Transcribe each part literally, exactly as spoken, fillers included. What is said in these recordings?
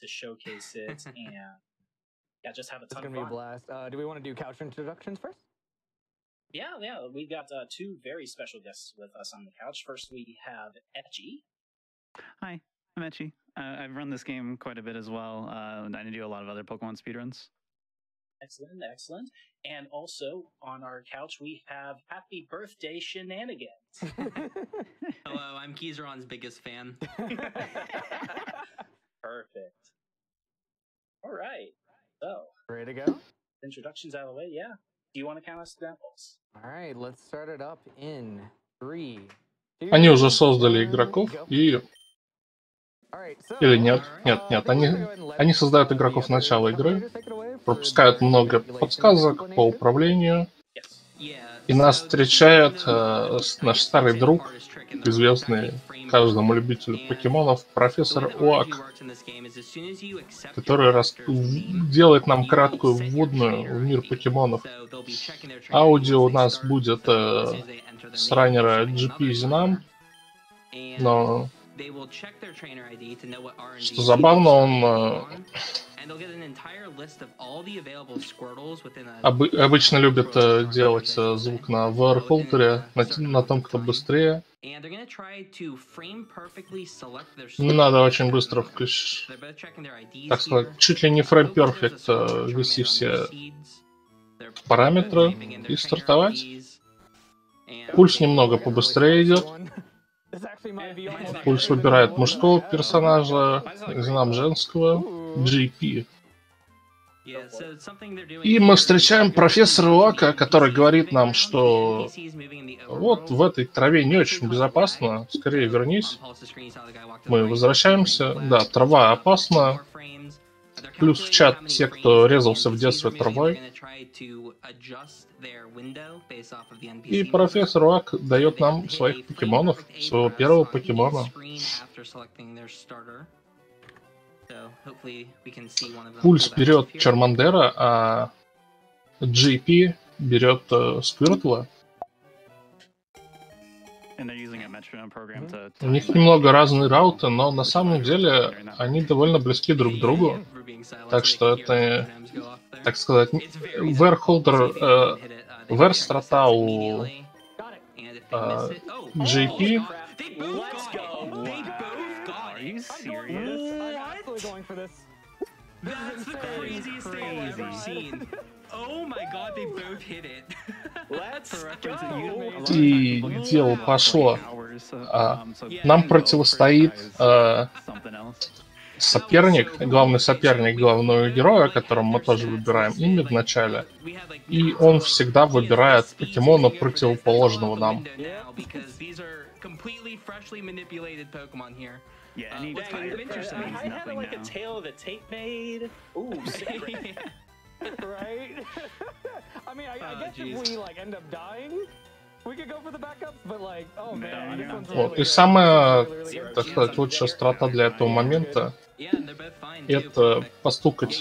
to showcase it and yeah, just have a ton it's gonna of fun. be a blast. Uh, do we want to do couch introductions first? Yeah, yeah, we've got uh, two very special guests with us on the couch. First, we have Etchy. Hi, I'm Etchy. Uh, I've run this game quite a bit as well, uh, and I do a lot of other Pokemon speedruns. Excellent, excellent. And also on our couch, we have Happy Birthday Shenanigans. Hello, I'm Keyzeron's biggest fan. Perfect. All right. So, ready to go? Introductions out of the way, yeah. Do you want to count us down? All right, let's start it up in three. Two, Они уже создали игроков и... Или нет? Нет, нет. Они, они создают игроков с начала игры, пропускают много подсказок по управлению, и нас встречает э, наш старый друг, известный каждому любителю покемонов, профессор Оак, который рас... делает нам краткую вводную в мир покемонов. Аудио у нас будет э, с раннера джи пи Zinam, но что забавно, он э, обы обычно любит э, делать э, звук на ви ар-холдере, на, на том, кто быстрее. Надо очень быстро включить, так сказать, чуть ли не frame perfect э, ввести все параметры и стартовать. Пульс немного побыстрее идет. Пульс выбирает мужского персонажа, Zinam женского, джи пи. И мы встречаем профессора Оака, который говорит нам, что вот в этой траве не очень безопасно, скорее вернись. Мы возвращаемся. Да, трава опасна. Плюс в чат те, кто резался в детстве травой. И профессор Оак дает нам своих покемонов, своего первого покемона. Пульс берет Чармандера, а джи пи берет uh, Сквиртла. У них немного разные рауты, но на самом деле они довольно близки друг к другу. Так что это, так сказать, вэр-холдер, э, вэр-страта у э, джи пи. И дело пошло. А, нам противостоит а, соперник, главный соперник главного героя, которому мы тоже выбираем имя в начале. И он всегда выбирает покемона противоположного нам. Yeah, uh, what's kind of interesting, I had like a tale that Tate made. Ooh, right? I mean, I, I guess if we like end up dying, we could go for the backups, but like, oh man, this one's really. Вот. И самая, так сказать, лучшая страта для этого момента — это постукать.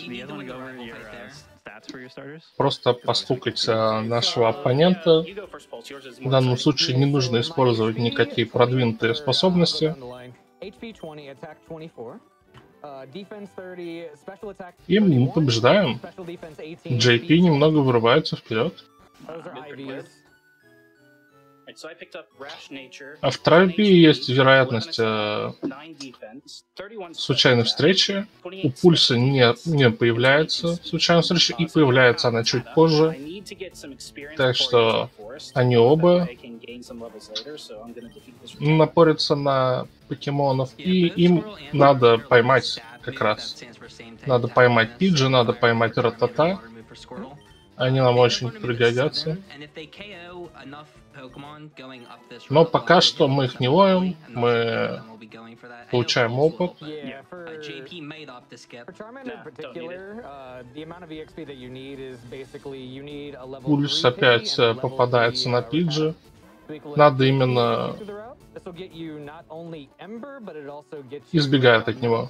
Просто постукать а, нашего оппонента. В данном случае не нужно использовать никакие продвинутые способности. И мы побеждаем. джей пи немного вырывается вперед. А в траве есть вероятность э, случайной встречи. У пульса не, не появляется случайная встреча, и появляется она чуть позже. Так что они оба напорятся на покемонов, и им надо поймать как раз. Надо поймать Пиджи, надо поймать Ратата. Они нам очень пригодятся. Но пока что мы их не ловим, мы получаем опыт. Пульс опять попадается на Пиджи. Надо именно избегать от него.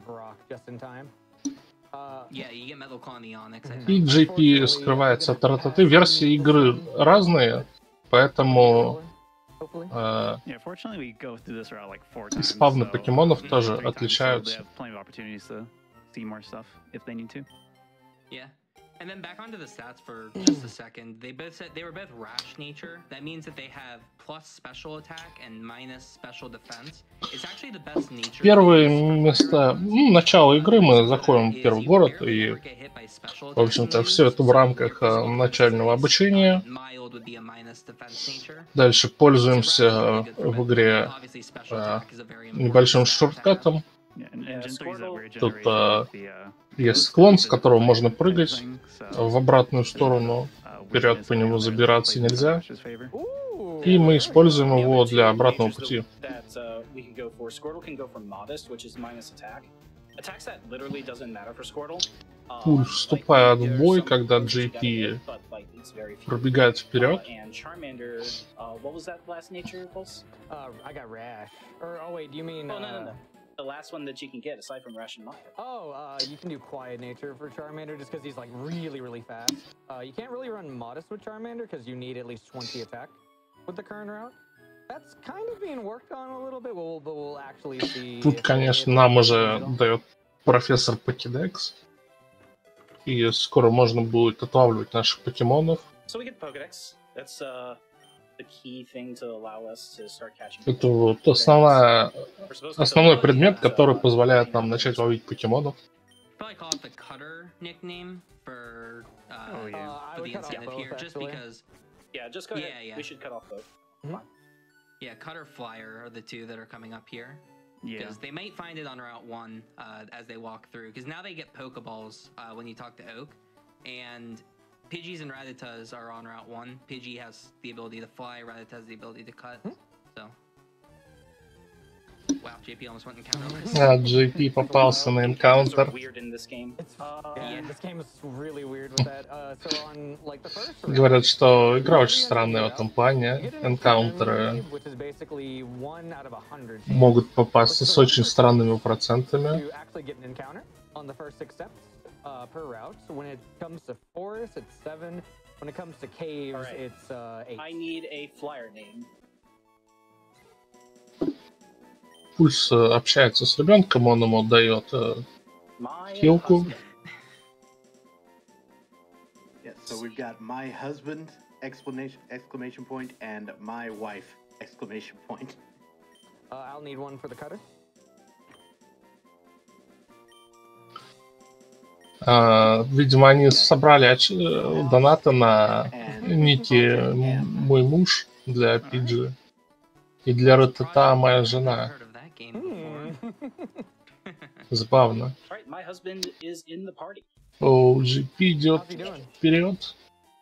И джей пи скрывается от Рататы. Версии игры разные, поэтому э, и спавны покемонов тоже отличаются. see more stuff if they need to. Yeah. And then back onto the stats for just a second. They both said they were both rash nature. That means that they have plus special attack and minus special defense. It's actually the best nature. Первые места, ну, начало игры мы заходим в первый город, и, в общем-то, все это в рамках э, начального обучения. Дальше пользуемся в игре э, небольшим шорткатом. Тут э, есть склон, с которого можно прыгать в обратную сторону. Вперед по нему забираться нельзя. И мы используем его для обратного пути. Пуль, вступая в бой, когда джей пи пробегает вперед. The last one that you can get aside from Rash and Maya. Oh, uh, you can do Quiet Nature for Charmander just because he's like really, really fast. Uh, you can't really run Modest with Charmander because you need at least twenty attack with the current route. That's kind of being worked on a little bit, but we'll actually see. Тут, конечно, нам уже дает профессор Покедекс. И скоро можно будет отлавливать наших покемонов. So we get Pokedex. That's uh the key thing to allow us to start catching. Это вот основная, основной предмет, который позволяет нам начать ловить покемонов. Yeah, just go ahead. We should cut off both. Yeah, Cutter Flyer are the two that are coming up here. Yeah. Because they might find it on Route one uh, as they walk through. Because now they get Pokeballs uh, when you talk to Oak. And Pidgeys and Rattatas are on Route one. Pidgey has the ability to fly, Rattata has the ability to cut. So. Wow, джей пи almost went encounter. А, джей пи попался на энкаунтер. Говорят, что игра очень странная в этом плане. Энкаунтеры могут попасться с очень странными процентами. Uh, per route. So when it comes to forest, it's seven. When it comes to caves, right. It's uh, eight. I need a flyer name. Пульс общается с ребенком, он ему дает э, хилку. Yeah, so we've got my husband exclamation exclamation point and my wife exclamation point. Uh, I'll need one for the cutter. Uh, видимо, они собрали оч... донаты на ники «Мой муж» для Пиджи и для Ратата «Моя жена». Забавно. О, джей пи идет вперед.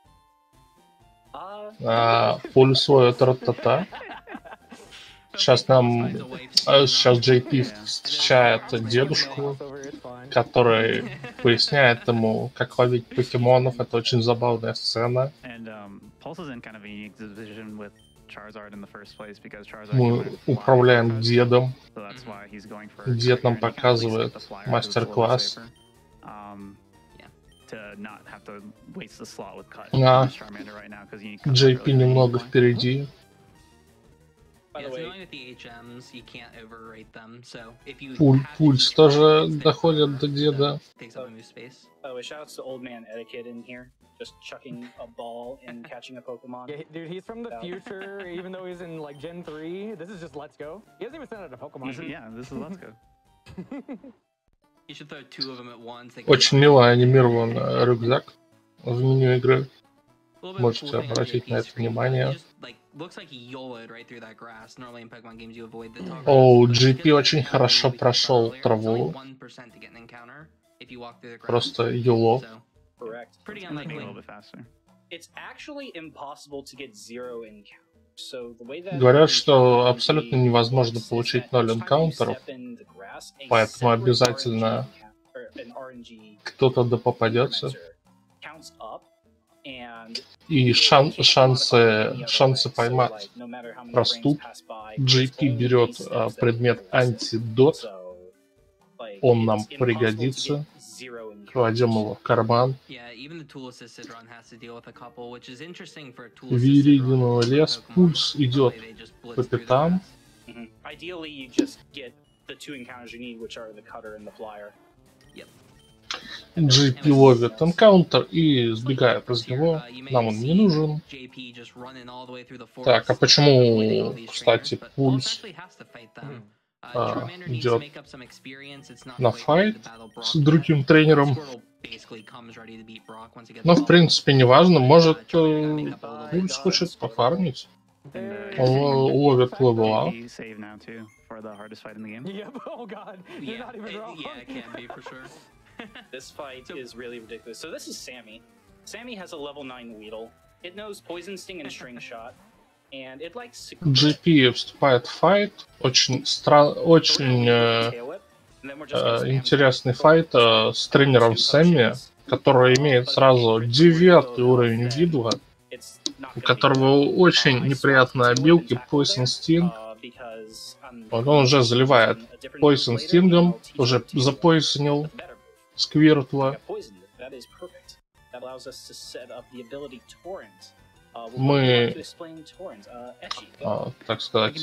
А, полюсует Ратата. Сейчас нам... Сейчас джей пи встречает дедушку, который поясняет ему, как ловить покемонов. Это очень забавная сцена. Мы управляем дедом. Дед нам показывает мастер-класс. А, джей пи немного впереди. Пуль, пульс тоже доходит до деда. Just chucking a ball and catching a Pokemon. Yeah, dude, he's from the future, even though he's in like Gen three. This is just Let's Go. He hasn't even sent out a Pokemon. Yeah, this is Let's Go. You should throw two of them at once. Очень мило анимирован рюкзак в меню игры. Можете обратить на это внимание. О, джей пи очень хорошо прошел траву. Просто юло. Correct. Pretty unlikely. A little bit faster. It's actually impossible to get zero encounters. So the way that Говорят, что абсолютно невозможно получить ноль энкаунтеров, поэтому обязательно кто-то да попадется. И шан шансы, шансы поймать растут. джей пи берет а, предмет антидот, он нам пригодится. Кладем его в карман. Виридиновый лес, пульс идет по пятам. джей пи ловит энкаунтер и сбегает из него. Нам он не нужен. Так, а почему, кстати, Пульс а, идет на файт с другим тренером? Но, в принципе, не важно. Может, Пульс хочет пофармить. Он ловит левела. This fight is really ridiculous. So this is Sammy. Sammy has a level nine Weedle. It knows Poison Sting and String Shot. And it likes... джей пи вступает в файт. Очень, стра... Очень э, э, интересный файт э, с тренером Сэмми, который имеет сразу девятый уровень Видла, у которого очень неприятные обилки Poison Sting. Вот он уже заливает Poison Sting'ом, уже запойсонил Сквиртла. Мы, а, так сказать...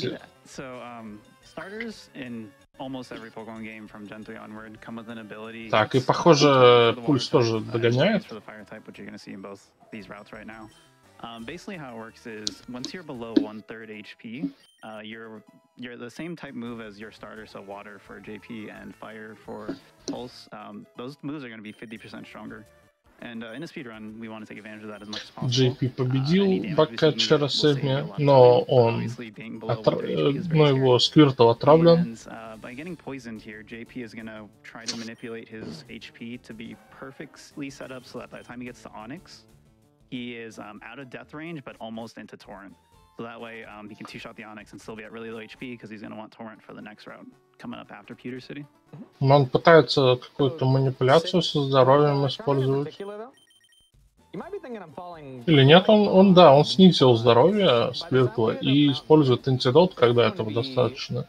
Так, и похоже, Пульс тоже догоняет. Um, basically, how it works is once you're below one third H P, uh, you're you're the same type move as your starter, so water for J P and fire for pulse. Um, those moves are going to be fifty percent stronger. And uh, in a speedrun, we want to take advantage of that as much as possible. джей пи победил баккетчера Сэмми, но он отра... но его Сквиртл отравлен. And, uh, by getting poisoned here, J P is going to try to manipulate his H P to be perfectly set up so that by the time he gets to Onyx, he is um, out of death range, but almost into Torrent. So that way um, he can two-shot the Onyx and still be at really low H P because he's going to want Torrent for the next round coming up after Pewter City. Он пытается какую-то манипуляцию со здоровьем использовать. Или нет, он, он да, он снизил здоровье Сквиртла и использует антидот, когда этого достаточно.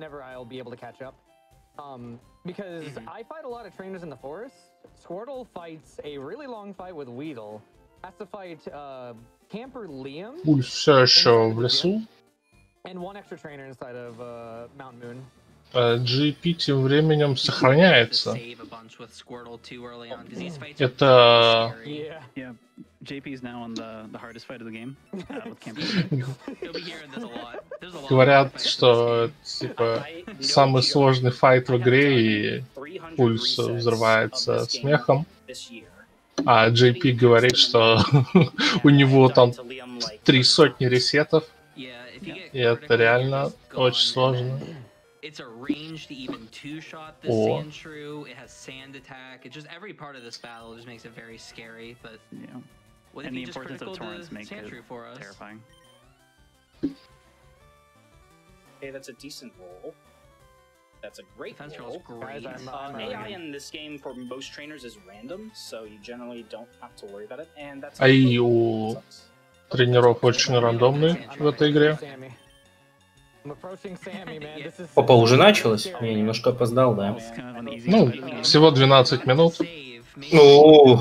Um, because mm-hmm. I fight a lot of trainers in the forest. Squirtle fights a really long fight with Weedle. Has to fight uh, Camper Liam. Пульс все еще в лесу. And one extra trainer inside of uh, Mount Moon. джей пи тем временем сохраняется. Это... Говорят, что типа самый сложный файт в игре, и Пульс взрывается смехом. А джей пи говорит, что у него там три сотни ресетов. И это реально очень сложно. It's a ranged even two-shot this О. Sand Shrew. It has sand attack. It just every part of this battle just makes it very scary. But yeah, what if and you the just importance of torrents the make Sand it Shrew for us? Terrifying. Okay, that's a decent roll. That's a great Defense roll. Great. Uh, A I in this game for most trainers is random, so you generally don't have to worry about it. And that's. А и у тренеров очень рандомный в этой игре. Опа, уже началось? Я немножко опоздал, да? Ну, всего двенадцать минут. Ну,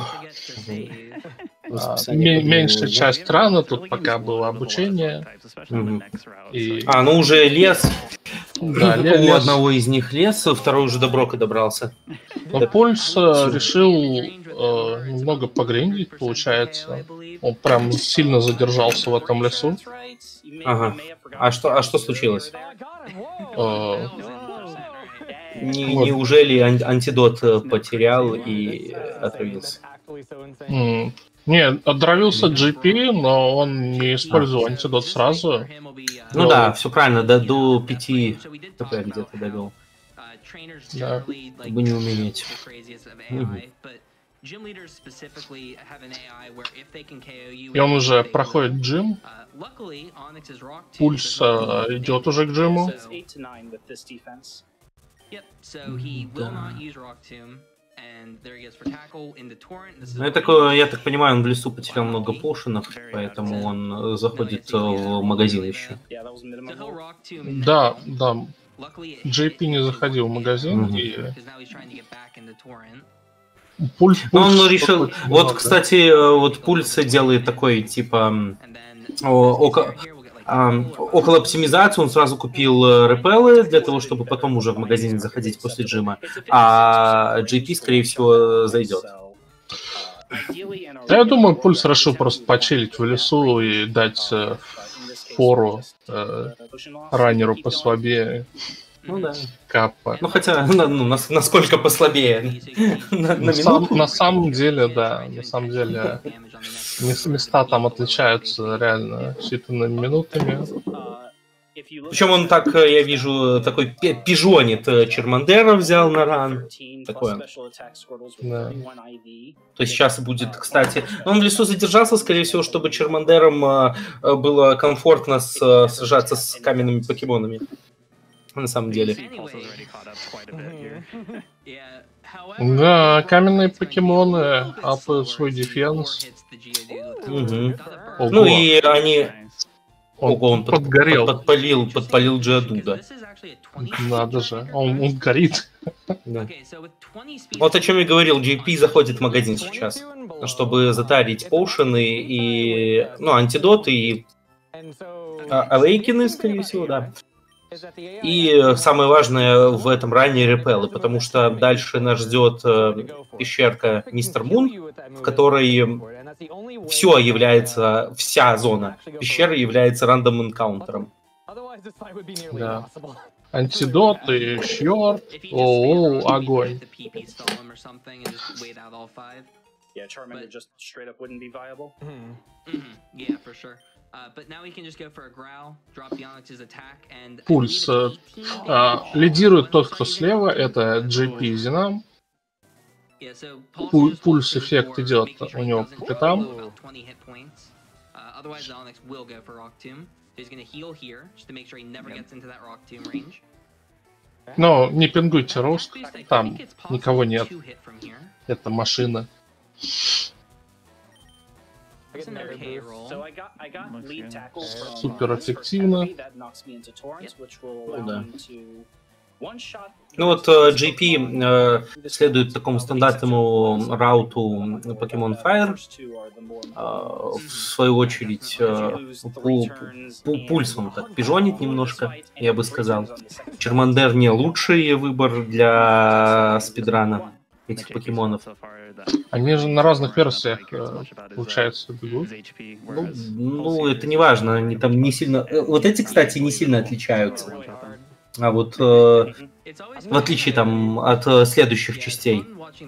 а, меньшая часть рана, тут пока было обучение. Угу. И... А, ну уже лес. Да, у лес. одного из них лес, второй уже до Брока добрался. Но Пульс э, решил э, немного погриндить, получается. Он прям сильно задержался в этом лесу. Ага. А что, а что случилось? Э, Не, неужели ан- антидот потерял и отравился? м, не, отравился джей пи, но он не использовал антидот сразу. Ну Но- да, все правильно, до, до пяти ТП где-то довел. Да. Бы не умереть. И он уже проходит джим. Пульс э, идет уже к джиму. Says eight to nine with this defense. Yep. So he will not use Rock Tomb, and there he goes for tackle into Torrent. This is Ну, я, a так, really- я так понимаю, он в лесу потерял много поушенов, поэтому он заходит в магазин еще. Yeah, that was So minimum he'll roll. Rock Tomb Да, now. да. Luckily, it джей пи hit не the заходил в Rock магазин, Мгм. и because now he's trying to get back into Torrent. Пульс... Но он Пульс решил... что-то Вот, много. кстати, вот Пульс делает такой, типа... And then О, this око- guy here will get, like, а, около оптимизации он сразу купил репеллы для того, чтобы потом уже в магазин заходить после джима, а джей пи, скорее всего, зайдет. Я думаю, Пульс решил просто почилить в лесу и дать э, фору э, раннеру послабее. Ну да. Капа. Ну хотя, ну, насколько послабее? на, на, сам, на самом деле, да. На самом деле, места там отличаются реально считанными минутами. Причем он так, я вижу, такой пижонит Чермандера взял на ран. Такое. Да. То есть сейчас будет, кстати... Но он в лесу задержался, скорее всего, чтобы Чермандером было комфортно с, сражаться с каменными покемонами. На самом деле. Да, каменные покемоны апают свой дефенс. Угу. Ну и они... Он, Ого, он подгорел. Под, подпалил, подпалил Джиадуда. Надо же, он, он горит. Да. Вот о чем я говорил, джей пи заходит в магазин сейчас, чтобы затарить поушены и... Ну, антидоты и... Авейкины, скорее всего, да. И самое важное в этом ранее репеллы, потому что дальше нас ждет э, пещерка Мистер Мун, в которой все является, вся зона пещеры является рандом энкаунтером. Да. Антидоты, щёрт, оу, огонь. Yeah, Charmander just straight up wouldn't be viable. Mm-hmm. Mm-hmm. Yeah, for sure. Uh, but now we can just go for a growl, drop the Onyx's attack, and Пульс. А, лидирует тот, кто слева, это джей пи Зинам. Пуль, пульс эффект идет у него по пятам. Но не пингуйте Роск, там никого нет. Это машина. Супер эффективно. Да. Ну вот джей пи э, следует такому стандартному рауту Pokemon Fire. Э, в свою очередь э, пу, пу, пульс он так пижонит немножко, я бы сказал. Чермандер не лучший выбор для спидрана этих покемонов. Они же на разных версиях, получается, бегут. Ну, ну, это не важно, они там не сильно... Вот эти, кстати, не сильно отличаются. А вот э, в отличие там от э, следующих частей.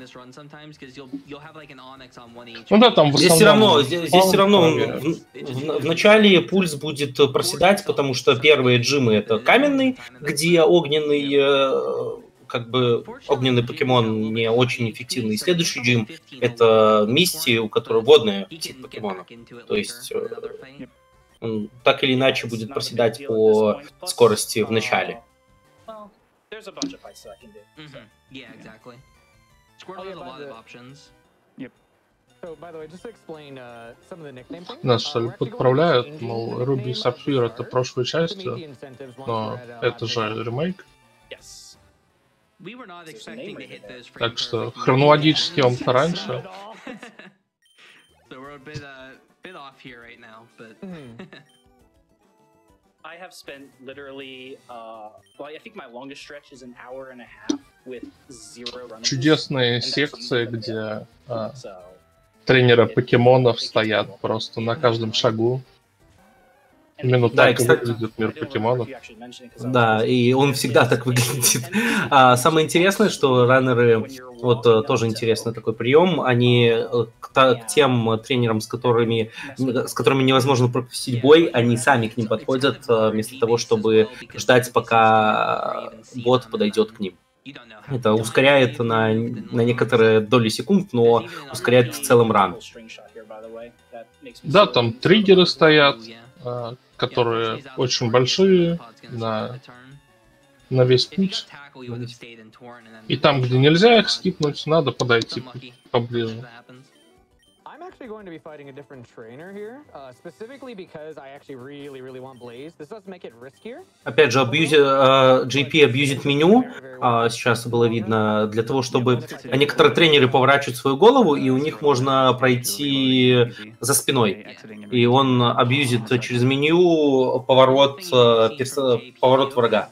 Ну да, там в здесь все равно, здесь, здесь все равно в, в, в начале пульс будет проседать, потому что первые джимы это каменный, где огненный, э, как бы огненный покемон не очень эффективный. И следующий джим это Мисти, у которого водная тип покемона. То есть э, он так или иначе будет проседать по скорости в начале. There's a bunch of fights that I can do. Mm-hmm. Yeah, exactly. Squirtle has a lot of options. Yep. So, by the way, just to explain uh, some of the nickname things. Нас подправляют, мол, Руби Сапфир это прошлой части, но это же ремейк. Yes. We were not expecting to hit those frames. Так что хронологически он-то раньше. So we're a bit, uh, bit off here right now, but. I have spent literally, uh, well, I think my longest stretch is an hour and a half with zero runs. Чудесные секции, где а, тренеры покемонов стоят просто на каждом шагу. Именно да, так и кстати, выглядит мир покемонов. Да, и он всегда так выглядит. А самое интересное, что раннеры, вот тоже интересный такой прием, они к, к тем тренерам, с которыми, с которыми невозможно пропустить бой, они сами к ним подходят, вместо того, чтобы ждать, пока бот подойдет к ним. Это ускоряет на, на некоторые доли секунд, но ускоряет в целом ран. Да, там триггеры стоят, которые очень большие, на, на весь путь. И там, где нельзя их скипнуть, надо подойти поближе. actually going to be fighting a different trainer here, uh, specifically because I actually really, really want Blaze. This does make it riskier. Опять же, абьюзи, uh, джей пи абьюзит меню, uh, сейчас было видно, для того, чтобы некоторые тренеры поворачивают свою голову, и у них можно пройти за спиной. И он абьюзит через меню поворот, uh, перс... поворот врага.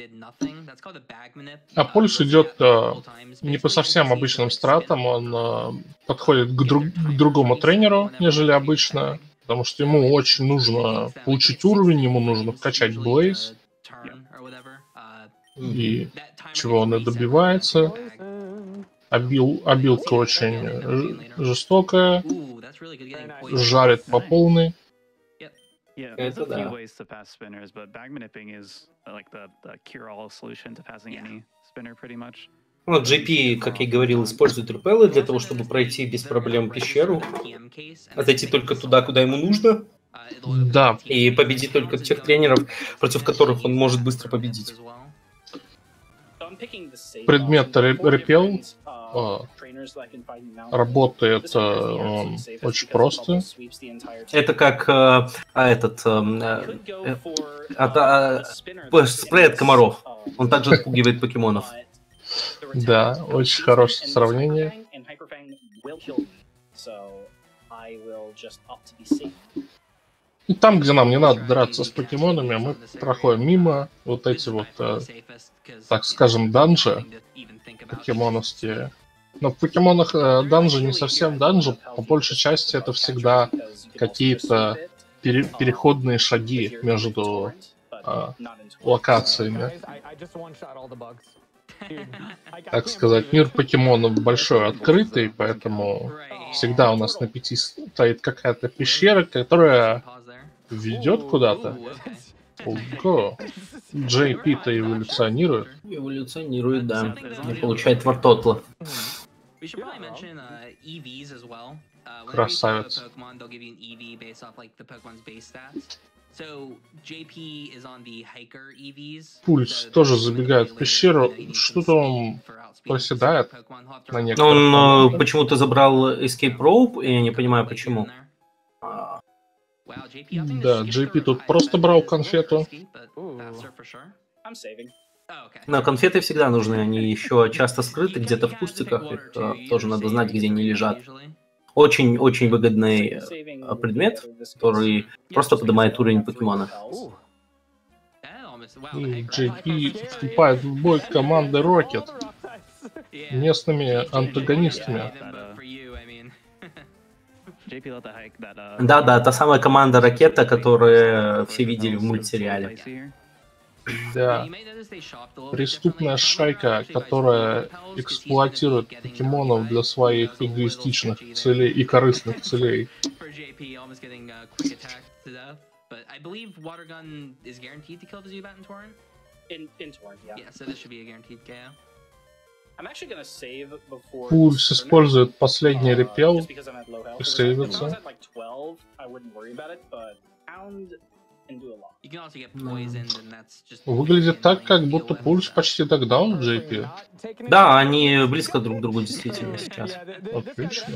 А Пульс идет э, не по совсем обычным стратам, он э, подходит к, друг, к другому тренеру, нежели обычно, потому что ему очень нужно получить уровень, ему нужно вкачать Блейз, и чего он и добивается. Обил, обилка очень жестокая, жарит по полной. Yeah, there's a few ways to pass spinners, but bag manipping is like the, the cure-all solution to passing yeah. any spinner pretty much. Ну, джей пи, как я говорил, использует репеллы для того, чтобы пройти без проблем пещеру, отойти только туда, куда ему нужно, да, и победить только тех тренеров, против которых он может быстро победить. Предмет репел а, работает а, очень просто. Это как а, этот а, а, а, спрей от комаров. Он также отпугивает покемонов. Да, очень хорошее сравнение. И там, где нам не надо драться с покемонами, мы проходим мимо вот эти вот, э, так скажем, данжи покемоновские. Но в покемонах э, данжи не совсем данжи, по большей части это всегда какие-то пере переходные шаги между э, локациями. Так сказать, мир покемонов большой, открытый, поэтому всегда у нас на пяти стоит какая-то пещера, которая ведет куда-то. Ого. джей пи-то эволюционирует. Эволюционирует, да. И получает вартотла. Красавец. Пульс тоже забегает в пещеру. Что-то он проседает на некоторых. Он э, почему-то забрал Escape Rope, и я не понимаю, почему. Да, джей пи тут просто брал конфету. Но конфеты всегда нужны, они еще часто скрыты где-то в кустиках, их э, тоже надо знать, где они лежат. Очень-очень выгодный предмет, который просто поднимает уровень покемона. И джей пи вступает в бой команды Rocket местными антагонистами. Да-да, та самая команда Ракета, которую все видели в мультсериале. Да. Преступная шайка, которая эксплуатирует покемонов для своих эгоистичных целей и корыстных целей. Пульс использует последний репел и сейвится. Выглядит так, как будто Пульс почти догдаун джей пи. Да, они близко друг к другу действительно сейчас. Отлично.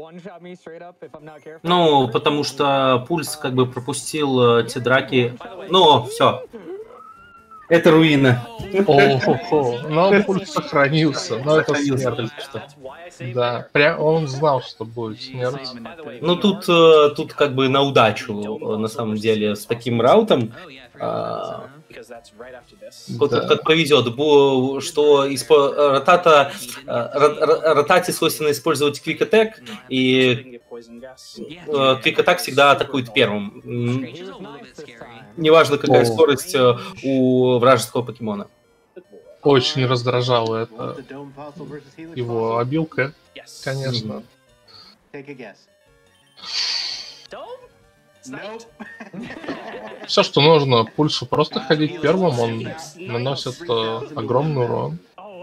Ну, потому что Пульс как бы пропустил те драки. Ну, все. Это руина. О-хо-хо. Но Пульс сохранился. Но это смерть. Да, прям он знал, что будет смерть. Ну тут, тут как бы на удачу, на самом деле, с таким раутом. А, вот да. Как повезет, что испо... ротата, ротате свойственно использовать Quick Attack, и Quick Attack всегда атакует первым. Неважно, какая О. скорость у вражеского покемона. Очень раздражало это его обилка, конечно. Все, что нужно Пульсу, просто ходить первым, он наносит э, огромный урон.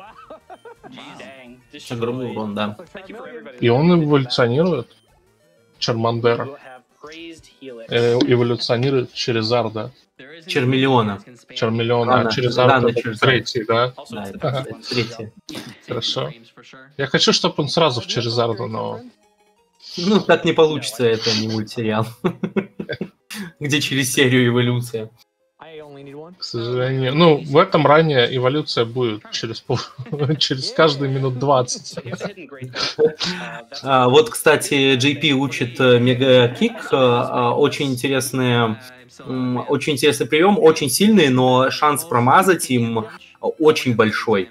Огромный урон, да. И он эволюционирует. Чармандера. Э, эволюционирует Черезарда. Чермиллиона. Чермиллиона, а Черезард это Черезард. третий, да? Да, это третий. Хорошо. Я хочу, чтобы он сразу в Черезарда, но... Ну, так не получится, это не мультсериал. Где через серию эволюция. К сожалению. Ну, в этом ранее эволюция будет через, пол... через каждые минут двадцать. А, вот, кстати, джей пи учит мега-кик. Очень интересная... Очень интересный прием, очень сильный, но шанс промазать им очень большой.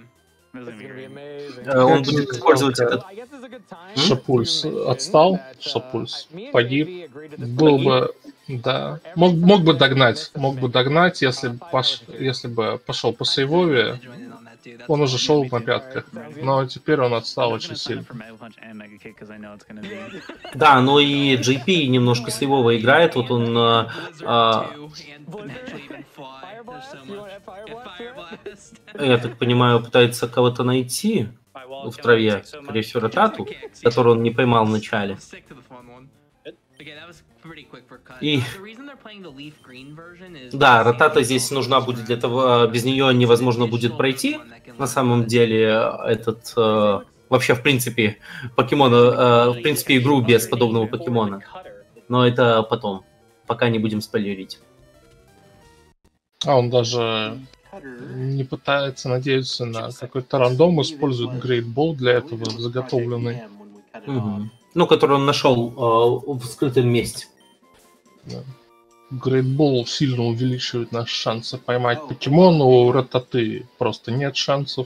Он будет использовать этот... Шапульс отстал, Шапульс погиб. Был бы, да, мог, мог бы догнать, мог бы догнать, если, пош... если бы пошел по сейвове, он уже шел на пятках, но теперь он отстал очень сильно. Да, но и джей пи немножко сейвово играет, вот он... А, а... Я так понимаю, пытается кого-то найти в траве, скорее всего, Ратату, которую он не поймал в начале. И... Да, Ратата здесь нужна будет для того, без нее невозможно будет пройти. На самом деле, этот... Э, вообще, в принципе, покемона, э, в принципе, игру без подобного покемона. Но это потом, пока не будем спойлерить. А он даже не пытается надеяться на какой-то рандом, использует Great Ball для этого заготовленный. Угу. Ну, который он нашел э, в скрытом месте. Да. Great Ball сильно увеличивает наши шансы поймать покемона, у Рататы просто нет шансов.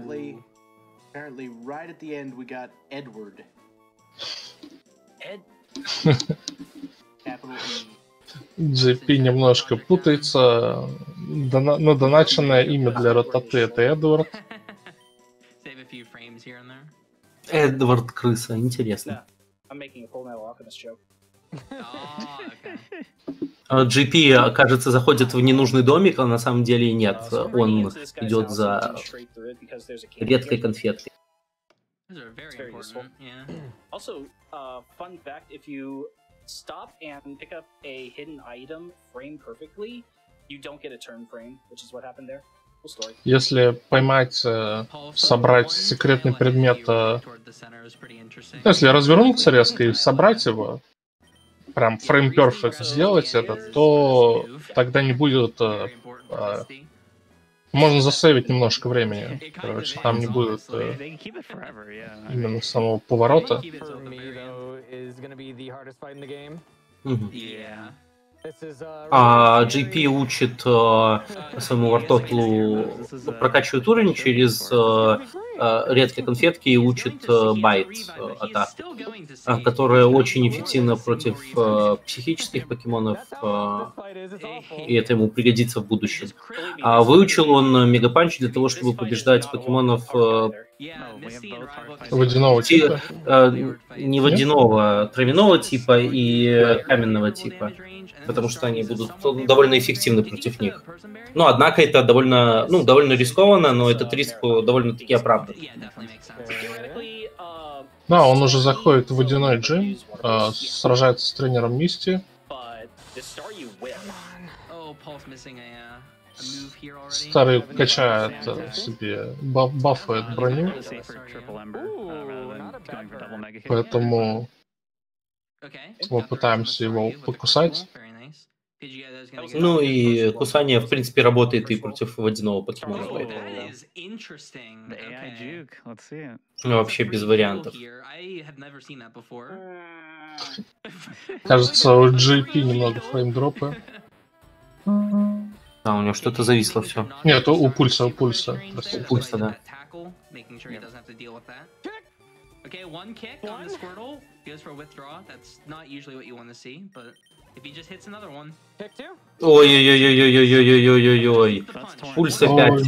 джей пи немножко путается, Дона... но доначенное имя для Рататы это Эдвард. Эдвард Крыса, интересно. джей пи, кажется, заходит в ненужный домик, а на самом деле нет. Он идет за редкой конфеткой. Stop and pick up a hidden item frame perfectly, you don't get a turn frame, which is what happened there. Cool story. Если поймать, э, собрать секретный предмет, э, если развернуться резко и собрать его, прям frame perfect сделать это, то тогда не будет... Э, э, можно засейвить немножко времени. Короче, там не будет э, именно самого поворота. А джей пи учит э, своему Вартотлу, прокачивает уровень через э, э, редкие конфетки и учит э, байт э, атаку, э, которая очень эффективна против э, психических покемонов, э, и это ему пригодится в будущем. А выучил он Мегапанч для того, чтобы побеждать покемонов э, водяного типа? Э, не водяного, а травяного типа и каменного типа. Потому что они будут довольно эффективны против них. Но, однако, это довольно, ну, довольно рискованно, но этот риск довольно-таки оправдан. Да, он уже заходит в водяной джим, э, сражается с тренером Мисти. Старый качает э, себе, баф, бафает броню. Поэтому мы пытаемся его покусать. Ну и кусание, в принципе, работает и против водяного покемона. Ну, вообще без вариантов. Кажется, у джей пи немного фреймдропа. А, у него что-то зависло все. Нет, у, у пульса, у пульса. У пульса, да. Okay, one kick on the Squirtle goes for a withdraw. That's not usually what you want to see, but if he just hits another one. Ой-ой-ой-ой-ой-ой-ой-ой-ой. Пульс опять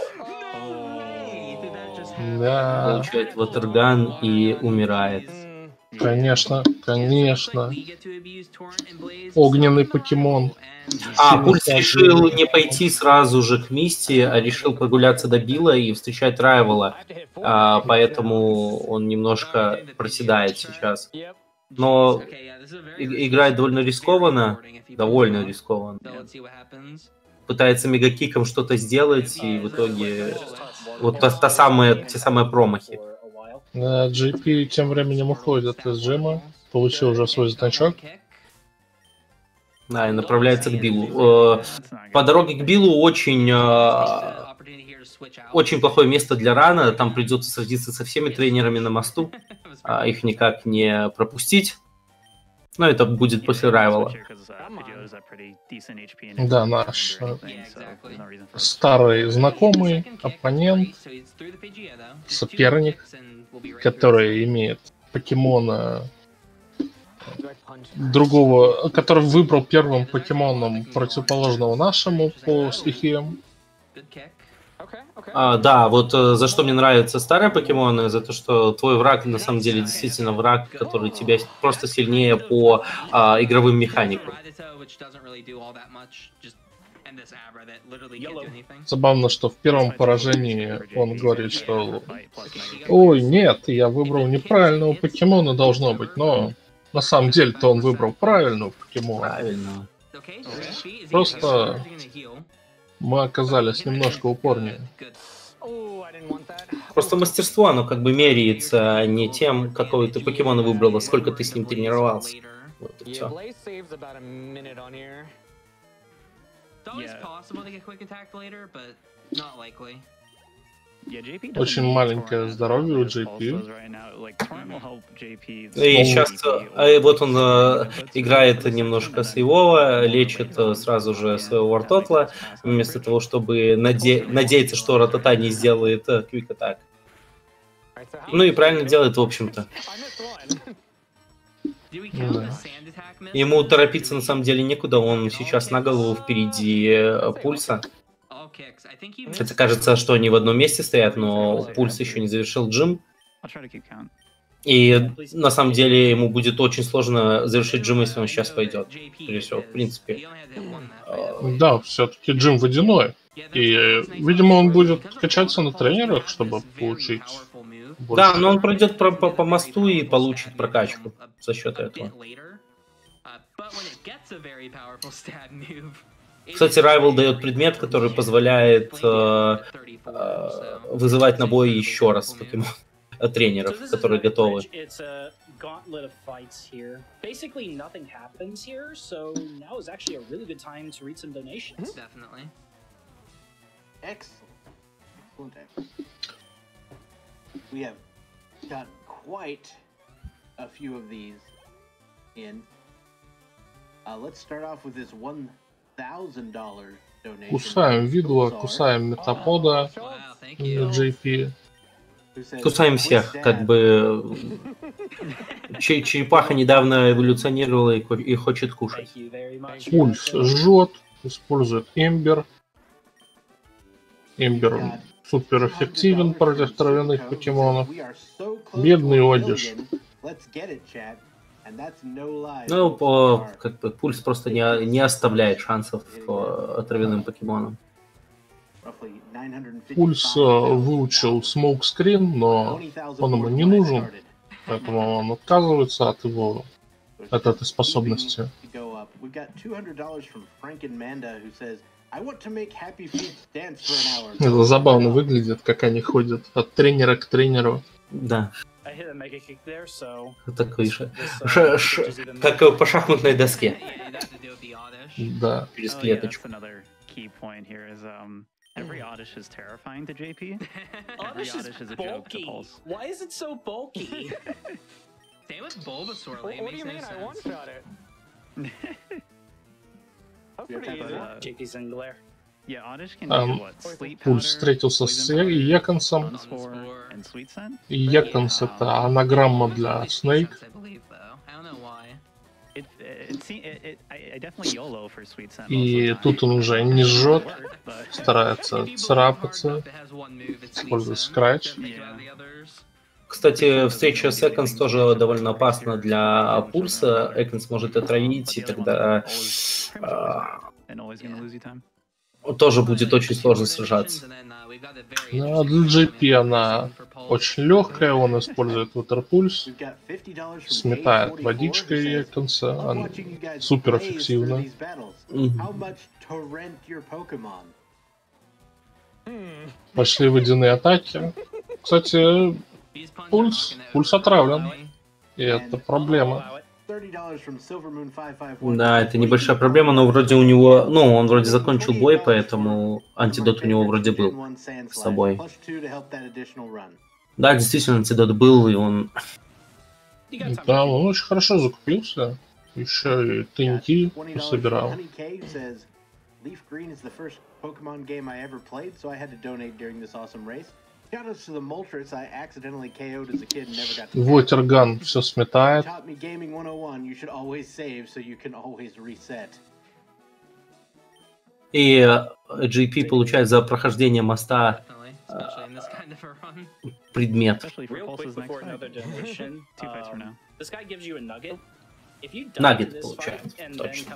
получает ватерган и умирает. Конечно, конечно. Огненный покемон. А, Пульс решил не пойти сразу же к Мисти, а решил прогуляться до Билла и встречать Райвела. А, поэтому он немножко проседает сейчас. Но и- играет довольно рискованно. Довольно рискованно. Пытается мегакиком что-то сделать, и в итоге вот та, та самая, те самые промахи. джей пи тем временем уходит из джима. получил уже свой значок. Да, и направляется к Биллу. По дороге к Биллу очень, очень плохое место для рана. Там придется сразиться со всеми тренерами на мосту. Их никак не пропустить. Но это будет после райвала. Да, наш старый знакомый, оппонент, соперник, который имеет покемона другого, который выбрал первым покемоном противоположного нашему по стихиям. А, да, вот за что мне нравятся старые покемоны, за то, что твой враг на самом деле действительно враг, который тебя просто сильнее по а, игровым механикам. Забавно, что в первом поражении он говорит, что ой, нет, я выбрал неправильного покемона, должно быть, но на самом деле-то он выбрал правильного покемона. Правильно. Просто мы оказались немножко упорнее. Просто мастерство, оно как бы меряется не тем, какого ты покемона выбрал, а сколько ты с ним тренировался. Вот и все. Очень маленькое здоровье у джей пи. И сейчас а вот он э, играет немножко сейвово, лечит э, сразу же своего Вартотла, вместо того, чтобы наде надеяться, что Ратата не сделает э, квик атак. Ну и правильно делает, в общем-то. Да. Ему торопиться на самом деле некуда, он сейчас на голову впереди э, Пульса. Хотя кажется, что они в одном месте стоят, но Пульс еще не завершил джим. И на самом деле ему будет очень сложно завершить джим, если он сейчас пойдет. Скорее всего, в принципе. Да, все-таки джим водяной. И, видимо, он будет качаться на тренерах, чтобы получить больше. Да, но он пройдет по, по, по мосту и получит прокачку за счет этого. Кстати, Rival дает предмет, который позволяет э, э, вызывать на бой еще раз покемон тренеров, которые готовы. We have got quite a few of these in. Uh, let's start off with this one thousand dollar donation. Кусаем Видула, кусаем Метапода для джей пи. Кусаем всех, как бы черепаха недавно эволюционировала и, и хочет кушать. Пульс жжет, использует Эмбер. Эмбер супер эффективен против травяных покемонов. Бедный Одиш. Ну, по, как бы, Пульс просто не, не оставляет шансов по травяным покемонам. Пульс выучил смоукскрин, но он ему не нужен, поэтому он отказывается от его от этой способности. Это забавно выглядит, как они ходят от тренера к тренеру. Да. Такой же. Ш -ш как по шахматной доске. Да. Через клеточку. Every Oddish is terrifying to джей пи. Oddish is, is a joke to Pulse. Why is it so bulky? Same with Bulbasaur. What, what do you mean? I one-shot it. That's pretty easy. Uh, джей пи Zingler. Yeah, Oddish can um, do what? Sleep Пульс powder, встретился с Яконсом. and Sweet Scent. И Яконс это анаграмма для Снейк. И тут он уже не жжет, старается царапаться, использует скрач. Кстати, встреча с Эконс тоже довольно опасна для Пульса. Эконс может отравить, и тогда э, тоже будет очень сложно сражаться. Ну, а для джей пи она очень легкая, он использует Waterpulse, сметает водичкой Эконса, она супер эффективна. Mm-hmm. Пошли водяные атаки. Кстати, Пульс, пульс отравлен, и это проблема. Да, это небольшая проблема, но вроде у него... Ну, он вроде закончил бой, поэтому антидот у него вроде был с собой. Да, действительно, антидот был, и он... Да, он очень хорошо закупился. Еще и ТНТ собирал. Вотерган все сметает. И джей пи получает за прохождение моста предмет. Наггет получает, точно.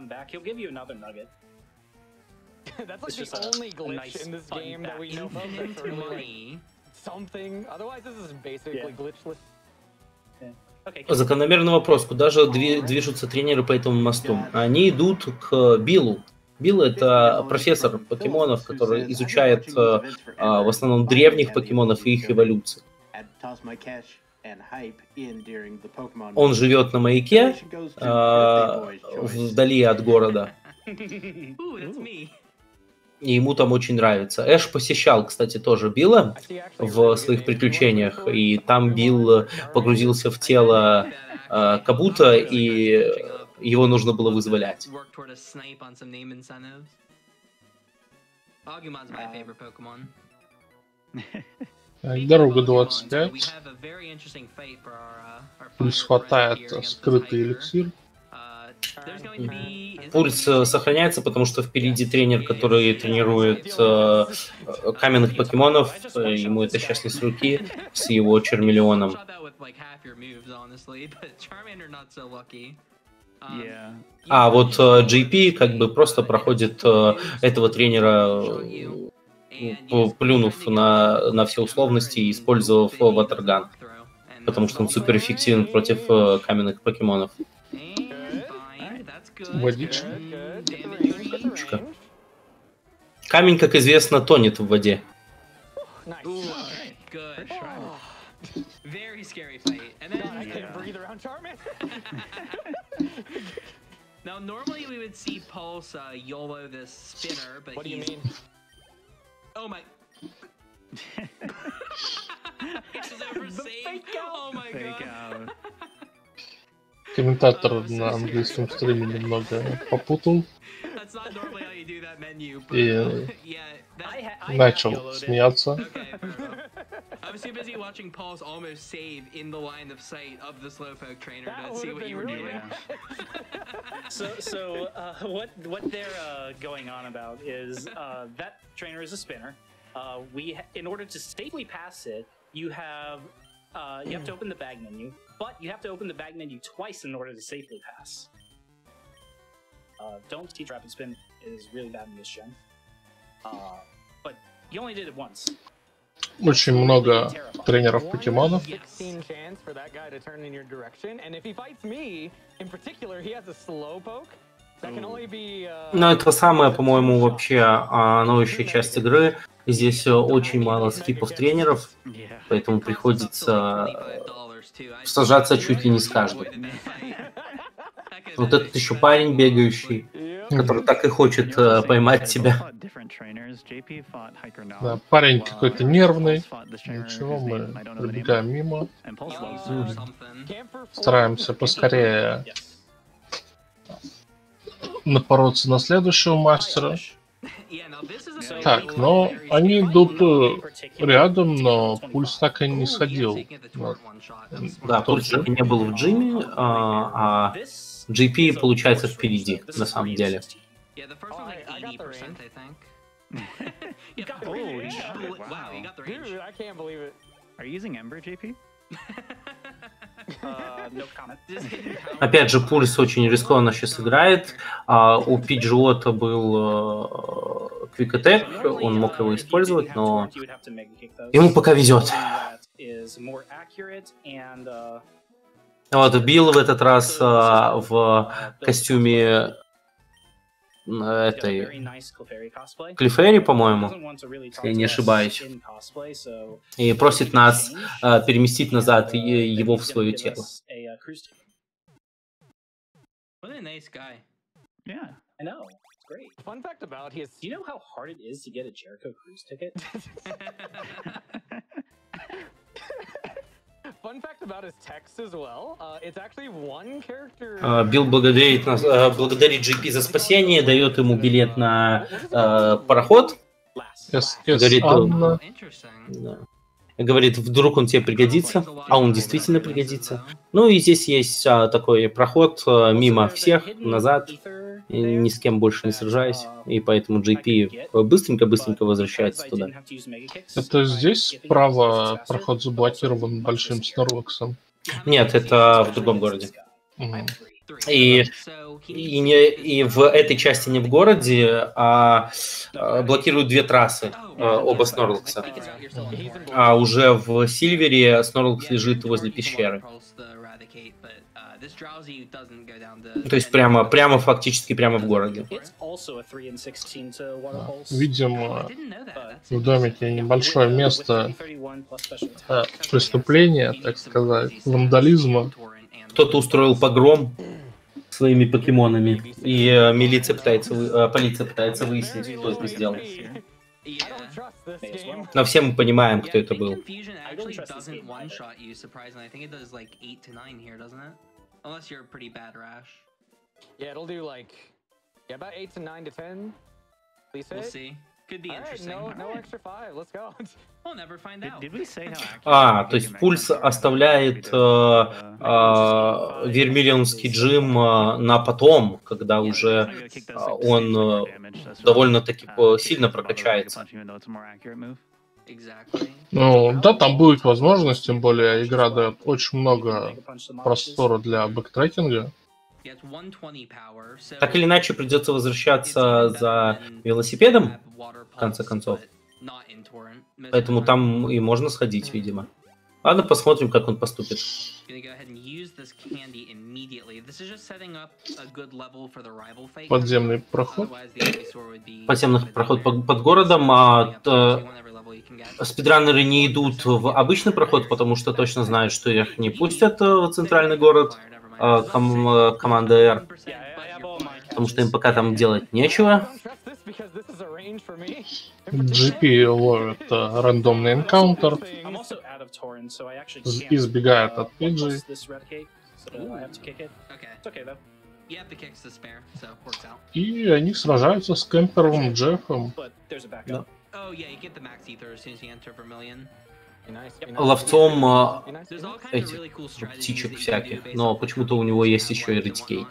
That's like the only glitch in this game that we know of that's really something. Otherwise, this is basically glitchless. Закономерный вопрос. Куда же движутся тренеры по этому мосту? Они идут к Биллу. Билл — это профессор покемонов, который изучает в основном древних покемонов и их эволюцию. Он живет на маяке, вдали от города. И ему там очень нравится. Эш посещал, кстати, тоже Билла в своих приключениях, и там Билл погрузился в тело э, Кабуто, и его нужно было вызволять. Дорога двадцать пять. Плюс хватает скрытый эликсир. Пульс сохраняется, потому что впереди тренер, который тренирует э, каменных покемонов, ему это сейчас не с руки, с его Чермелеоном. А вот э, джей пи как бы просто проходит э, этого тренера, э, плюнув на, на все условности и использовав Вотерган, потому что он суперэффективен против э, каменных покемонов. Водичка. Камень, как известно, тонет в воде. Now, normally we would see Pulse uh, YOLO this spinner, but what do you he's... mean? Oh my... He's over save. Oh my god. Комментатор на английском стриме немного попутал и начал смеяться. I was too busy watching Paul's almost save in the line of sight of the Slowpoke trainer to see what you were doing. So, so uh, what what they're uh, going on about is uh, that trainer is a spinner. Uh, we, in order to safely pass it, you have uh, you have to open the bag menu, but you have to open the bag menu twice in order to safely pass. Uh, don't teach rapid spin is really bad in this gen. Uh, but you only did it once. Очень много тренеров покемонов. Но это самая, по-моему, вообще новая часть игры. Здесь очень мало скипов тренеров, поэтому приходится сажаться чуть ли не с каждым. Вот этот еще парень бегающий, который так и хочет uh, поймать тебя. Да, парень какой-то нервный. Ничего, мы пробегаем мимо. Стараемся поскорее напороться на следующего мастера. Так, но они идут рядом, но пульс так и не сходил. Да, пульс так и не был в джиме, а, а джей пи получается впереди, на самом деле. Опять же, пульс очень рискованно сейчас играет. А у Пиджиота был Quick Attack, он мог его использовать, но ему пока везет. Вот, Билл в этот раз а, в костюме этой Клифери, по-моему, если я не ошибаюсь, и просит нас а, переместить назад его в свое тело. What a nice guy. Yeah. I know. It's great. Fun fact about his... Do you know how hard it is to get a Jericho Cruise ticket? Fun fact about his text as well. Uh, it's actually one character... Uh, Билл благодарит, нас, uh, благодарит джей пи за спасение, дает ему билет на uh, пароход. Yes, yes, говорит, Анна. Да. Говорит, вдруг он тебе пригодится, а он действительно пригодится. Ну и здесь есть а, такой проход а, мимо всех, назад, и ни с кем больше не сражаясь, и поэтому джей пи быстренько-быстренько возвращается туда. Это здесь справа проход заблокирован большим Снорлаксом? Нет, это в другом городе. Угу. И, и, не, и в этой части не в городе, а, а блокируют две трассы, а, оба Снорлакса. А уже в Сильвере Снорлакс лежит возле пещеры. То есть прямо, прямо фактически прямо в городе. Видимо, в домике небольшое место а, преступления, так сказать, вандализма. Кто-то устроил погром своими покемонами, и э, милиция пытается, э, полиция пытается выяснить, кто это сделал. Но все мы понимаем, кто это был. А, то есть пульс оставляет э, э, вермиллионский джим э, на потом, когда уже э, он э, довольно-таки сильно прокачается. Ну, да, там будет возможность, тем более игра дает очень много простора для бэктрекинга. Так или иначе, придется возвращаться за велосипедом, в конце концов. Поэтому там и можно сходить, видимо. Ладно, посмотрим, как он поступит. Подземный проход. Подземный проход под, под городом. А, то, спидранеры не идут в обычный проход, потому что точно знают, что их не пустят в центральный город. Ком, команда R, потому что им пока там делать нечего. джей пи ловит uh, рандомный энкаунтер, избегает от пиджей. И они сражаются с кемпером Джеффом. Да. Ловцом а, этих птичек всяких, но почему-то у него есть еще и редскейт.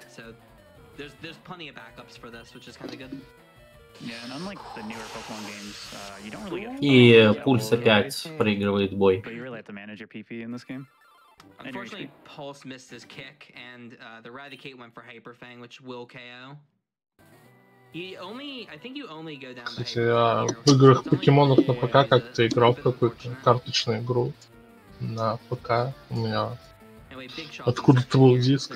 И Пульс опять проигрывает бой. Unfortunately, Pulse missed his kick, and uh, the Raticate went for Hyper Fang, which will K O. You only, I think you only go down. Кстати, я в играх покемонов на ПК как-то играл в какую-то карточную игру на ПК. У меня откуда-то был диск.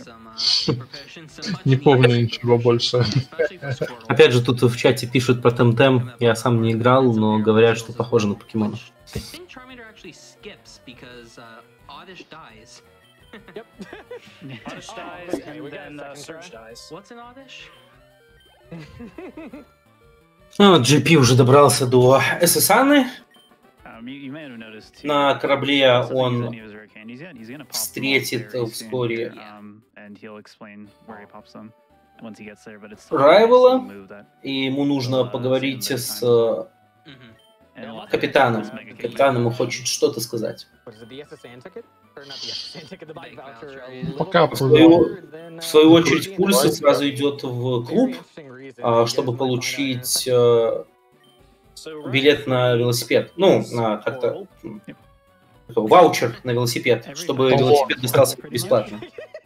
Не помню ничего больше. Опять же, тут в чате пишут про Темтем. Я сам не играл, но говорят, что похоже на покемонов. Oddish dies. Yep. Oddish dies, and then uh, Surge dies. What's an Oddish? Ну, джей пи уже добрался до Эссесаны. На корабле он встретит вскоре Райвела, и ему нужно поговорить с капитаном. Капитан ему хочет что-то сказать. Пока в свою, в свою очередь, Пульс сразу идет в клуб, чтобы получить билет на велосипед. Ну, на как-то ваучер на велосипед, чтобы велосипед достался бесплатно.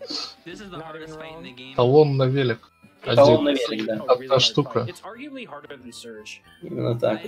Талон на велик. Талон на велик, да. Одна штука. Именно так.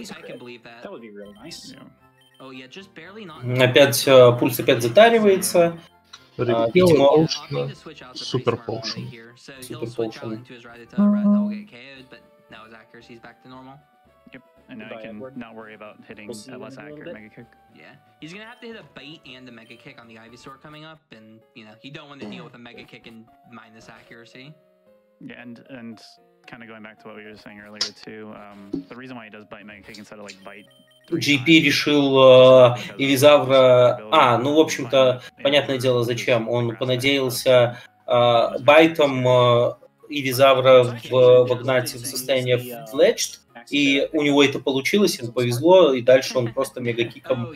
Опять uh, Пульс опять затаривается. Видимо, Супер Поушен. Супер Поушен. and I can not worry about hitting we'll a less accurate Mega Kick. Yeah, he's gonna have to hit a bite and a Mega Kick on the Ivysaur coming up, and you know you don't want to deal with a Mega Kick and minus accuracy. Yeah, and and kind of going back to what we were saying earlier too, um, the reason why he does bite Mega Kick instead of like bite. джей пи решил э, Ивизавра... А, ну, в общем-то, понятное дело, зачем. Он понадеялся э, байтом э, Ивизавра в, вогнать в состояние Fletched, и у него это получилось, ему повезло, и дальше он просто мегакиком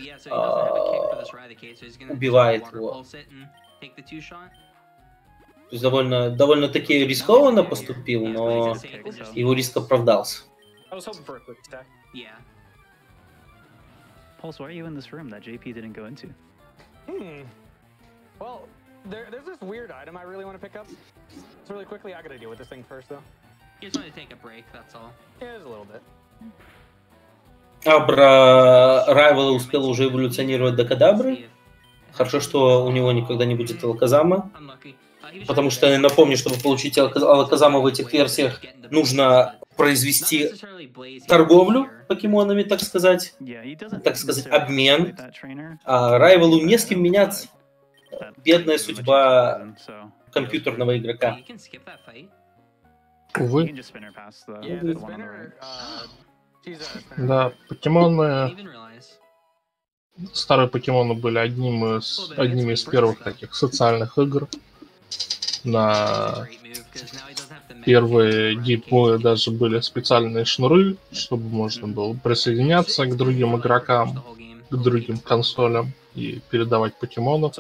э, убивает его. То есть довольно, довольно-таки рискованно поступил, но его риск оправдался. Pulse, why are you in this room that J P didn't go into? Hmm. Well, there, there's this weird item I really want to pick up. So really quickly, I gotta deal with this thing first, though. You just want to take a break, that's all. Yeah, just a little bit. Абра Райвела успел уже эволюционировать до Кадабры. Хорошо, что у него никогда не будет Алаказама. Потому что, я напомню, чтобы получить Алаказама в этих версиях, нужно произвести торговлю покемонами, так сказать, так сказать, обмен. А Райвелу не с кем меняться. Бедная судьба компьютерного игрока. Увы. Да, покемоны... Старые покемоны были одним из, одними из первых таких социальных игр. На первые геймбои даже были специальные шнуры, чтобы можно было присоединяться к другим игрокам, к другим консолям и передавать покемонов.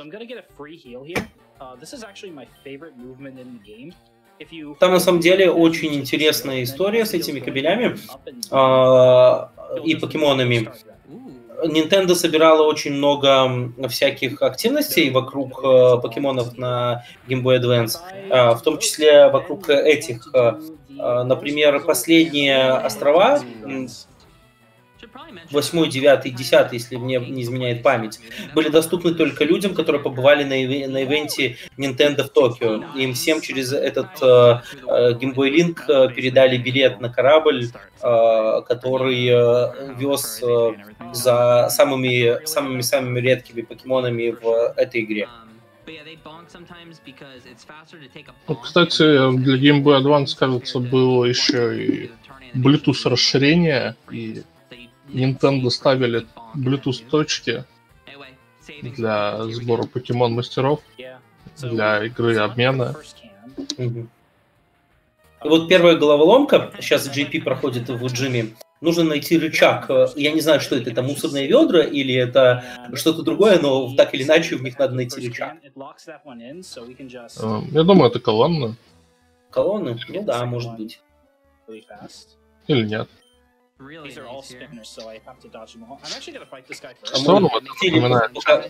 Там на самом деле очень интересная история с этими кабелями э, и покемонами. Nintendo собирала очень много всяких активностей вокруг э, покемонов на Game Boy Advance, э, в том числе вокруг этих, э, э, например, последние острова, восьмой, девятый, десятый, если мне не изменяет память, были доступны только людям, которые побывали на, ив- на ивенте Nintendo в Токио. Им всем через этот э, Game Boy Link э, передали билет на корабль, э, который э, вез э, за самыми, самыми самыми редкими покемонами в этой игре. Ну, кстати, для Game Boy Advance, кажется, было еще и Bluetooth расширение, и Nintendo ставили Bluetooth-точки для сбора покемон-мастеров, для игры обмена. Угу. И вот первая головоломка, сейчас джей пи проходит в джиме, нужно найти рычаг. Я не знаю, что это, это мусорные ведра или это что-то другое, но так или иначе в них надо найти рычаг. Я думаю, это колонна. Колонны? Ну да, может быть. Или нет. These are all spinners, so I have to dodge them all. I'm actually gonna fight this guy first. Что он вот напоминает?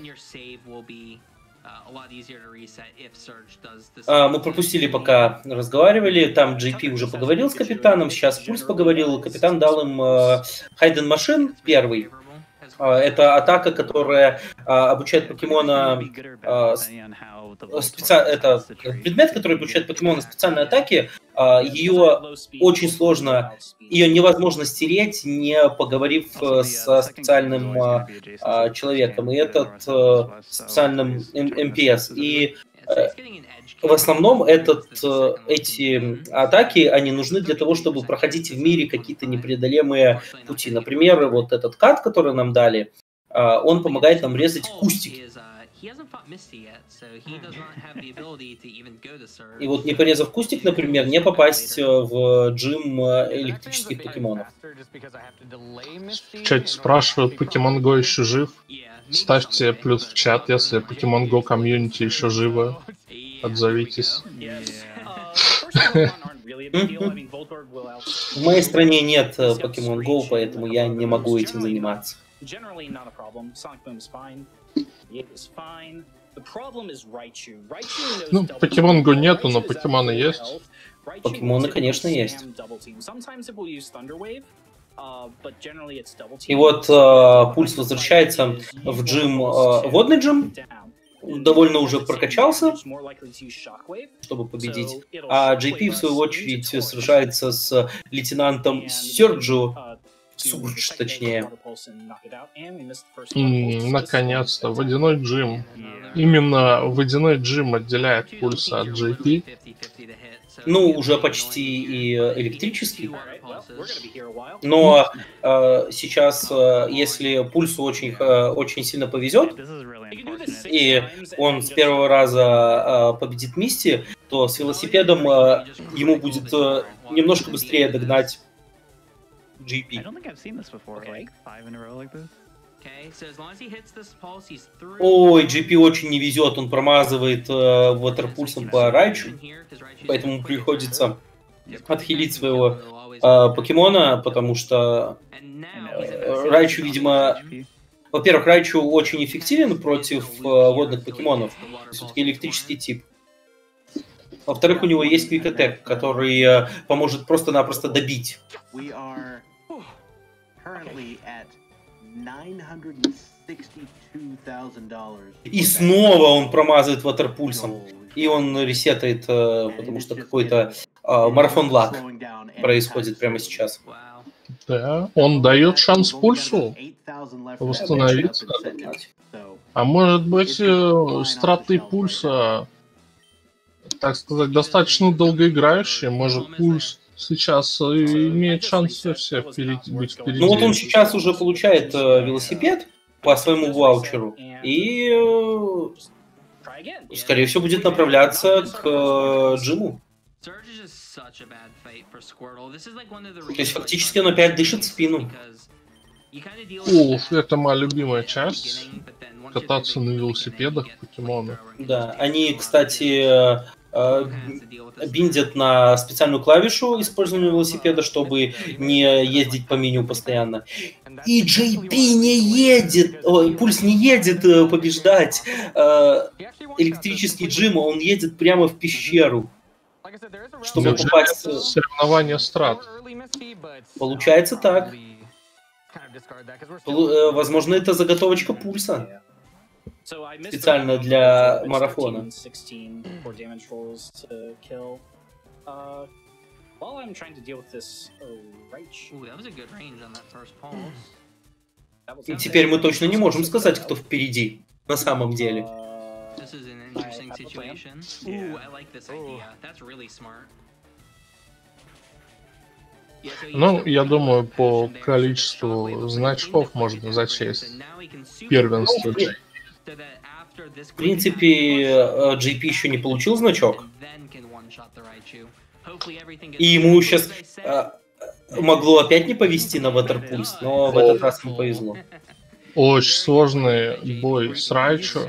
А, мы пропустили, пока разговаривали. Там джей пи уже поговорил с капитаном, сейчас Пульс поговорил. Капитан дал им э, Хайден Машин первый. Э, это атака, которая э, обучает покемона... Э, специ... Это предмет, который обучает покемона специальной атаке. Э, ее очень сложно... Ее невозможно стереть, не поговорив со специальным э, человеком. И этот э, специальным эм пи эс. И э, в основном этот, э, эти атаки, они нужны для того, чтобы проходить в мире какие-то непреодолимые пути. Например, вот этот кат, который нам дали, э, он помогает нам резать кустики. И вот не порезав кустик, например, не попасть в джим электрических покемонов. В чате спрашивают, Pokemon Go еще жив? Ставьте плюс в чат, если Pokemon Go комьюнити еще живо. Отзовитесь. В моей стране нет Pokemon Go, поэтому я не могу этим заниматься. Ну, Pokemon Go нету, но покемоны есть. Покемоны, конечно, есть. И вот э, Пульс возвращается в джим, э, водный джим, довольно уже прокачался, чтобы победить. А джей пи, в свою очередь, сражается с лейтенантом Серджио, Сурдж, точнее. Mm, наконец-то, водяной джим. Именно водяной джим отделяет пульса от джей пи. Ну, уже почти и электрический. Но э, сейчас, э, если пульсу очень, э, очень сильно повезет, и он с первого раза э, победит Мисти, то с велосипедом э, ему будет э, немножко быстрее догнать джей пи. Ой, джей пи очень не везет, он промазывает э, ватерпульсом по Райчу, поэтому приходится отхилить своего э, покемона, потому что э, Райчу, видимо... Во-первых, Райчу очень эффективен против э, водных покемонов, все-таки электрический тип. Во-вторых, у него есть Quick Attack, который э, поможет просто-напросто добить. И снова он промазывает ватерпульсом. И он ресетает, э, потому что какой-то э, марафон-лаг происходит прямо сейчас. Да, он дает шанс пульсу восстановиться. А может быть, э, страты пульса, так сказать, достаточно долгоиграющие. Может, пульс сейчас имеет шанс все впереди, быть впереди. Ну вот он сейчас уже получает э, велосипед по своему ваучеру. И, э, скорее всего, будет направляться к э, Джиму. То есть фактически он опять дышит в спину. Уф, это моя любимая часть. Кататься на велосипедах покемонов. Да, они, кстати, э, биндят на специальную клавишу использования велосипеда, чтобы не ездить по меню постоянно. И джей пи не едет, ой, Пульс не едет э, побеждать э, электрический Джим, он едет прямо в пещеру, чтобы Неужели попасть... это соревнование страт. Получается так. Полу- э, Возможно, это заготовочка Пульса. Специально для марафона. И теперь мы точно не можем сказать, кто впереди на самом деле. Ну, я думаю, по количеству значков можно зачесть первенство джей пи. В принципе, джей пи еще не получил значок. И ему сейчас э, могло опять не повезти на ватерпульс, но в этот раз ему повезло. Очень сложный бой с Райчу.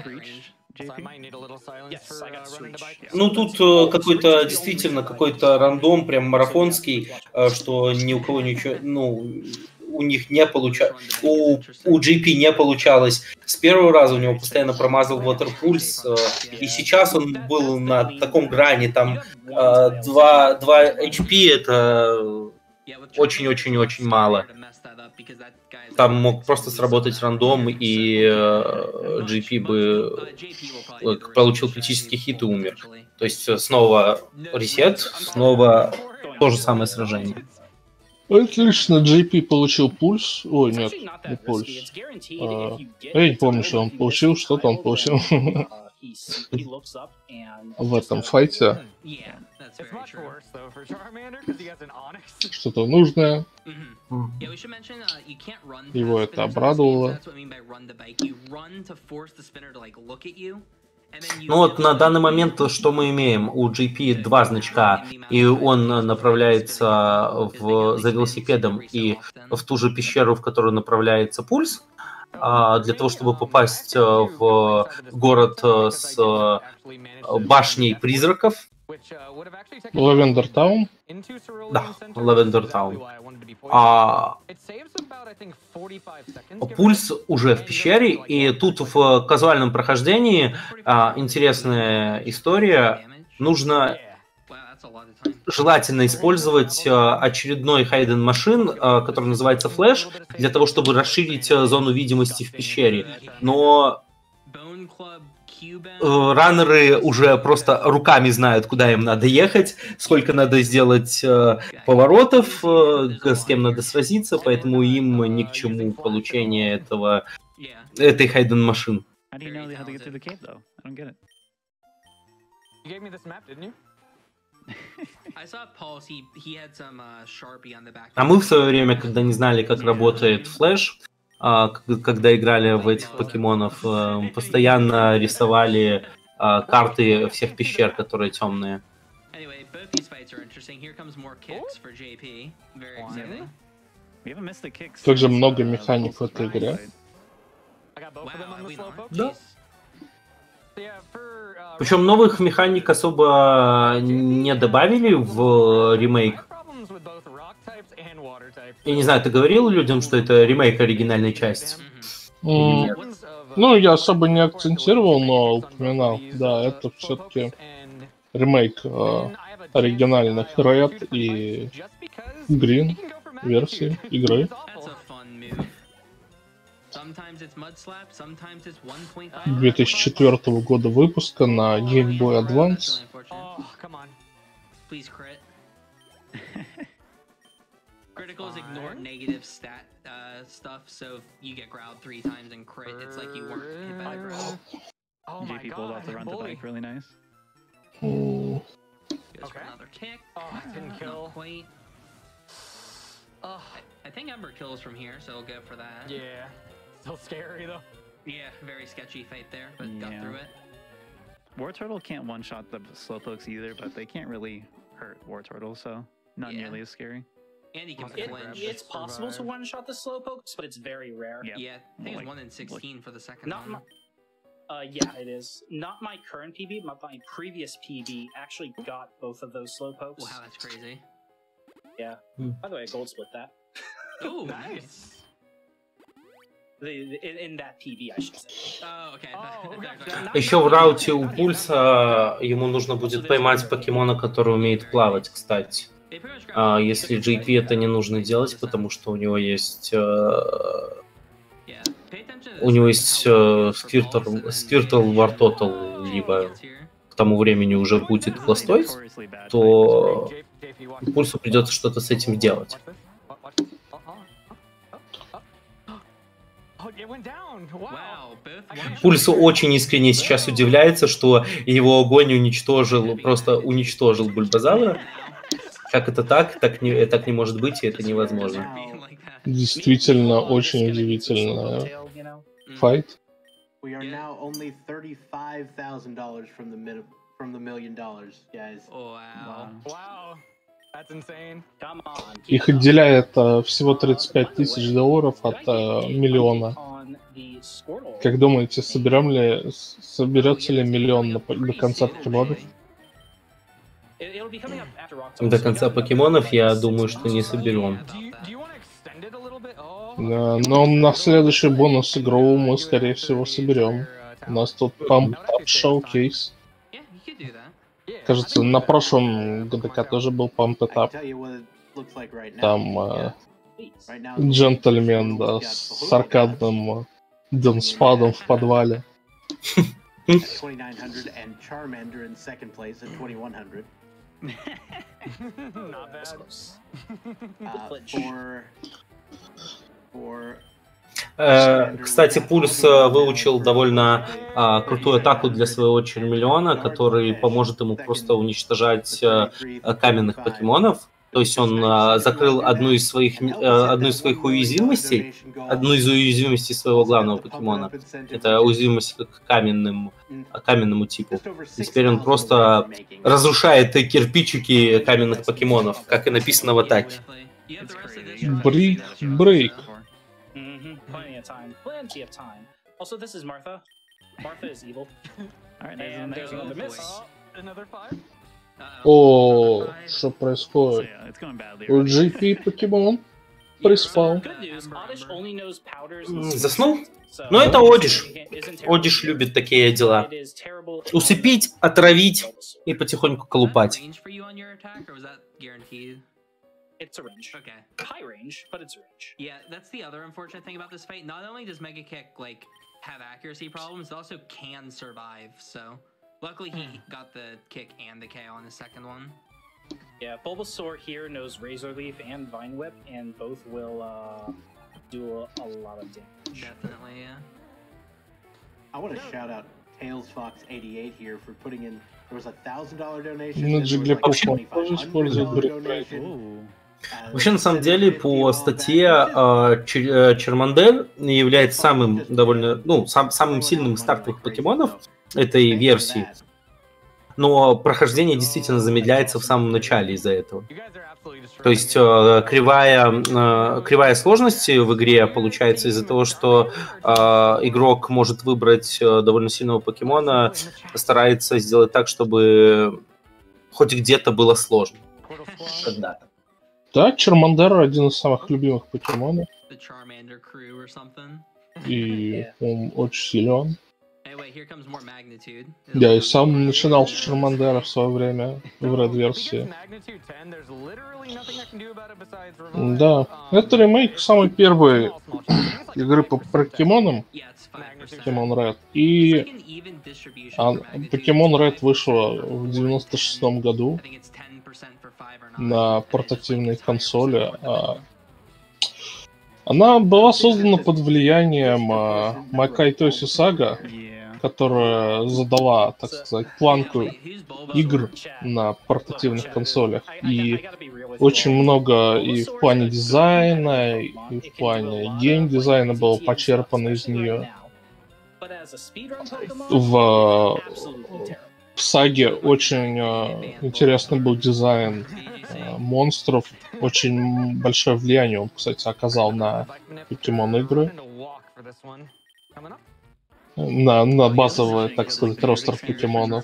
Ну, тут э, какой-то, действительно, какой-то рандом, прям марафонский, э, что ни у кого ничего, ну, у них не получалось, у, у джей пи не получалось. С первого раза у него постоянно промазал ватерпульс, э, и сейчас он был на таком грани, там э, два эйч пи это очень-очень-очень мало. Там мог просто сработать рандом, и э, джей пи бы э, получил критический хит и умер. То есть снова ресет, снова то же самое сражение. Отлично, джей пи получил пульс. Ой, нет, не пульс. А, я не помню, что он получил, что-то он получил в этом файте. Что-то нужное. Его это обрадовало. Ну вот на данный момент что мы имеем? У джей пи два значка, и он направляется в, за велосипедом и в ту же пещеру, в которую направляется Пульс, а для того, чтобы попасть в город с башней призраков. Лавендер Таун? Да, Лавендер Таун. А Пульс уже в пещере, и тут в казуальном прохождении а, интересная история. Нужно желательно использовать а, очередной Hayden машин, а, который называется Флэш, для того, чтобы расширить а, зону видимости в пещере. Но раннеры уже просто руками знают, куда им надо ехать, сколько надо сделать э, поворотов, э, с кем надо сразиться, поэтому им ни к чему получение этого, этой хайден машин. А мы в свое время, когда не знали, как работает флэш, когда играли в этих покемонов, постоянно рисовали карты всех пещер, которые темные. Также много механик в этой игре. Да. Причем новых механик особо не добавили в ремейк. Я не знаю, ты говорил людям, что это ремейк оригинальной части? Mm. Ну, я особо не акцентировал, но упоминал. Да, это все-таки ремейк э, оригинальных Red и Green версии игры. две тысячи четвёртого года выпуска на Game Boy Advance. Criticals ignore negative stat uh, stuff, so you get growled three times and crit. It's like you weren't hit by a growl. Oh my J P pulled off the run to bike, really nice. Mm. Goes for another kick. Oh, didn't kill. Not quite. Oh, I think Ember kills from here, so we'll go for that. Yeah, still scary though. Yeah, very sketchy fight there, but Yeah. got through it. War Turtle can't one-shot the Slowpokes either, but they can't really hurt War Turtle, so not Yeah. nearly as scary. And he can It, flinch. it's possible to one-shot the Slowpokes, but it's very rare. Yeah. Yeah, I think Like- it's one in sixteen for the second Not one. my, uh, yeah, it is. Not my current P B, but my previous P B actually got both of those Slowpokes. Wow, that's crazy. Yeah. Hmm. By the way, I gold split that. Oh, Nice. The, the, in, in that P B, I should say. Oh, okay. Oh, Sorry, okay. sorry. Еще в рауте у Пульса ему нужно будет поймать покемона, который умеет плавать, кстати. They pretty much А, grab- если джей пи это не нужно делать, потому что у него есть э, Yeah. Pay attention to у this него one, есть how well э, it goes for Сквиртл, balls, and then Сквиртл, maybe Вартотл, should- либо gets here. к тому времени уже будет Бластой, Notoriously bad то J- JP, watch Пульсу this. придется что-то с этим делать. Watch this. Wa- watch this. Oh, oh, oh, oh, oh. Oh, it went down. Wow. Wow, both I one can't- Пульсу очень искренне сейчас удивляется, что его огонь уничтожил, просто уничтожил Бульбазавра. Как это так? Так не, так не может быть, и это невозможно. Being like that. Действительно очень удивительный Tail, you know? Mm. файт. We are Yeah. now only thirty-five thousand dollars from the mid from the million dollars, guys. Oh, wow. Wow. That's insane. Come on. keep Их it up. отделяет э, всего тридцать пять тысяч долларов от э, миллиона. On the Squirtle. Как думаете, соберем ли, с- соберется ли миллион на по- до конца покемонов? It- it'll be coming up after Rock До конца покемонов я думаю, что не соберем. Do you, do you want to extend it a little bit? Oh. Да, но на следующий бонус игру мы, скорее всего, соберем. У нас тут Pump Up Showcase. Yeah, you could do that. Yeah, Кажется, I think на that- прошлом ГДК тоже был Pump It I can Up. tell you what it looks like right now. Там э, Please. Right now, it джентльмен, да, looks с like с аркадным э, донспадом в подвале. twenty-nine hundred and Charmander in second place at twenty-one hundred. Not bad. Uh, Flinch. for for Э, Кстати, Пульс э, выучил довольно а, крутую атаку для своего Чермелеона, который поможет ему просто уничтожать э, э, каменных покемонов. То есть он а, закрыл одну из своих э, одну из своих уязвимостей, одну из уязвимостей своего главного покемона. Это уязвимость к каменным, к каменному типу. И теперь он просто разрушает кирпичики каменных покемонов, как и написано в атаке. You have the rest of this crazy. round. Брейк, брейк. Mm-hmm. Plenty of time. Plenty of time. Also, this is Martha. Martha is evil. All right, there's And another there's another one. miss. Oh, another five? О, Uh-oh. что So происходит? yeah, it's going badly. У already. джей пи покемон приспал. Good news. Oddish only knows powders. М, and Заснул? so Ну, это Одиш. isn't terrible. Одиш любит такие дела. It is terrible. Усыпить, отравить и потихоньку колупать. Range for you on your attack, or was that guaranteed? It's a range. Okay. High range, but it's a range. Yeah, that's the other unfortunate thing about this fight. Not only does Mega Kick like have accuracy problems, it also can survive. So luckily he got the kick and the K O on the second one. Yeah, Bulbasaur here knows Razor Leaf and Vine Whip, and both will uh, do a, a lot of damage. Definitely, yeah. I want to shout out Tails Fox eighty-eight here for putting in. There was a thousand dollar donation. Ну, Джиглипов тоже использует брейк. Вообще, на самом деле, по статье Чармандер является самым довольно, ну, сам, самым сильным из стартовых покемонов этой версии. Но прохождение действительно замедляется в самом начале из-за этого. То есть кривая, кривая сложности в игре получается из-за того, что игрок может выбрать довольно сильного покемона, старается сделать так, чтобы хоть где-то было сложно. Когда-то. Да, Чармандер один из самых любимых покемонов. И он очень силен. Я и сам начинал с Чармандера в свое время в Red-версии. Да, это ремейк самой первой игры по покемонам, Покемон Red. И Покемон Red вышла в девяносто шестом году на портативной консоли. Она была создана под влиянием Макай Тоси Сага, которая задала, так сказать, планку игр на портативных консолях. И очень много и в плане дизайна, и в плане гейм-дизайна было почерпано из нее. В, в Саге очень интересный был дизайн монстров. Очень большое влияние он, кстати, оказал на покемон-игры. На, на базовый, так сказать, ростер покемонов.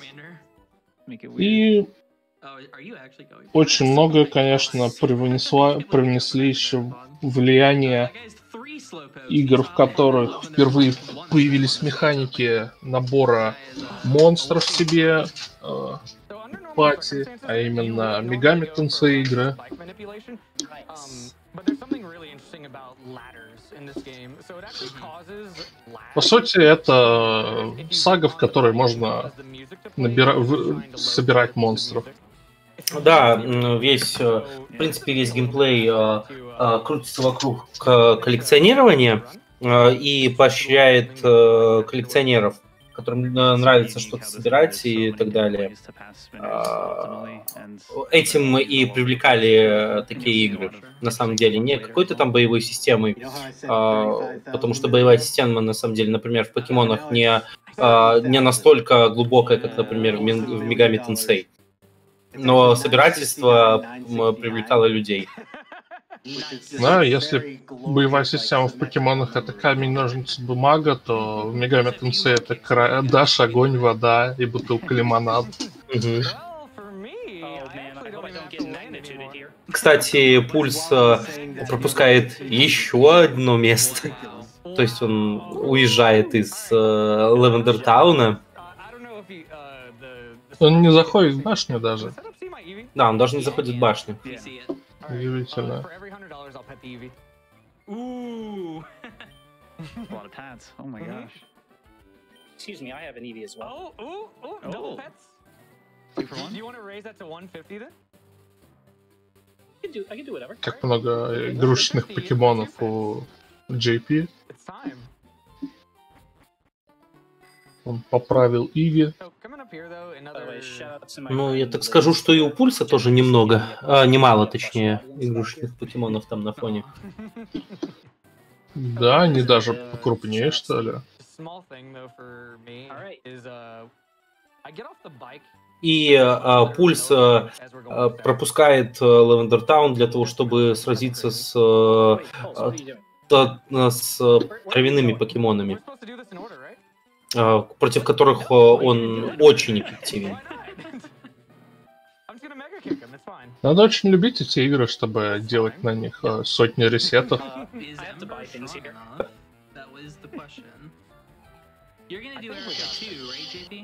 И очень многое, конечно, привнесло, привнесли еще влияние игр, в которых впервые появились механики набора монстров в себе, э, пати, а именно Megami Tensei игры. По сути, это сага, в которой можно набира... в... собирать монстров. Да, весь, в принципе, весь геймплей э, э, крутится вокруг коллекционирования э, и поощряет э, коллекционеров, которым нравится что-то собирать и так далее. Этим и привлекали такие игры, на самом деле. Не какой-то там боевой системой, потому что боевая система, на самом деле, например, в покемонах не, не настолько глубокая, как, например, в Megami Tensei. Но собирательство привлекало людей. Да, если боевая система в покемонах это камень, ножницы, бумага, то в Megami Tensei это кра... дашь, огонь, вода и бутылка лимонада. Угу. Кстати, Пульс пропускает еще одно место. То есть он уезжает из Лавендер-тауна. Он не заходит в башню даже. Да, он даже не заходит в башню. Удивительно. Ooh. A lot of pets. Oh my gosh. Excuse me, I have an Eevee as well. Oh, ooh, ooh, Oh. double pets. Two for one. Do you want to raise that to one fifty then? I can do, I can do whatever. Как много игрушечных покемонов у джей пи. It's time. Он поправил Иви. So coming up here though, By the way, another. shout out to my Ну, я friend, так uh, скажу, что и у Пульса тоже немного, а, немало, точнее, игрушечных покемонов там на фоне. Да, они даже покрупнее, что ли. Small thing though for me is uh, I get off the bike. И а, Пульс а, а, пропускает Лавендер Таун для того, чтобы сразиться с, а, а, с травяными покемонами, We're supposed to do this in order, right? а, против которых а, он очень эффективен. I'm just gonna mega kick him. It's fine. Надо очень любить эти игры, чтобы делать на них э, сотни ресетов. Uh, Is I have to buy Ember things strong here. enough? That was the question. You're gonna do Erica too, right, J P?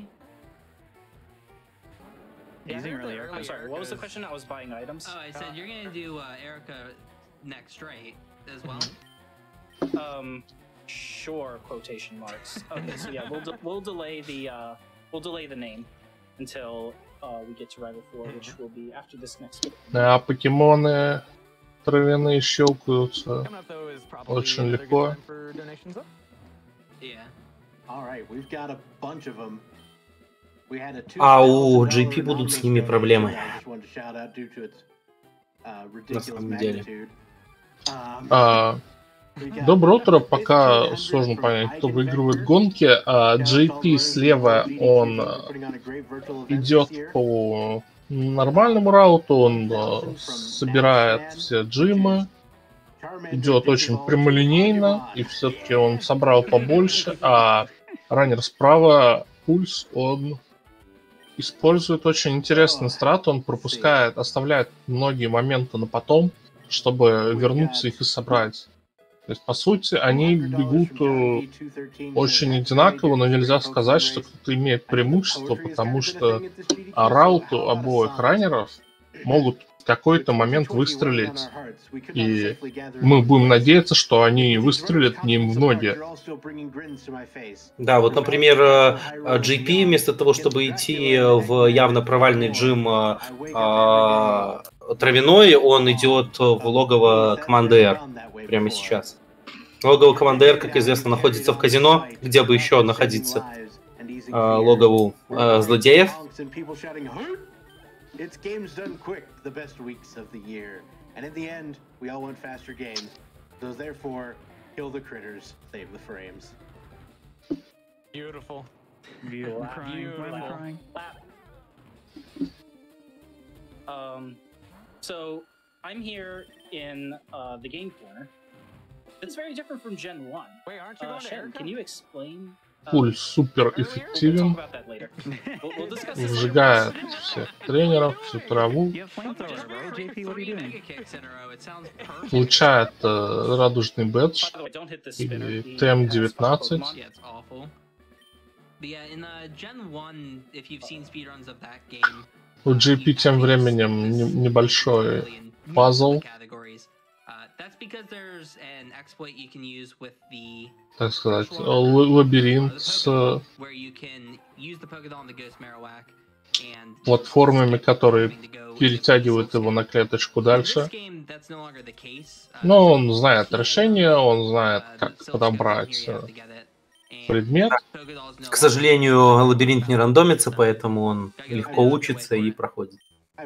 Easy really earlier. I'm sorry, what was the Erica's- question? I was buying items. Oh, I said you're gonna do uh, Erica next, right? As well. Um, Sure, quotation marks. Okay, so yeah, we'll de we'll delay the uh, we'll delay the name until uh, we get to Rival four, which will be after this next. А покемоны травяные щелкаются очень легко. А у джей пи будут с ними проблемы. На самом деле. А, доброе утро. Пока сложно понять, кто выигрывает гонки. А джей пи слева, он идет по нормальному рауту, он собирает все джимы, идет очень прямолинейно, и все-таки он собрал побольше, а раннер справа, Пульс, он использует очень интересный страт, он пропускает, оставляет многие моменты на потом, чтобы вернуться их и собрать. То есть, по сути, они бегут очень одинаково, но нельзя сказать, что кто-то имеет преимущество, потому что раут у обоих раннеров могут в какой-то момент выстрелить. И мы будем надеяться, что они выстрелят не им в ноги. Да, вот, например, джей пи вместо того, чтобы идти в явно провальный джим травяной, он идет в логово команды R прямо сейчас. Логово команды R, как известно, находится в казино, где бы еще находиться э, логову э, злодеев. Beautiful. Beautiful. I'm crying. Why am I crying? Um, so I'm here in uh, the game corner. It's very different from Gen one. Wait, aren't you uh, going to Shen, Erica? can you explain? Пульс супер эффективен, сжигает всех тренеров, всю траву, получает э, радужный бэдж и тэ эм девятнадцать. У джей пи тем временем не, небольшой пазл, так сказать, лабиринт с платформами, которые перетягивают его на клеточку дальше. Но он знает решение, он знает, как подобрать предмет. К сожалению, лабиринт не рандомится, поэтому он легко учится и проходит.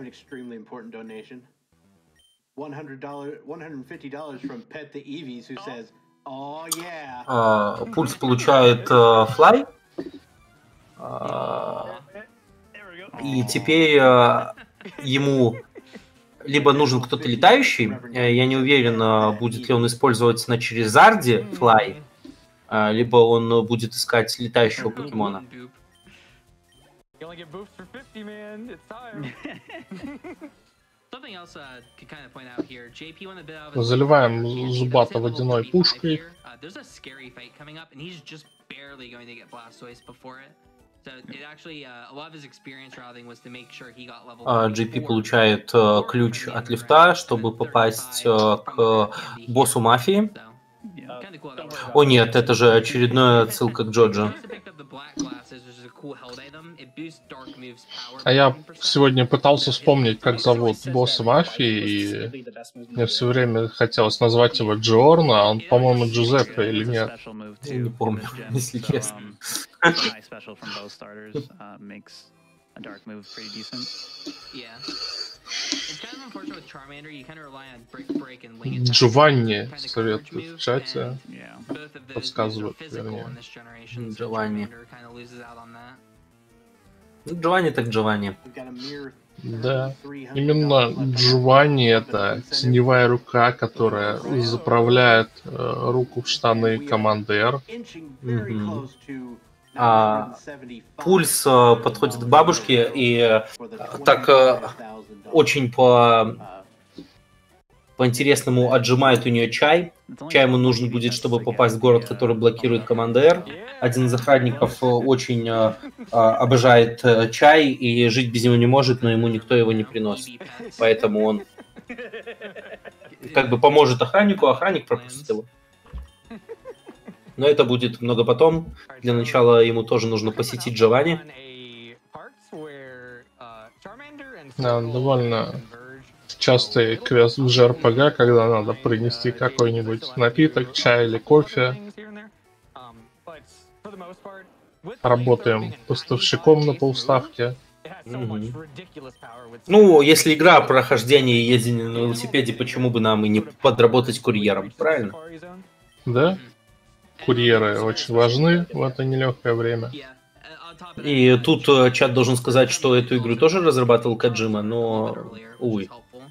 Uh, Пульс получает флай, uh, uh, и теперь uh, ему либо нужен кто-то летающий, uh, я не уверен, uh, будет ли он использовать на Черезарде флай, uh, либо он будет искать летающего покемона. Заливаем Зубата водяной пушкой. джей пи получает uh, ключ от лифта, чтобы попасть uh, к боссу мафии. О нет, это же очередная отсылка к Джоджо. А я сегодня пытался вспомнить, как зовут босса мафии, и мне все время хотелось назвать его Джорно, а он, по-моему, Джузеппе или нет? Я не помню, если честно. Джованни советуют в чате, подсказывают, вернее. Джованни. Джованни так Джованни. Да, именно Джованни — это теневая рука, которая заправляет э, руку в штаны команды R. Mm-hmm. А Пульс э, подходит к бабушке и э, так э, очень по по-интересному отжимает у нее чай. Чай ему нужен будет, чтобы попасть в город, который блокирует команда R. Один из охранников очень э, э, обожает э, чай и жить без него не может, но ему никто его не приносит. Поэтому он как бы поможет охраннику, а охранник пропустит его. Но это будет много потом. Для начала ему тоже нужно посетить Джованни. Да, довольно частый квест в джей ар пи джи, когда надо принести какой-нибудь напиток, чай или кофе. Работаем поставщиком на полставки. Угу. Ну, если игра о прохождении и ездении на велосипеде, почему бы нам и не подработать курьером, правильно? Да. Курьеры очень важны в это нелегкое время. И тут э, чат должен сказать, что эту игру тоже разрабатывал Коджима, но, увы.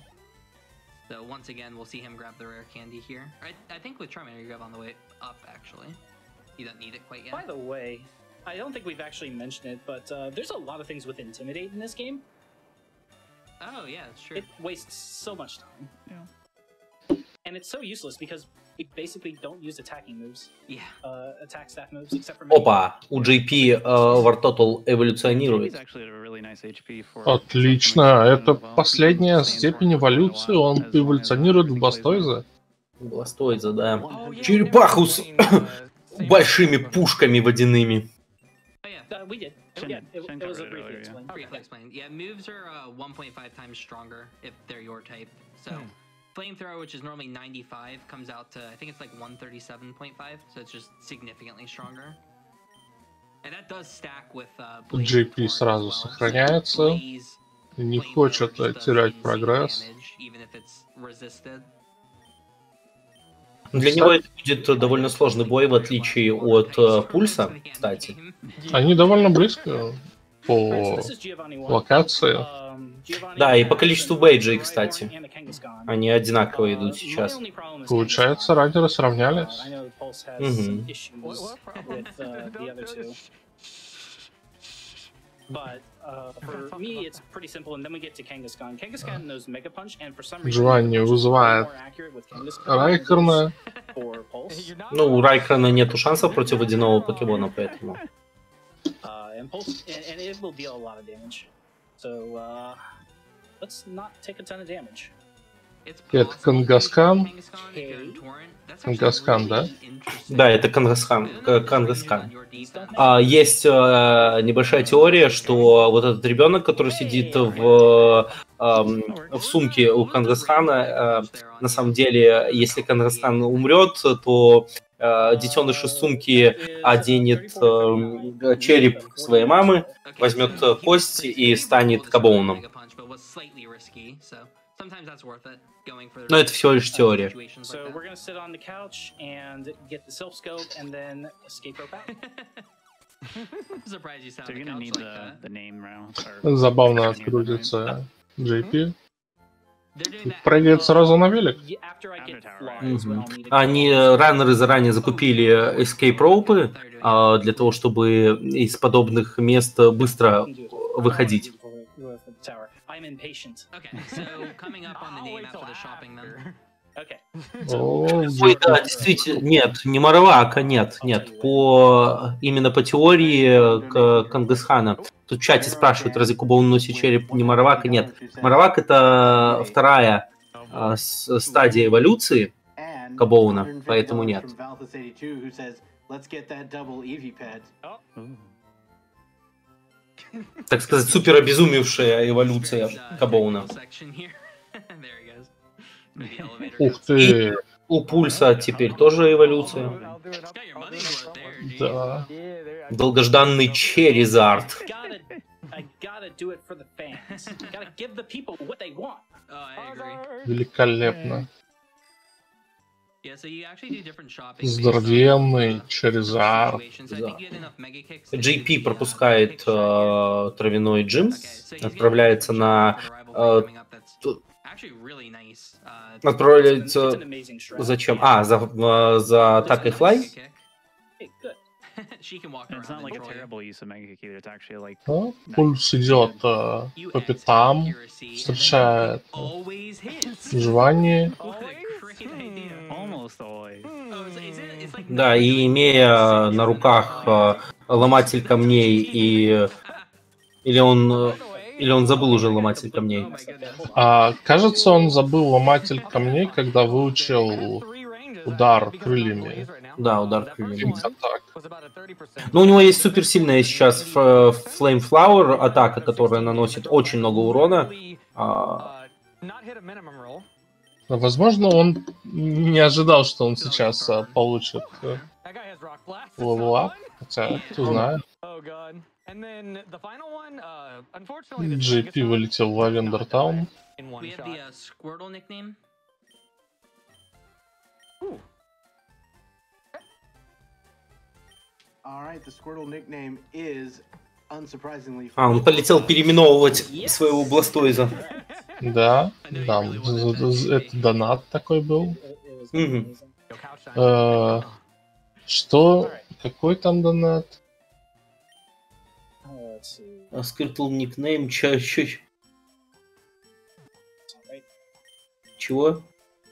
By the way, I don't think we've actually mentioned it, but uh, there's a lot of things with Intimidate in this game. Oh yeah, it's true. It wastes so much time. Yeah. And it's so useless because we basically don't use attacking moves. Yeah. Uh, attack staff moves, except for... Опа, у джей пи uh, War Total эволюционирует. Отлично, это последняя степень эволюции, он эволюционирует в Бластоизе. Бластоизе, да. Черепаху с большими пушками водяными. Uh, we did. Yeah, it, it was a briefly explained. Briefly explained. Yeah, moves are uh, one point five times stronger if they're your type. So, hmm. Flamethrower, which is normally ninety-five, comes out to, I think it's like one thirty-seven point five, so it's just significantly stronger. And that does stack with uh, джей пи сразу сохраняется, не хочет терять прогресс. Для него это будет довольно сложный бой, в отличие от uh, Пульса, кстати. Они довольно близко по локации. Да, и по количеству бейджей, кстати. Они одинаково идут сейчас. Получается, райдеры сравнялись. Угу. Джованни вызывает Райкерна. Ну, у Райкерна нету шансов против водяного покемона, поэтому... Это Кангаскан. Кангаскан, да? Да, это Кангаскан. Кангаскан. А, есть а, небольшая теория, что вот этот ребенок, который сидит в, а, в сумке у Кангаскана, а, на самом деле, если Кангаскан умрет, то а, детеныш из сумки оденет а, череп своей мамы, возьмет кость и станет Кабоуном. Но это всего лишь теория. Забавно крутится джей пи. Прыгает сразу на велик. Mm-hmm. Они, раннеры, заранее закупили escape rope а, для того, чтобы из подобных мест быстро выходить. Ой, да, действительно, нет, не Марвака, нет, нет, по именно по теории Кангасхана. Тут в чате спрашивают, разве Кубоун носит череп не Марвака? Нет, Марвак это вторая а, с, стадия эволюции Кабоуна, поэтому нет. Так сказать, супер обезумевшая эволюция Кабоуна. Ух ты! И у Пульса теперь тоже эволюция. Да. Долгожданный Черизард. Великолепно. Здоровенный Черизард. Да. джей пи пропускает э, травяной джим, отправляется на... Э, отправляется... Зачем? А, за, за атакой флай? Ну, Пульс идет э, по пятам, встречает Джованни. Да, и имея на руках э, ломатель камней и... Или он... Или он забыл уже ломатель камней? А, кажется, он забыл ломатель камней, когда выучил удар крыльями. Да, удар крыльями. Атак. Но у него есть суперсильная сейчас Flame Flower атака, которая наносит очень много урона. А... Возможно, он не ожидал, что он сейчас а, получит левел-ап, хотя, кто знает. джей пи вылетел в Lavender Town. А, он полетел переименовывать своего Бластойза. Да, да, это донат такой был. Mm-hmm. Uh, что? Какой там донат? Скрипл никнейм, чё, чё? Чего?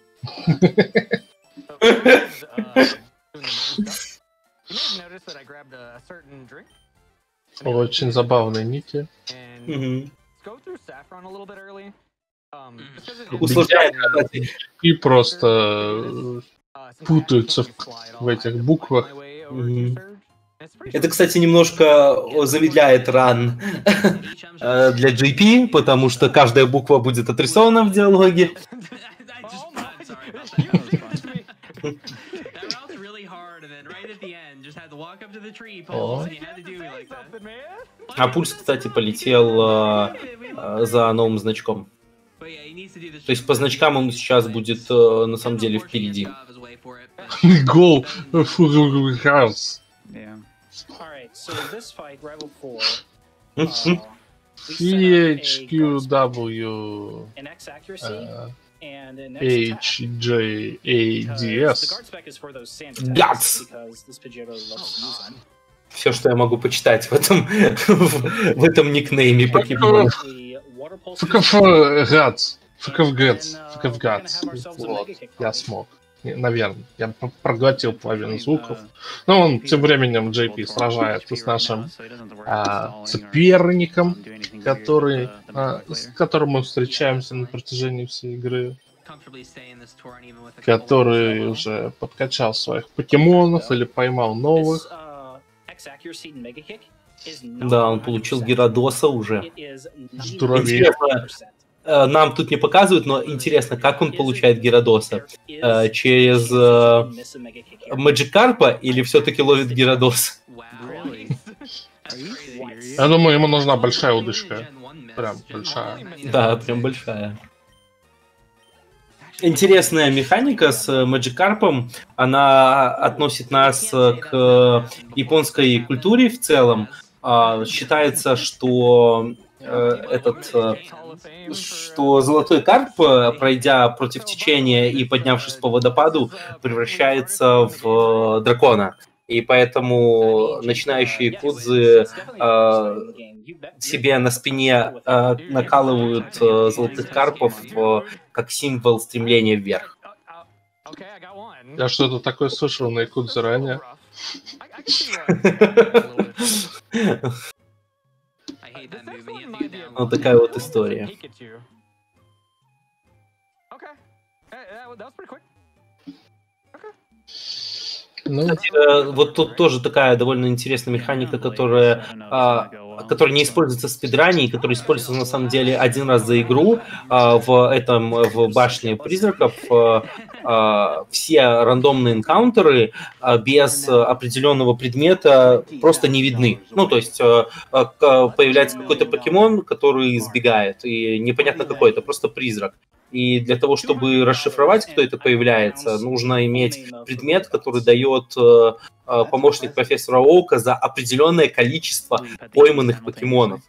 Очень забавные ники. Mm-hmm. Усложняет, и просто путаются в, в этих буквах. Mm-hmm. Это, кстати, немножко замедляет ран для джей пи, потому что каждая буква будет отрисована в диалоге. О. А пульс, кстати, полетел э, за новым значком. То есть по значкам он сейчас будет э, на самом деле впереди. Go full house. пи эйч кью дабл ю эйч джей эй ди эс. Гатс! Все, что я могу почитать в этом, в этом никнейме покемона. ФКФ Гатс. ФКФ Гатс. ФКФ Гатс. Вот, я смог. Наверное, я проглотил половину звуков. Но он тем временем джей пи сражается с нашим а, соперником, который, а, с которым мы встречаемся на протяжении всей игры, который уже подкачал своих покемонов или поймал новых. Да, он получил Гирадоса уже. Здоровее. Нам тут не показывают, но интересно, как он получает Гирадоса? Через Мэджикарпа или все-таки ловит Гирадос? Я думаю, ему нужна большая удочка. Прям большая. Да, прям большая. Интересная механика с Мэджикарпом. Она относит нас к японской культуре в целом. Считается, что этот, что золотой карп, пройдя против течения и поднявшись по водопаду, превращается в дракона. И поэтому начинающие кудзы э, себе на спине э, накалывают э, золотых карпов э, как символ стремления вверх. Я что-то такое слышал на якудзе ранее. Вот такая вот история. Ну... Кстати, вот тут тоже такая довольно интересная механика, которая, а, которая не используется в спидране, и которая используется на самом деле один раз за игру а, в этом в башне призраков. А, а, все рандомные энкаунтеры а, без определенного предмета просто не видны. Ну, то есть а, а, появляется какой-то покемон, который сбегает, и непонятно какой, это просто призрак. И для того, чтобы расшифровать, кто это появляется, нужно иметь предмет, который дает э, э, помощник профессора Оука за определенное количество пойманных покемонов.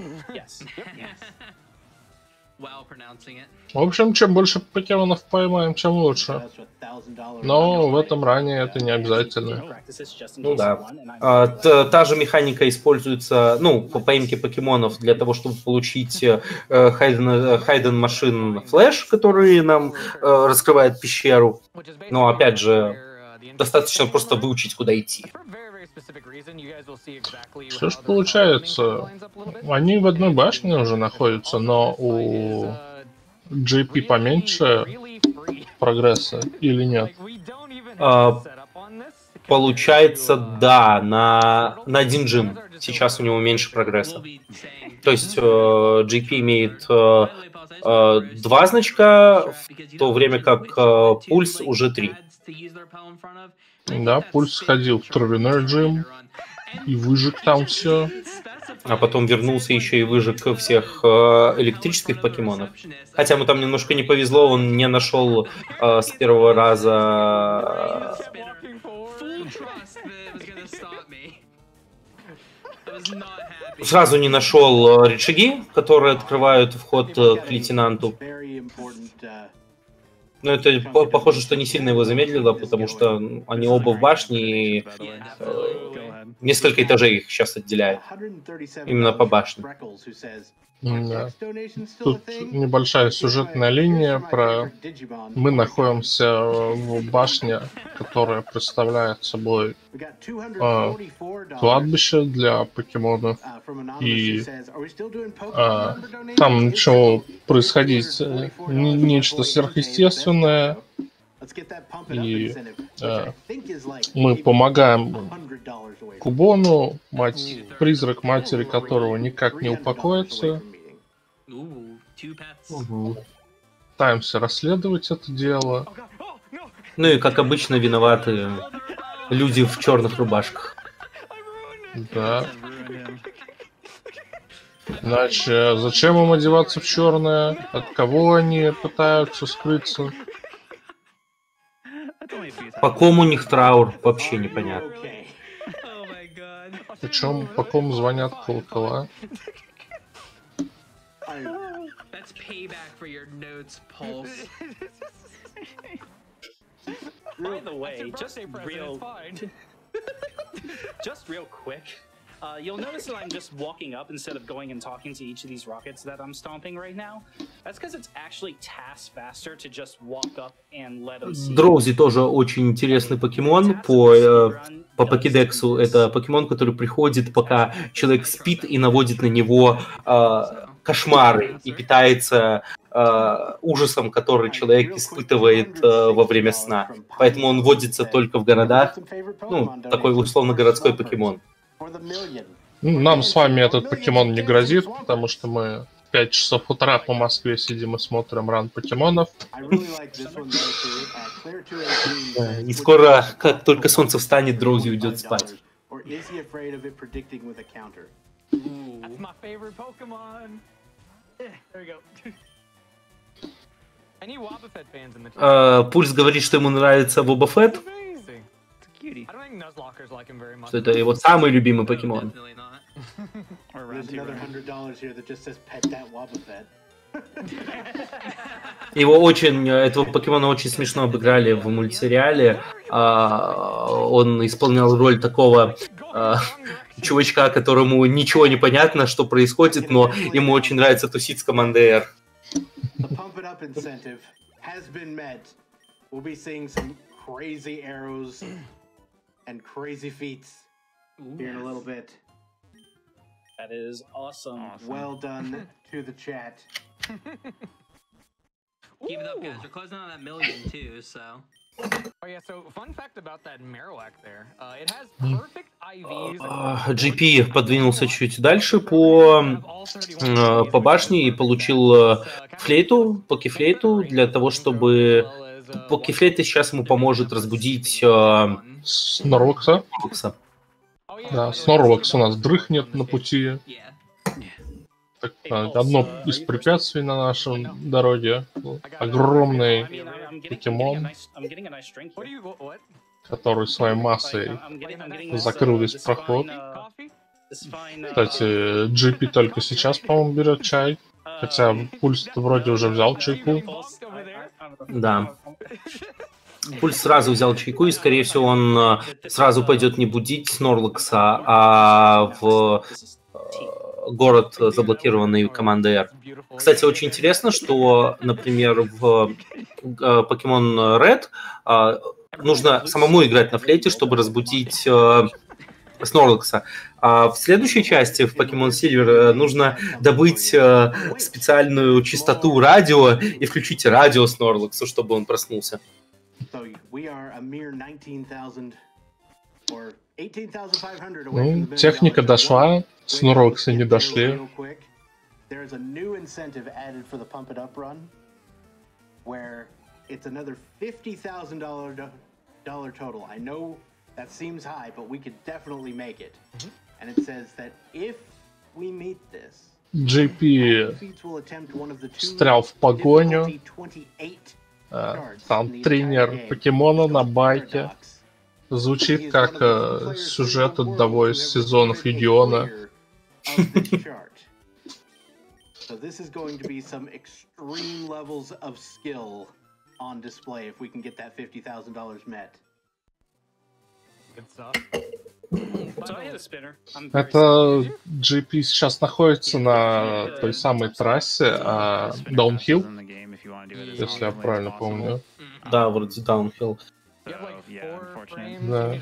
В общем, чем больше покемонов поймаем, чем лучше. Но в этом ранее это не обязательно. Ну да. А, та, та же механика используется, ну, по поимке покемонов для того, чтобы получить э, Hidden, Hidden Machine Flash, который нам э, раскрывает пещеру. Но опять же, достаточно просто выучить, куда идти. Что ж получается? Они в одной башне уже находятся, но у джей пи поменьше прогресса или нет? А, получается, да, на, на один джим. Сейчас у него меньше прогресса. То есть э, джей пи имеет э, э, два значка, в то время как э, пульс уже три. Да, пульс сходил в травяной джим и выжег там все. А потом вернулся еще и выжег всех э, электрических покемонов. Хотя ему там немножко не повезло, он не нашел э, с первого раза... Сразу не нашел рычаги, которые открывают вход к лейтенанту. Но это похоже, что не сильно его замедлило, потому что они оба в башне, и э, несколько этажей их сейчас отделяет. Именно по башне. Да. Тут небольшая сюжетная линия про... Мы находимся в башне, которая представляет собой э, кладбище для покемонов. И э, там начало происходить не, нечто сверхъестественное. И э, мы помогаем Кубону, мать, призрак матери которого никак не упокоится. Угу. Пытаемся расследовать это дело. Ну и, как обычно, виноваты люди в черных рубашках. Да. Иначе зачем им одеваться в черное? От кого они пытаются скрыться? По кому у них траур, вообще непонятно. Причем по кому звонят колокола? That's payback for your notes, Pulse. By the way, just real, just real quick, uh, you'll notice that I'm just walking up instead of going and talking to each of these rockets that I'm stomping right now. That's because it's actually task faster to just walk up and let them see. Дроузи тоже очень интересный покемон по, э, по покедексу. Это покемон, который приходит, пока человек спит, и наводит на него э, кошмары и питается э, ужасом, который человек испытывает э, во время сна. Поэтому он водится только в городах. Ну, такой условно городской покемон. Нам с вами этот покемон не грозит, потому что мы в пять часов утра по Москве сидим и смотрим ран покемонов. И скоро, как только солнце встанет, Дроузи уйдет спать. Uh, Пульс говорит, что ему нравится Боба Фетт. Что это его самый любимый покемон. Его очень, этого покемона очень смешно обыграли в мультсериале. Uh, он исполнял роль такого uh, чувачка, которому ничего не понятно, что происходит, но ему очень нравится тусить с командой R. The pump it up incentive has been met. We'll be seeing some crazy arrows and crazy feats here in a little bit. That is awesome. awesome. Well done to the chat. Keep it up, guys. We're closing on that million too, so. Oh yeah, so fun fact about that Marowak there. Uh, it has perfect I Vs. джей пи подвинулся чуть дальше по, по башне и получил флейту, покефлейту, для того, чтобы... Покефлейта сейчас ему поможет разбудить Снорвокса. Да, Снорвокс у нас дрыхнет на пути. Так, одно из препятствий на нашей дороге. Огромный покемон, который своей массой закрыл весь проход. Кстати, джей пи только сейчас, по-моему, берет чай. Хотя Пульс вроде уже взял чайку. Да. Пульс сразу взял чайку, и, скорее всего, он сразу пойдет не будить Снорлокса, а в город, заблокированный командой R. Кстати, очень интересно, что, например, в Pokemon Red нужно самому играть на флейте, чтобы разбудить Снорлокса. А в следующей части, в Pokemon Silver, нужно добыть специальную частоту радио и включить радио Снорлоксу, чтобы он проснулся. So we are a mere nineteen thousand or eighteen thousand five hundred away Ну, from the техника дошла, снуроксы не дошли. There's a new incentive added for the Pump It Up run, where it's another fifty thousand dollars dollar total. I know that seems high, but we could definitely make it. Mm-hmm. And it says that if we meet this, джей пи встрял в погоню. Там тренер покемона на байке. Звучит как э, сюжет одного из сезонов Юдиона. So this is going to be some extreme levels of skill on display if we can get that fifty thousand dollars met. Good stuff. So I hit a spinner. Это джей пи сейчас находится на той самой трассе, а Downhill, если я правильно помню. Да, вроде Downhill. Да.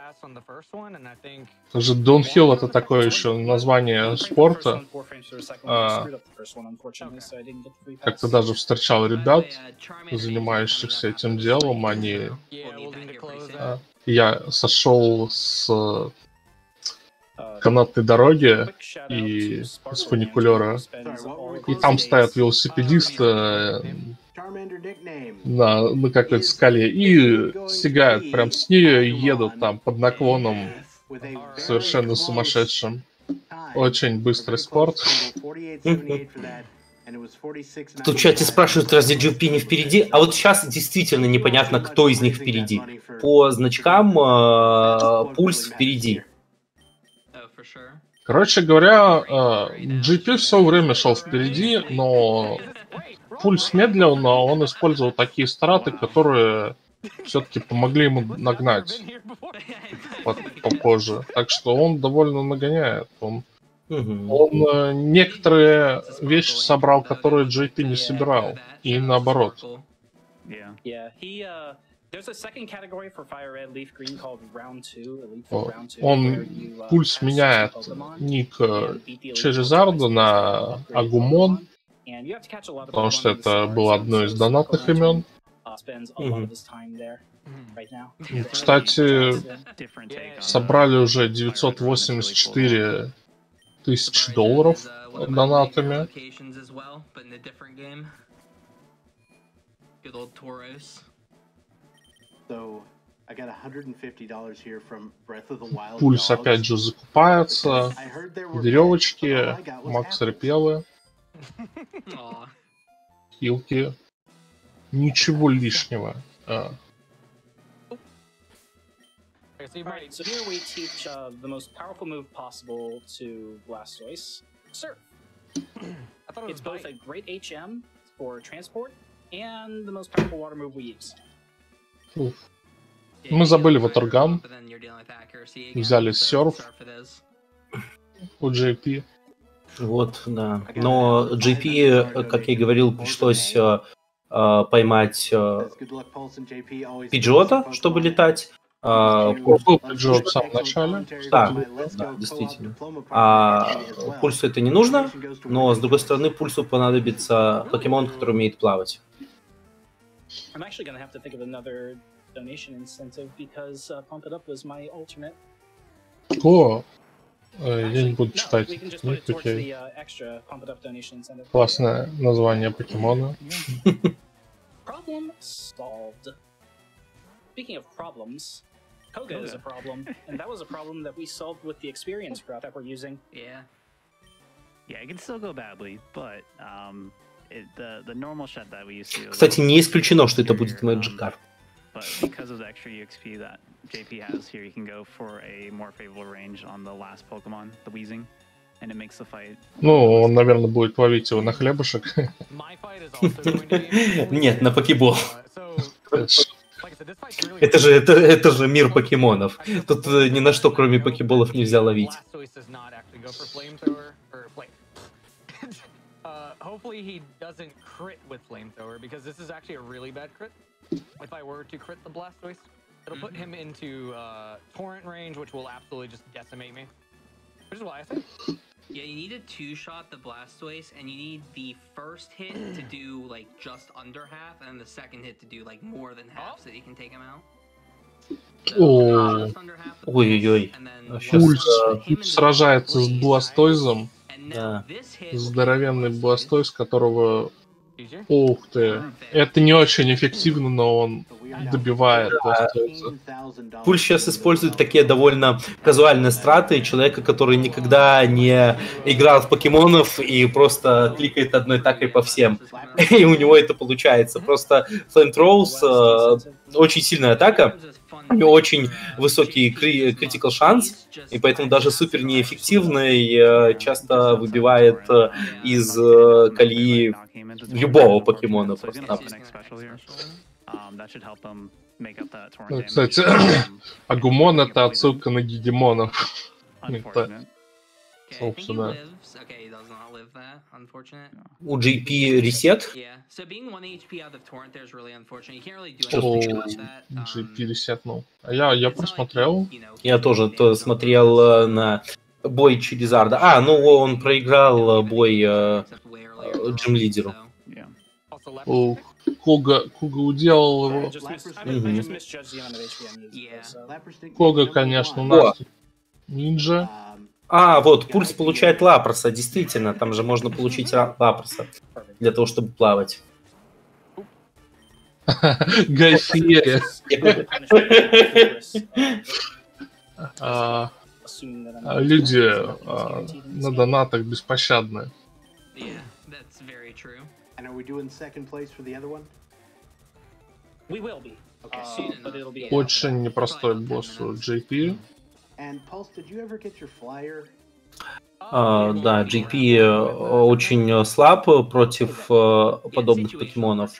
Даже Downhill — это такое еще название спорта. А, как-то даже встречал ребят, занимающихся этим делом. Они... А, я сошел с канатной дороги и с фуникулера, и там стоят велосипедисты на, на какой-то скале и стигают прям с нее и едут там под наклоном совершенно сумасшедшим. Очень быстрый спорт. Тут в чате спрашивают, разве джи пи не впереди? А вот сейчас действительно непонятно, кто из них впереди. По значкам э, пульс впереди. Короче говоря, джи пи все время шел впереди, но пульс медлил, но он использовал такие страты, которые все-таки помогли ему нагнать попозже. Так что он довольно нагоняет. Он, mm-hmm. он некоторые вещи собрал, которые джей пи не собирал. И наоборот. Yeah. Yeah, he, uh... There's a second category for Fire Red Leaf Green called Round two, Elite for Round two. Он you, uh, пульс меняет ник Черезарда на Агумон, потому что это было одно из донатных имен. Mm-hmm. Кстати, собрали уже девятьсот восемьдесят четыре тысячи долларов донатами. Пульс опять же закупается. Веревочки, Макс Репелы, хилки. Ничего лишнего. А. Alright, so here we teach uh, the most powerful move possible to Blastoise, Surf. It's both a great H M for transport and the most powerful water move we use. Уф. Мы забыли Ватерган, взяли серф у джей пи. Вот, да. Но джей пи, как я и говорил, пришлось э, э, поймать э, Пиджота, чтобы летать. Э, Был Пиджот в самом начале. Да, да, действительно. А пульсу это не нужно, но, с другой стороны, пульсу понадобится покемон, который умеет плавать. I'm actually going to have to think of another donation incentive because uh, Pump It Up was my alternate. О, я не буду читать. Нет, окей. Классное название покемона. Problem solved. Speaking of problems, Koga is a problem, and that was a problem that we solved with the experience route that we're using. Yeah. Yeah, it can still go badly, but um. It, the, the normal shot that we used to, Кстати, не исключено, что это будет Magikarp. But because of the extra E X P that J P has here, you can go for a more favorable range on the last Pokemon, the Weezing, and it makes the fight. Ну, он, наверное, будет ловить его на хлебушек. Нет, на покебол. Это же, это, это же мир покемонов. Тут ни на что, кроме покеболов, нельзя ловить. Hopefully he doesn't crit with Flamethrower, because this is actually a really bad crit. If I were to crit the Blastoise, it'll put him into uh, Torrent range, which will absolutely just decimate me. Which is why I said Yeah, you need to two-shot the Blastoise, and you need the first hit to do like just under half, and the second hit to do like more than half, so that you can take him out. О, ой-ой-ой. Пульс сражается с Бластойзом. Да. Здоровенный Бластойз, которого... Ух ты. Это не очень эффективно, но он добивает Бластойза. Пульс сейчас использует такие довольно казуальные страты человека, который никогда не играл в покемонов и просто кликает одной атакой по всем. И у него это получается. Просто Flame Throws э, очень сильная атака. У него очень высокий кри- critical шанс, и поэтому даже супер неэффективный э, часто выбивает э, из э, колеи любого покемона просто-напросто. Ну, кстати, Агумон — это отсылка на Гегемонов. Это, собственно. У джей пи ресет. О, джей пи ресетнул. А я, я просмотрел. Я тоже то смотрел на бой Чаризарда. А, ну он проиграл бой э, Джим-лидеру. О, Кога, Кога уделал его. Mm-hmm. Кога, конечно, у нас нинджа. А, вот, Пульс получает Лапроса, действительно, там же можно получить Лапроса для того, чтобы плавать. Гайфери. Люди на донатах беспощадны. Очень непростой босс у джей пи. Uh, да, джей пи очень слаб против uh, подобных покемонов.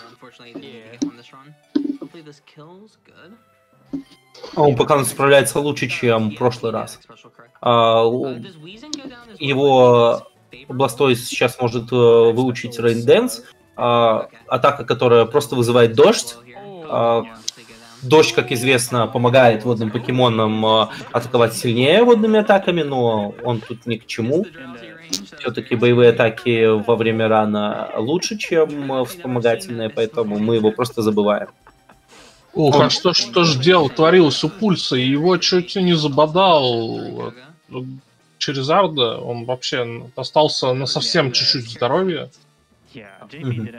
Он пока справляется лучше, чем в прошлый раз. Uh, его Blastoise сейчас может uh, выучить Rain Dance, uh, атака, которая просто вызывает дождь. Uh, Дождь, как известно, помогает водным покемонам э, атаковать сильнее водными атаками, но он тут ни к чему. Все-таки боевые атаки во время рана лучше, чем э, вспомогательные, поэтому мы его просто забываем. Ух, он... а что, что ж дело творилось у Пульса? Его чуть не забодал Чаризарда. Он вообще остался на совсем чуть-чуть здоровья. Mm-hmm.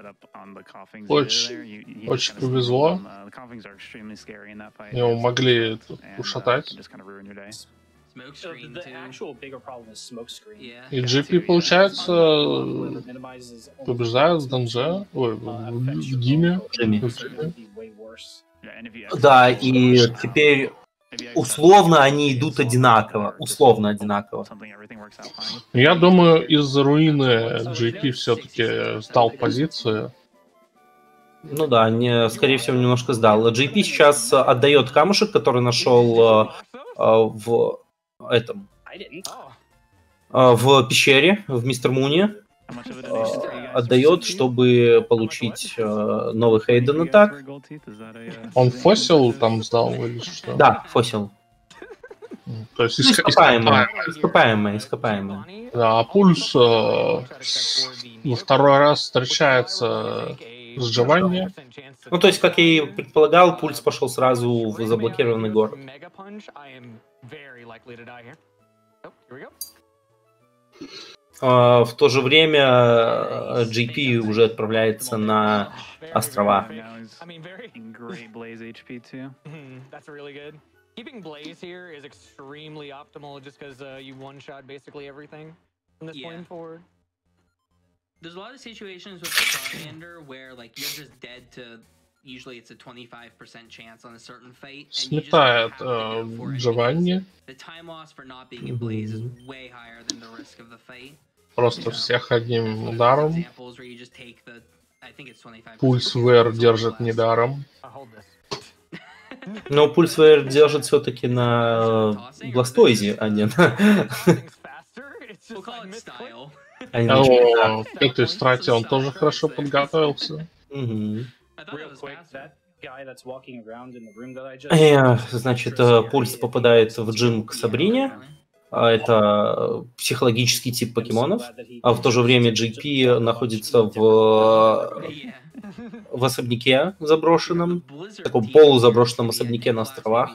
Очень, очень повезло. Его могли ушатать. И джей пи, получается, побеждает в Данже, ой, в Диме. Да, и теперь условно они идут одинаково, условно одинаково. Я думаю, из-за руины джей пи все-таки сдал позицию. Ну да, не, скорее всего, немножко сдал. джей пи сейчас отдает камушек, который нашел э, в этом э, в пещере, в Мистер Муне. Э, отдает, чтобы получить э, новый Хейден атак. Он фосил там сдал или что? Да, фосил. То есть иск... ископаемые, ископаемые, ископаемые. Да, а Пульс э, во второй раз встречается с Джованни. Ну, то есть, как я и предполагал, Пульс пошел сразу в заблокированный город. Uh, в то же время джей пи уже отправляется на острова. Keeping Blaze here is extremely optimal just because uh, you one-shot basically everything from this yeah. point forward. There's a lot of situations with Charmander where like you're just dead to. Usually it's a twenty-five percent chance on a certain fight. Сметает uh, Джованни. The time loss for not being in Blaze is way higher than the risk of the fight. Просто всех одним ударом. Пульс Вэр держит недаром. Но Пульс Вэр держит все-таки на Бластойзе, а не на... О, к этой страте он тоже хорошо подготовился. Значит, Пульс попадает в джим к Сабрине. это психологический тип покемонов, а в то же время джей пи находится в, в особняке заброшенном, таком полузаброшенном особняке на островах.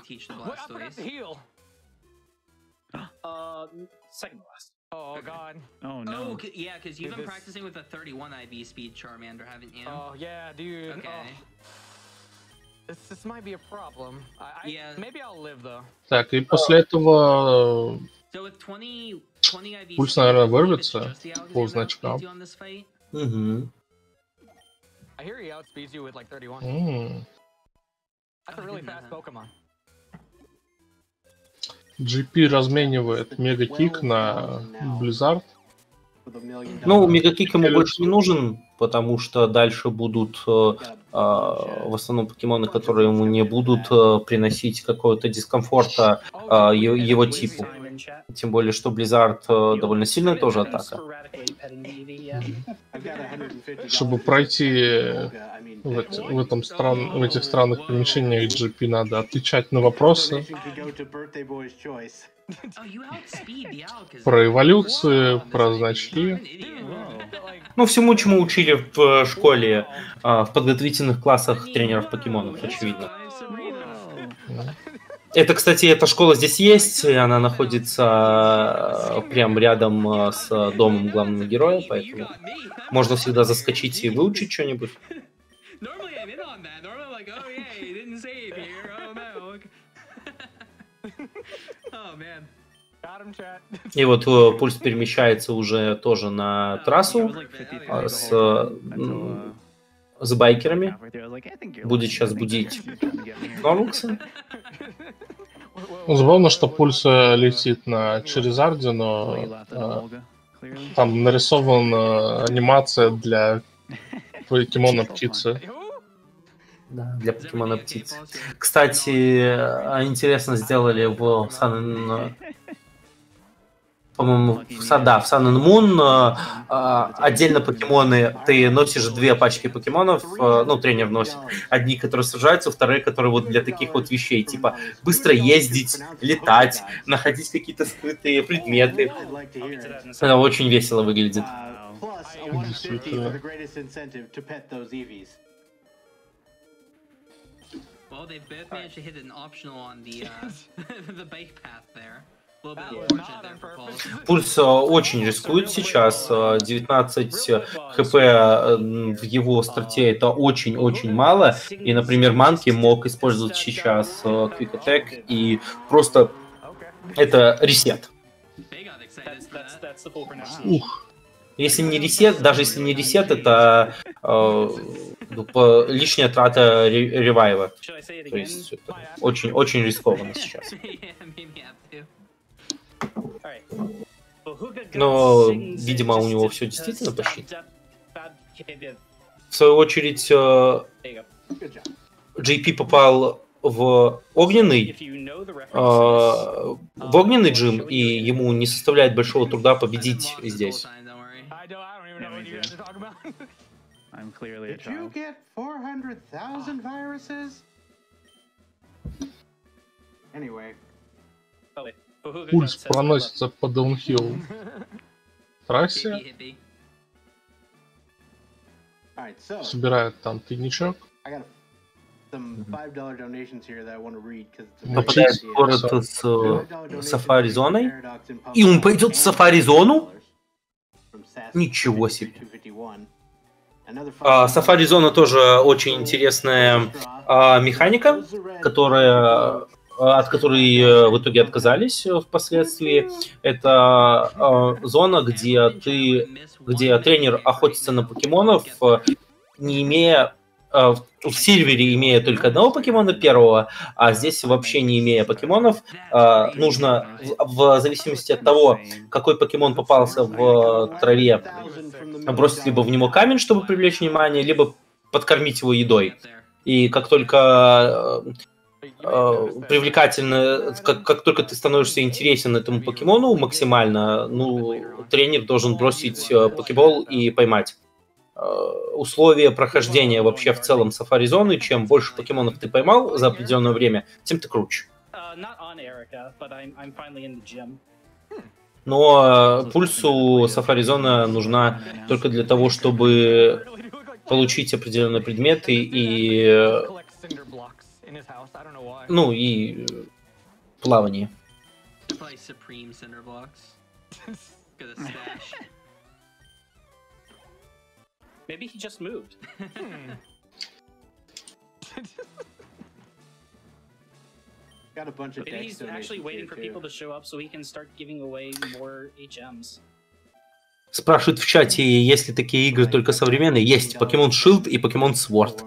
Oh god. Oh no. Oh, yeah, because you've been practicing with a thirty-one I V speed Charmander, haven't you? Oh yeah, dude. Okay. Oh. This, this might be a problem. I, Yeah. I, maybe I'll live though. Так, и после этого So with twenty, twenty I V пульс, speed, наверное, I believe it's вырвется just the Alakazam по that значкам. outspeeds you on this fight. Угу. I hear he outspeeds you with like thirty-one. М. That's a Oh, I really didn't know fast that. Pokemon. джей пи разменивает Мегакик на Blizzard. Ну, Мегакик ему больше не нужен, потому что дальше будут э, э, в основном покемоны, которые ему не будут э, приносить какого-то дискомфорта э, е- его типу. Тем более, что Blizzard э, довольно сильная тоже атака. Чтобы пройти в, эти- в, этом стран, в этих странных помещениях джей пи надо отвечать на вопросы Oh, you outspeed the Alakazam. про эволюцию, про значки. Ну, всему, чему учили в школе, э, в подготовительных классах тренеров покемонов, очевидно. Это, кстати, эта школа здесь есть, и она находится э, прям рядом э, с домом главного героя, поэтому можно всегда заскочить и выучить что-нибудь. Normally I'm in on that. Normally I'm like, oh yeah, he didn't save here. Oh no. Oh man. Got him, chat. И вот э, пульс перемещается уже тоже на трассу э, с, э, м, с байкерами. Будет сейчас будить Нормакса. Забавно, что пульс э, летит на Черезарде, но э, там нарисована анимация для покемона птицы. Да, для покемона птиц. Кстати, э, интересно сделали в Sun... По-моему, в, Sun- да, в Sun and Moon э, э, отдельно покемоны, ты носишь две пачки покемонов, э, ну, тренер носит. Одни, которые сражаются, вторые, которые вот для таких вот вещей, типа быстро ездить, летать, находить какие-то скрытые предметы. Это очень весело выглядит. Действительно. Well, they both managed to hit an optional on the uh, the bike path there. A little bit That was unfortunate not there on for purpose. Pulse. Пульс э, очень рискует сейчас. э, девятнадцать хп э, в его старте это очень-очень мало. И, например, Манки мог использовать сейчас э, Quick Attack и просто это ресет. They got excited for That's that. that's the full pronunciation. Ух, Если не ресет, даже если не ресет, это э, ну, по- лишняя трата ре- ревайва. Should I say it То again? есть это очень-очень рискованно сейчас. Yeah, maybe have to. Alright. Bahuga got Но, Sing Zin видимо, у just него to- все to действительно stop почти. that bad behavior. В свою очередь, э, There you go. джей пи попал в огненный, If you know the э, references, в огненный джим, и ему не составляет большого труда победить здесь. I don't, I don't even know what you guys are talking about. I'm clearly a Did you child. get four hundred thousand viruses? Anyway, oh wait, Bahuga пульс got says проносится по даунхилл трассе, Hippie, hippie. alright, so собирает там тайничок. I got some five dollar donations here that I want to read because Попадает в город с э, сафари-зоной, и он пойдет в сафари-зону? Ничего себе. А, Сафари-зона тоже очень интересная а, механика, которая, а, от которой э, в итоге отказались э, впоследствии. Это а, зона, где ты, где тренер охотится на покемонов, э, не имея э, в Сильвере имея только одного покемона первого, а здесь вообще не имея покемонов, э, нужно в, в зависимости от того, какой покемон попался в траве, бросить либо в него камень, чтобы привлечь внимание, либо подкормить его едой. И как только э, э, привлекательно, как, как только ты становишься интересен этому покемону максимально, ну, тренер должен бросить э, покебол и поймать. Условия прохождения вообще в целом сафари-зоны, чем больше покемонов ты поймал за определенное время, тем ты круче. Uh, not on Erica, but I'm I'm finally in the gym. Но пульсу Сафари-зона нужна только для того, чтобы получить определенные предметы и... Ну, и плавание. Maybe he just moved. Got a bunch of Maybe he's actually waiting for people to show up so he can start giving away more H Ms. Спрашивают в чате, есть ли такие игры только современные. Есть Pokemon Shield и Pokemon Sword.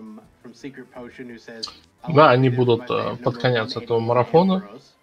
Да, они будут uh, под конец этого марафона.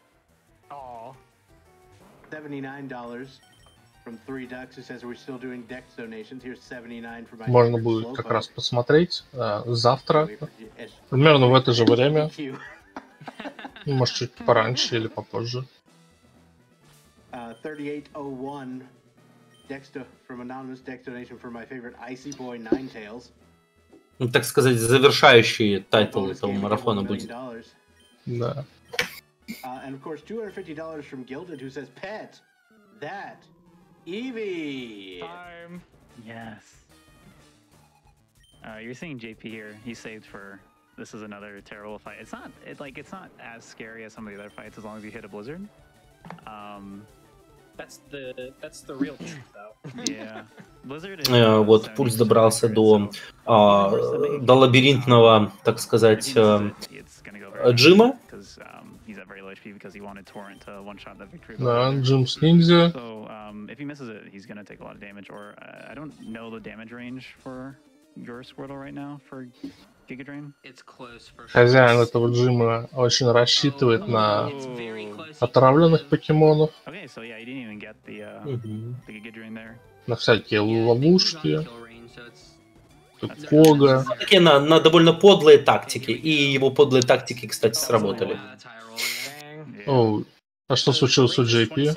Можно будет как раз посмотреть uh, завтра, примерно в это же время. Может, чуть пораньше или попозже. thirty-eight oh one Dexto from anonymous Dex donation for my favorite Icy Boy Ninetales. Ну, так сказать, завершающий тайтл этого марафона будет. Да. Uh, and of course, two hundred fifty dollars from Gilded, who says, "Pet, that, Eevee." Time. Yes. Uh, you're seeing J P here. He saved for. This is another terrible fight. It's not. It like it's not as scary as some of the other fights as long as you hit a blizzard. Um. That's the that's the real truth, though. Yeah. Blizzard. Uh, вот пульс добрался до uh, до лабиринтного, так сказать, uh, Джима. Да, Джим с ниндзя. So, um, if he misses it, he's gonna take a lot of damage. Or uh, I don't know the damage range for your Squirtle right now for Giga Drain. Хозяин этого Джима очень рассчитывает на отравленных покемонов. Okay, so yeah, he didn't even get the, uh, mm-hmm. the Giga Drain there. На всякие ловушки. Кога. Такие на, на довольно подлые тактики. И его подлые тактики, кстати, сработали. О, а что случилось у Джей Пи?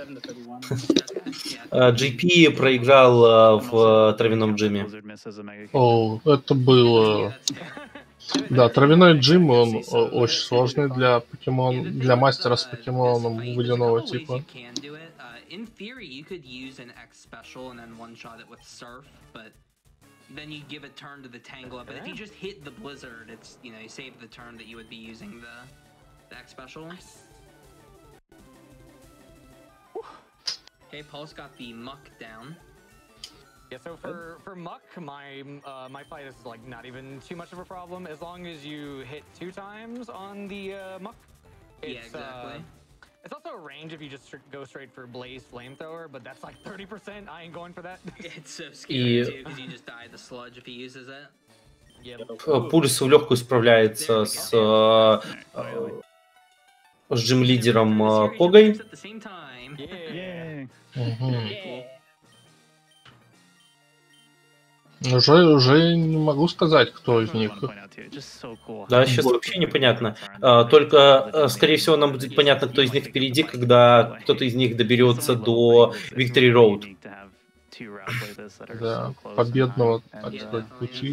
Джей Пи проиграл в травяном джиме. О, это было... Да, травяной джим, он очень сложный для покемон, для мастера с покемоном водяного типа. Then you give a turn to the Tangle Up, but if you just hit the Blizzard, it's, you know, you save the turn that you would be using the, the X Special. Okay, Paul's got the Muck down. Yeah, so for, for Muck, my uh, my fight is like not even too much of a problem as long as you hit two times on the uh, Muck. It's, yeah, exactly. Uh, It's also a range if you just go straight for Blaze Flamethrower, but that's like thirty percent. I ain't going for that. It's so scary too, because you just die the sludge if he uses it. Yeah. Пульс в легкую справляется с, с джим-лидером Когой. Уже, уже не могу сказать, кто из них. Да, сейчас вообще непонятно. Только, скорее всего, нам будет понятно, кто из них впереди, когда кто-то из них доберется до Victory Road. Да, победного, так сказать, пути.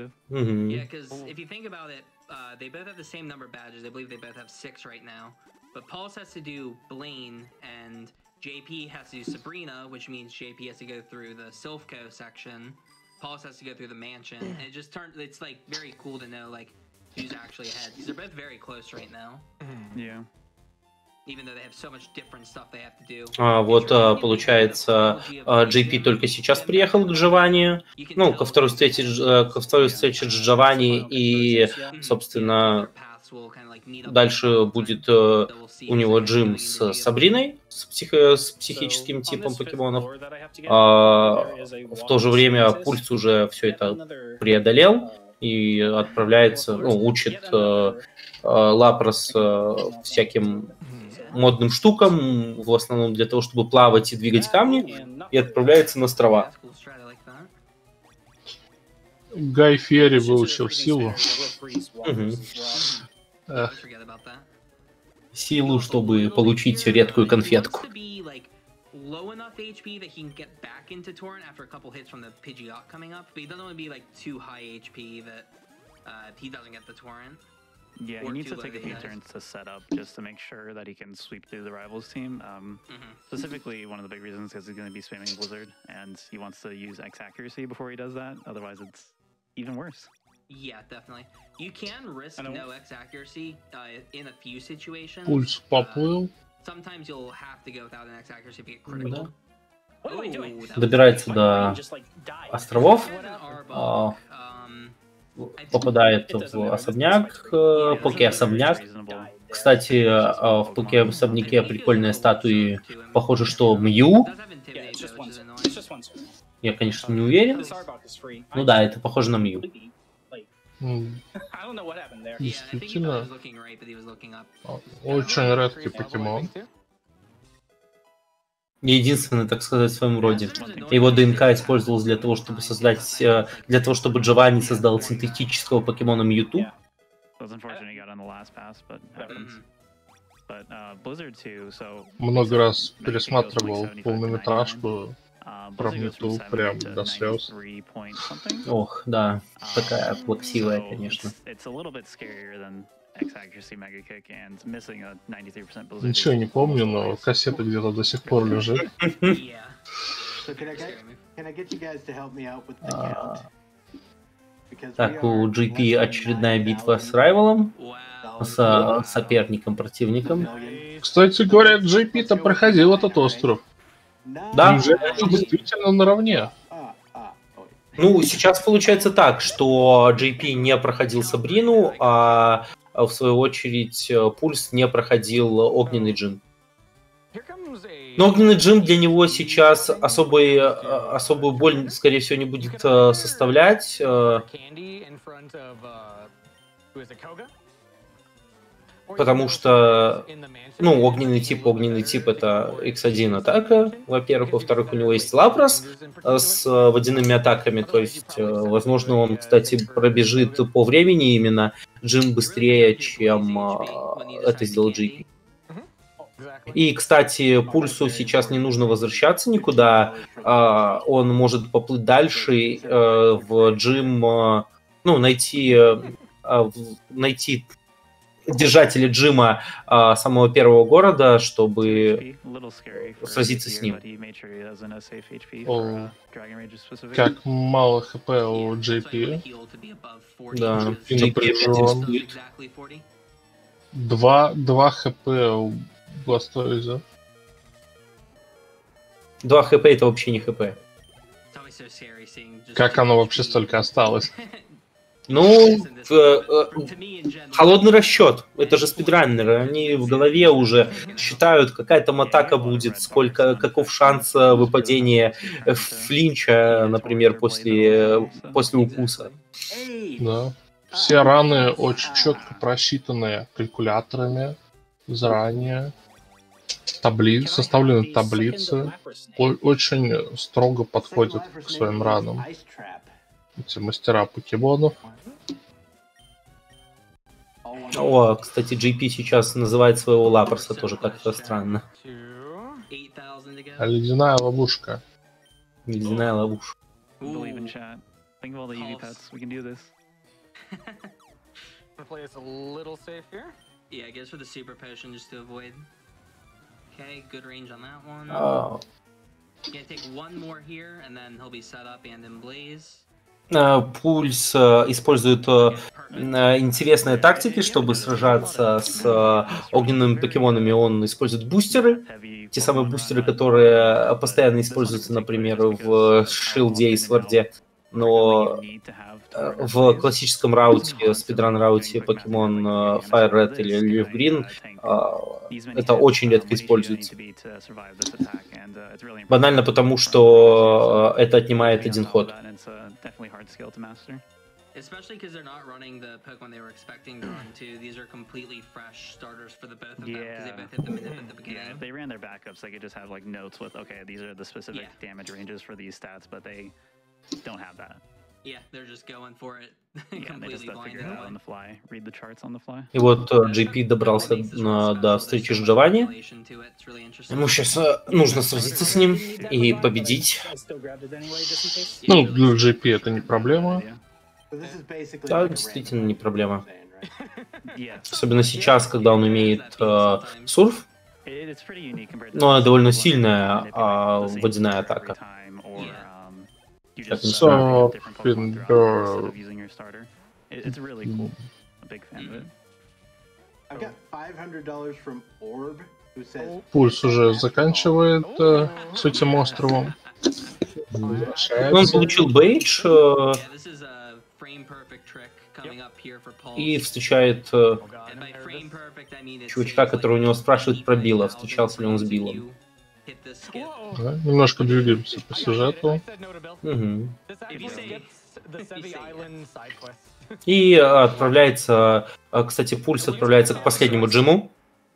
J P has to do Sabrina, which means J P has to go through the Silphco section. Paulus has to go through the mansion, and it just turned. It's like very cool to know like who's actually ahead because they're both very close right now. Yeah. Even though they have so much different stuff they have to do. А, вот получается, Джей Пи только сейчас приехал к Джованни, ну ко второй встрече, ко второй встрече с Джованни, и, собственно, дальше будет у него Джим с Сабриной, с, психо, с психическим типом покемонов. А, в то же время Пульс уже все это преодолел и отправляется, ну, учит а, Лапрос а, всяким модным штукам, в основном для того, чтобы плавать и двигать камни, и отправляется на острова. Гай Ферри выучил силу. Угу. Силу, чтобы получить редкую конфетку. Low enough H P that he can get back into Torrent after a couple hits from the Pidgeot coming up, but he doesn't want to be like too high H P that uh, he doesn't get the Torrent. Yeah, he or needs two to take a loading few guys. turns to set up just to make sure that he can sweep through the rivals team. Um, Mhm. Specifically, one of the big reasons is he's going to be spamming Blizzard, and he wants to use X accuracy before he does that. Otherwise, it's even worse. Yeah, definitely. You can risk no X accuracy uh, in a few situations. Пульс поплыл. Sometimes you'll have to go without an X accuracy if you get critical. What am I doing? Oh, that was Добирается My до brain just like died. островов, There's an Arbok. а, Um, попадает в особняк, э, Поке особняк. Кстати, а, в Поке особняке прикольные статуи. Похоже, что Мью. does have intimidate, Yeah, it's just though, one. which is It's annoying. just one sword. Я, конечно, не уверен. This Arbok is free. Ну да, это похоже на Мью. Like, М, I don't know what happened there. Yeah, I think he thought he Действительно, was looking right, but he was looking up. очень редкий покемон. Единственный, так сказать, в своем роде. Его ДНК использовалось для того, чтобы создать, э, для того, чтобы Джованни создал синтетического покемона Мьюту. Yeah. It was unfortunate he got on the last pass, but happens. Mhm. But uh, Blizzard too, so Много раз пересматривал полнометражку uh, про Blizzard goes from Мьюту seventy прям to до слез. ninety-three point something. Ох, да, такая Um, плаксивая, so конечно. It's, it's a little bit scarier than X accuracy mega kick and missing a ninety-three percent Blizzard. Ничего is не помню, almost но always- кассета где-то до сих пор лежит. Yeah. So can I get Scary move. can I get you guys to help me out with the А, count? Because we Так, are у джи пи less than очередная nine битва с thousand райвалом, Wow. с э, соперником-противником. million. Кстати говоря, джей пи то проходил этот остров. Да. Неужели это действительно наравне? А, а, ой. Ну, сейчас получается так, что джей пи не проходил Сабрину, а в свою очередь Пульс не проходил Огненный Джин. Но Огненный Джин для него сейчас особый, особую боль, скорее всего, не будет э, составлять. э, Потому что, ну, огненный тип, огненный тип это икс один атака, во-первых. Во-вторых, у него есть Лапрос э, с э, водяными атаками, то есть, э, возможно, он, кстати, пробежит по времени именно Джин быстрее, чем э, это сделал джей пи. И, кстати, Пульсу сейчас не нужно возвращаться никуда, э, он может поплыть дальше э, в джим, э, ну, найти, э, в- найти держателя джима э, самого первого города, чтобы A little scary for сразиться this с year, ним. but he made sure he has enough safe эйч пи О. for, uh, Dragon Rage specifically. Как мало хп у джей пи. Да, джей пи джей пи напряжен. будет. Два, два хп у Бласториза. два хп это вообще не хп. Как оно вообще столько осталось? Ну, в, э, холодный расчет. Это же спидранеры. Они в голове уже считают, какая там атака будет, сколько, каков шанс э, выпадения э, флинча, например, после, после укуса. Да. Все раны очень четко просчитаны калькуляторами заранее. Табли... Составлены таблицы. О- очень строго подходят к своим ранам. Эти мастера покемонов. О, кстати, джей пи сейчас называет своего Лапроса тоже как-то странно. А ледяная ловушка. Ледяная ловушка. Believe in chat. Think of all the Eevee pets. We can do this. Play this a little safe here. Yeah, I guess for the super potion just to avoid. Okay, good range on that one. А, Gonna take one more here, and then he'll be set up and in blaze. э, Пульс э, использует э, э, интересные тактики, чтобы сражаться с э, огненными покемонами. Он использует бустеры, те самые бустеры, которые постоянно используются, например, в Шилде и Сварде. Но э, в классическом рауте, спидран-рауте покемон э, Fire Red или Leaf Green э, это очень редко используется. Банально потому, что э, это отнимает один ход. Especially because they're not running the Pokemon they were expecting to run too. These are completely fresh starters for the both of them because they Yeah. both hit the minute at the Yeah, beginning. if they ran their backups, they could just have like notes with, okay, these are the specific Yeah. damage ranges for these stats, but they don't have that. Yeah, they're just going for it Yeah, they just completely have to blind figure it out on anyway. the fly, read the charts on the fly. И вот э, джей пи добрался на- до встречи с Джованни. Ему сейчас э, нужно сразиться с ним и победить. Ну, для джей пи это не проблема. So this is basically Да, like a действительно random не проблема. saying, Особенно сейчас, когда он умеет э, сурф. Но она довольно сильная а, водяная атака. Пульс уже заканчивает э, с этим островом. Он получил бейдж э, и встречает э, чувачка, который у него спрашивает про Билла, встречался ли он с Биллом. Да, немножко двигаемся по сюжету. Угу. И отправляется, кстати, Пульс отправляется к последнему джиму.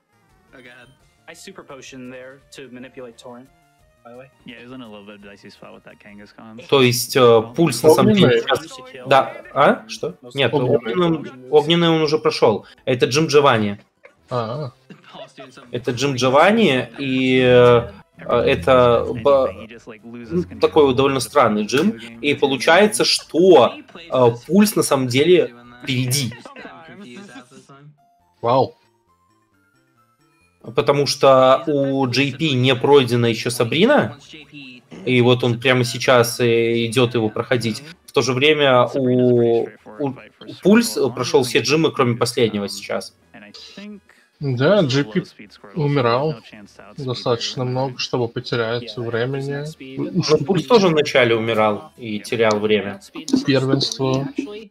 То есть Пульс на самом деле сейчас... Да, а? Что? Нет, огненный, огненный он уже прошел. Это Джим Джованни. А-а. Это Джим Джованни, и это такой вот довольно странный Джим. И получается, что Пульс на самом деле впереди. Вау. Потому что у джей пи не пройдена еще Сабрина, и вот он прямо сейчас идет его проходить. В то же время у, у Пульс прошел все джимы, кроме последнего сейчас. Да, джей пи умирал достаточно много, чтобы потерять времени. Но Пульс тоже вначале умирал и терял время. Первенство.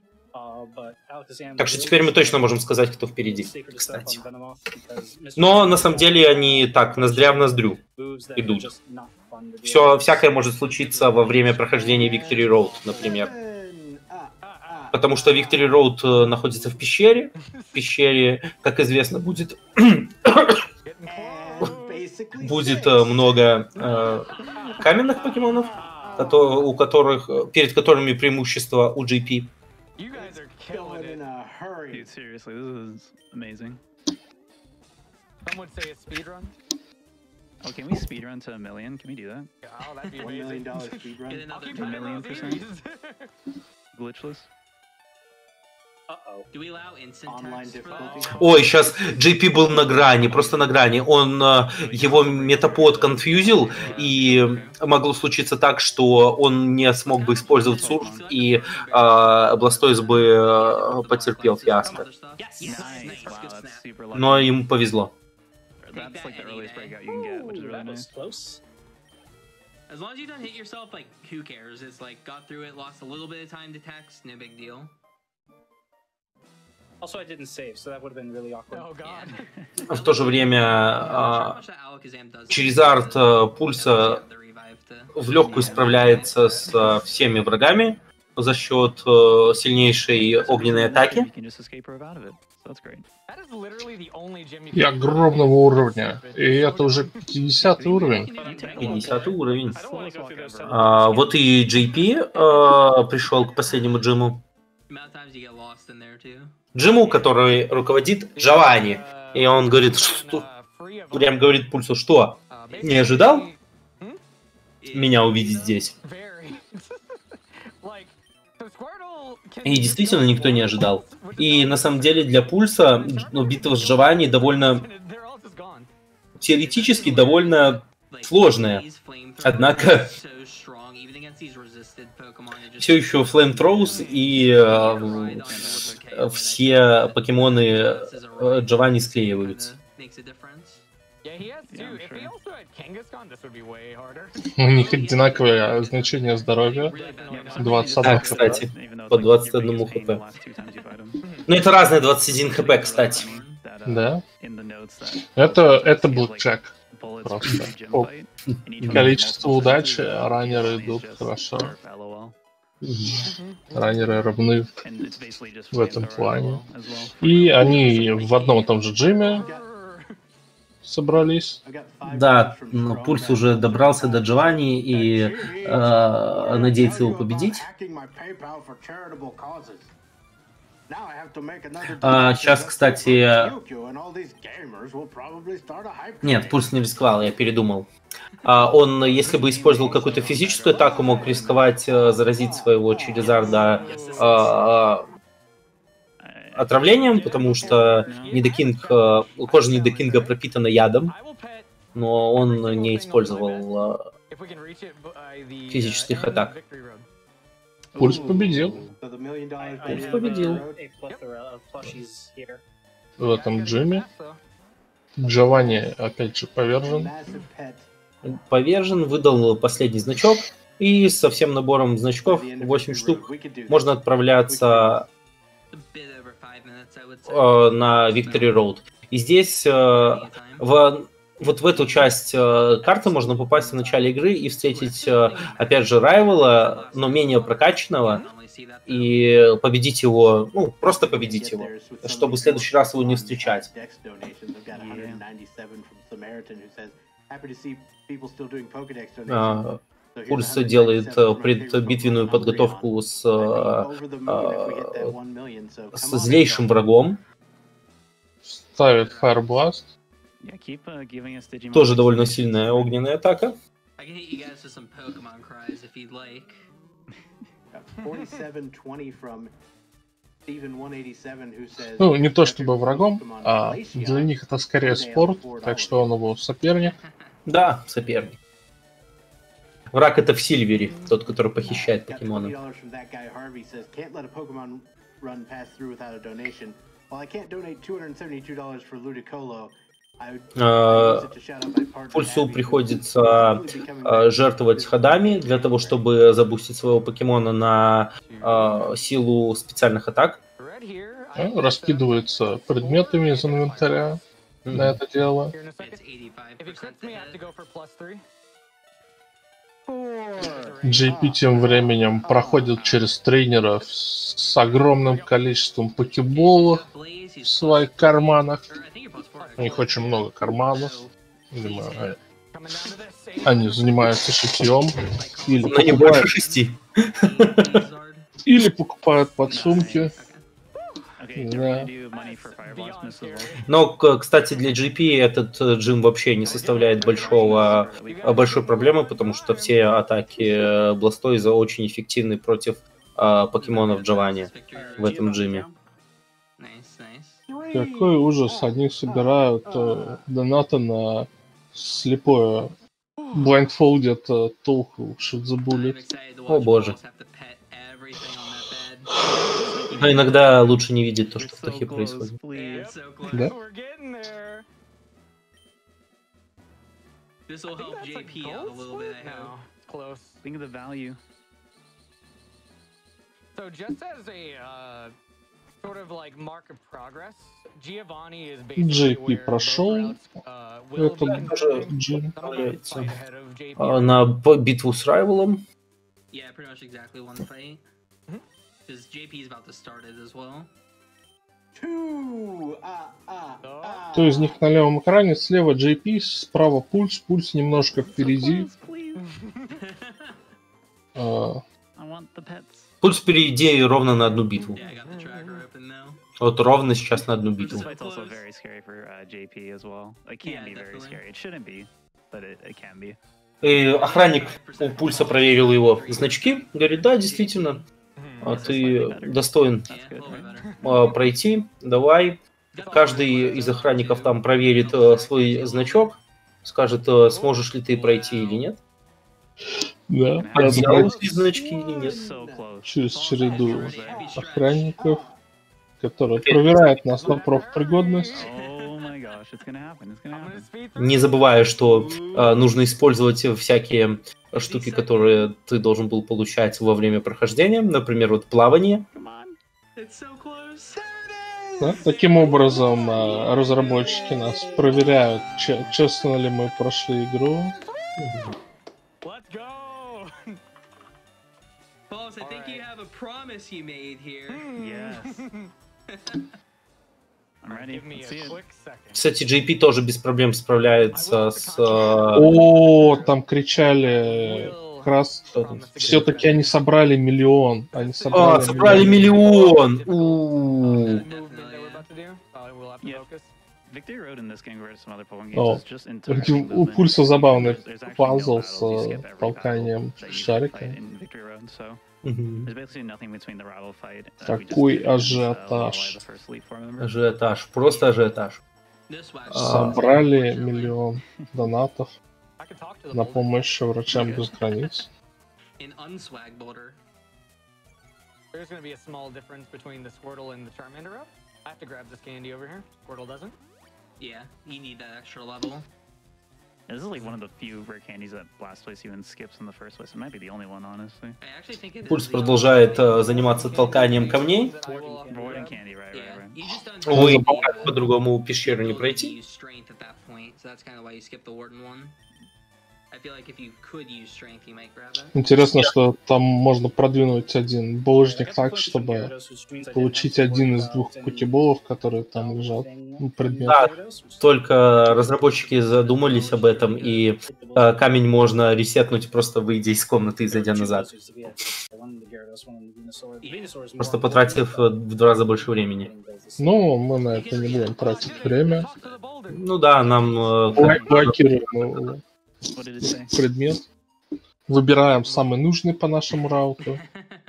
Так что теперь мы точно можем сказать, кто впереди, кстати. Но на самом деле они так, ноздря в ноздрю идут. Все, всякое может случиться во время прохождения Victory Road, например. Потому что Victory Road находится в пещере. В пещере, как известно, будет, будет много э, каменных покемонов, у которых, перед которыми преимущество у джей пи. Dude, seriously, this is amazing. Some would say a speed run. Oh, can we speed run to a million? Can we do that? Oh, that'd be One amazing. million dollar speed run. A million percent. Glitchless. Do we allow instant Online text for that? difficulty. Ой, сейчас джей пи был на грани, просто на грани. Он его метапод конфьюзил, и могло случиться так, что он не смог бы использовать сурф, и Бластойз бы потерпел фиаско. Но ему повезло. That's like the earliest breakout you can get, which is really nice. As long as you don't hit yourself, like, who cares? It's like, got through it, lost a little bit of time to text, no big deal. Also, I didn't save, so that would have been really awkward. Oh god. В то же время Charizard Пульса в легкую справляется с всеми врагами за счет сильнейшей огненной атаки. И огромного уровня. И это уже пятидесятый уровень. пятидесятый уровень. А, вот и джей пи а, пришел к последнему джиму. Джиму, который руководит Джованни. И он говорит, что... Прям говорит Пульсу, что? Не ожидал меня увидеть здесь? И действительно никто не ожидал. И на самом деле для Пульса ну, битва с Джованни довольно... теоретически довольно сложная. Однако... все еще Flamethrowers и э, все покемоны э, Джованни склеиваются. У них одинаковое значение здоровья. двадцать один А, кстати, по двадцать одному хп. Ну, это разные двадцать один хп, кстати. Да. Это, это Blackjack. Просто. О, количество удачи, раннеры идут хорошо. Раннеры равны в этом плане. И они в одном и том же джиме собрались. Да, но Пульс уже добрался до Джованни и э, надеется его победить. А, сейчас, кстати... Нет, Пульс не рисковал, я передумал. А, он, если бы использовал какую-то физическую атаку, мог рисковать э, заразить своего Charizard'а э, отравлением, потому что Нидокинг, кожа Нидокинга пропитана ядом, но он не использовал физических атак. Пульс победил. Пульс победил. В этом джиме. Джованни опять же повержен. Повержен, выдал последний значок. И со всем набором значков, восемь штук, можно отправляться э, на Victory Road. И здесь э, в, вот в эту часть э, карты можно попасть в начале игры и встретить, э, опять же, райвела, но менее прокачанного, и победить его, ну, просто победить его, чтобы в следующий раз его не встречать. А, Пульс делает предбитвенную подготовку с, с злейшим врагом. Ставит Fire Blast. Тоже довольно сильная огненная атака. Ну, не то чтобы врагом, а для них это скорее спорт, так что он его соперник. Да, соперник. Враг это в Сильвере, тот, который похищает покемонов. Пульсу приходится э, жертвовать ходами для того, чтобы забустить своего покемона на э, силу специальных атак. Раскидываются предметами из инвентаря mm-hmm. на это дело. джей пи тем временем проходит через тренеров с огромным количеством покеболов в своих карманах. У них очень много карманов. Видимо, они занимаются шитьем. Или Но не больше шести. Или покупают подсумки. Да. Но, кстати, для джей пи этот джим вообще не составляет большого, большой проблемы, потому что все атаки Бластойза очень эффективны против а, покемонов Джованни в этом джиме. Какой ужас, они собирают э, донаты на слепое блайндфолдят толку Шидзабули. О боже. Но иногда лучше не видеть то, что в Тохе происходит. Да? джей пи прошел. Это джим. На битву с райвелом. Because джей пи is about to start it as well. То из них на левом экране слева джей пи, справа Пульс, Пульс немножко впереди. Пульс впереди ровно на одну битву. Вот ровно сейчас на одну битву. И охранник у Пульса проверил его значки, говорит, да, действительно. А ты достоин а, пройти, давай. Каждый из охранников там проверит а, свой значок, скажет, а, сможешь ли ты пройти или нет. Да, подделал ли значки или нет. Через череду охранников, которые проверяют нас на профпригодность. Не забывая, что а, нужно использовать всякие штуки, которые ты должен был получать во время прохождения, например, вот плавание. Да, таким образом, разработчики нас проверяют, честно ли мы прошли игру. Кстати, джей пи тоже без проблем справляется с... О, там кричали... Как раз все-таки они собрали миллион. Они собрали а, собрали миллион! О, у Пульса забавный пазл с толканием шарика. Какой ажиотаж. Ажиотаж, просто ажиотаж. Собрали миллион донатов на помощь врачам без границ. There's going to be a small difference between the Squirtle and the Charmander route. I have to grab this candy over here. Squirtle doesn't. Yeah, you need that extra level. This is like one of the few rare candies that Blastoise even skips in the first place. It might be the only one, honestly. Пульс продолжает uh, заниматься толканием камней. Увы, по-другому пещеру не пройти. Интересно, что там можно продвинуть один булыжник так, чтобы получить один из двух покеболов, которые там лежат. Ну, предмет. Да, только разработчики задумались об этом, и э, камень можно ресетнуть, просто выйдя из комнаты и зайдя назад. Просто потратив в два раза больше времени. Ну, мы на это не будем тратить время. Ну да, нам... Э, блокируем предмет. Выбираем самый нужный по нашему рауту.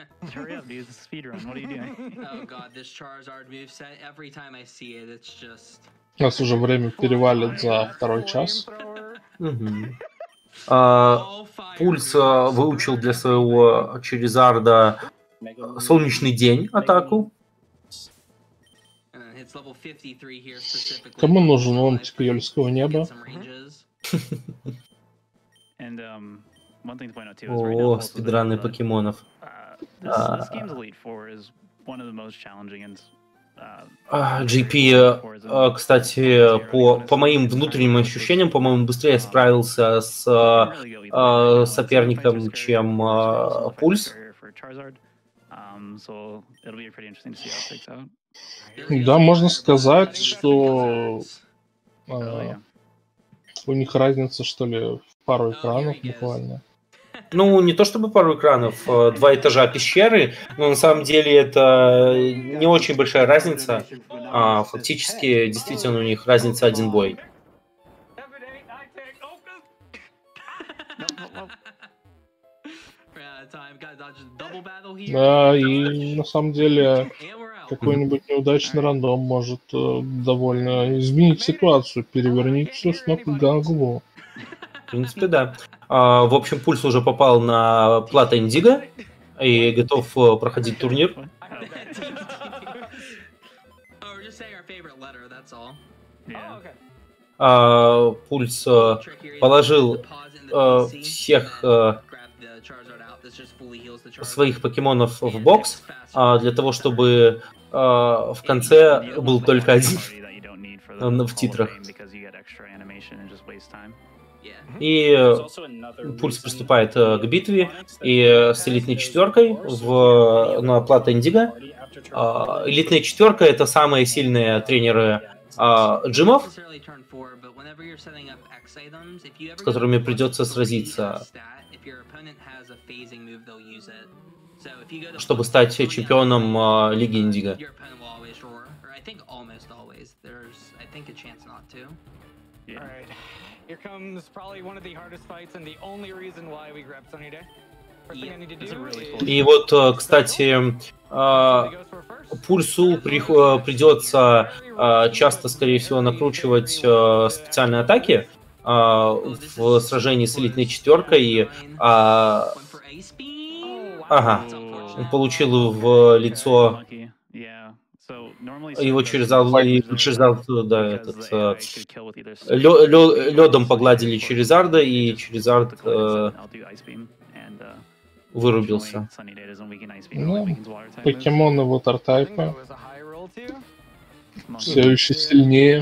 У нас уже время перевалит за второй час. Угу. А, Пульс а, выучил для своего Черезарда солнечный день атаку. Кому нужен ломтик Йольского неба? О, спидраны покемонов. джей пи, кстати, по, по моим внутренним ощущениям, по-моему, быстрее справился с а, соперником, чем а, Пульс. Да, можно сказать, что а, у них разница, что ли, в пару экранов буквально. Ну, не то чтобы пару экранов, два этажа пещеры, но на самом деле это не очень большая разница. А, фактически, действительно, у них разница один бой. Да, и на самом деле какой-нибудь неудачный рандом может э, довольно изменить ситуацию, перевернуть все с ног на голову. В принципе, да. А, в общем, Пульс уже попал на Плата Индиго и готов проходить турнир. А, Пульс а, положил а, всех а, своих покемонов в бокс а, для того, чтобы а, в конце был только один в титрах. И Пульс приступает к битве и с элитной четверкой в, на Плата Индиго. А, элитная четверка — это самые сильные тренеры а, джимов, с которыми придется сразиться, чтобы стать чемпионом а, Лиги Индиго. Here comes probably one of the hardest fights and the only reason why we grabbed Sunny Day. First thing I need to do is... И вот, кстати, Пульсу придется часто, скорее всего, накручивать специальные атаки в сражении с элитной четверкой. Ага, он получил в лицо его Черезард, Черезард, да, этот, лё, лё, лёдом погладили Черезарда, и Черезард э, вырубился. Ну, покемоны вотертайпа все еще сильнее.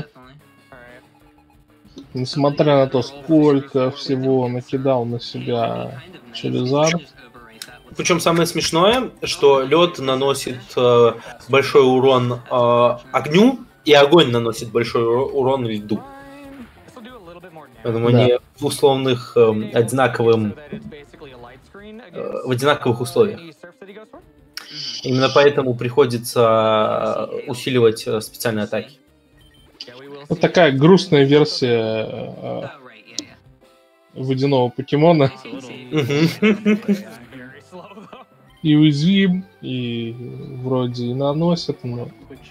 Несмотря на то, сколько всего накидал на себя Черезард. Причем самое смешное, что лед наносит э, большой урон э, огню, и огонь наносит большой урон льду. Поэтому да. Они в условных э, одинаковым э, в одинаковых условиях. Именно поэтому приходится усиливать специальные атаки. Вот такая грустная версия э, водяного покемона. и уязвим, и вроде и наносит, но...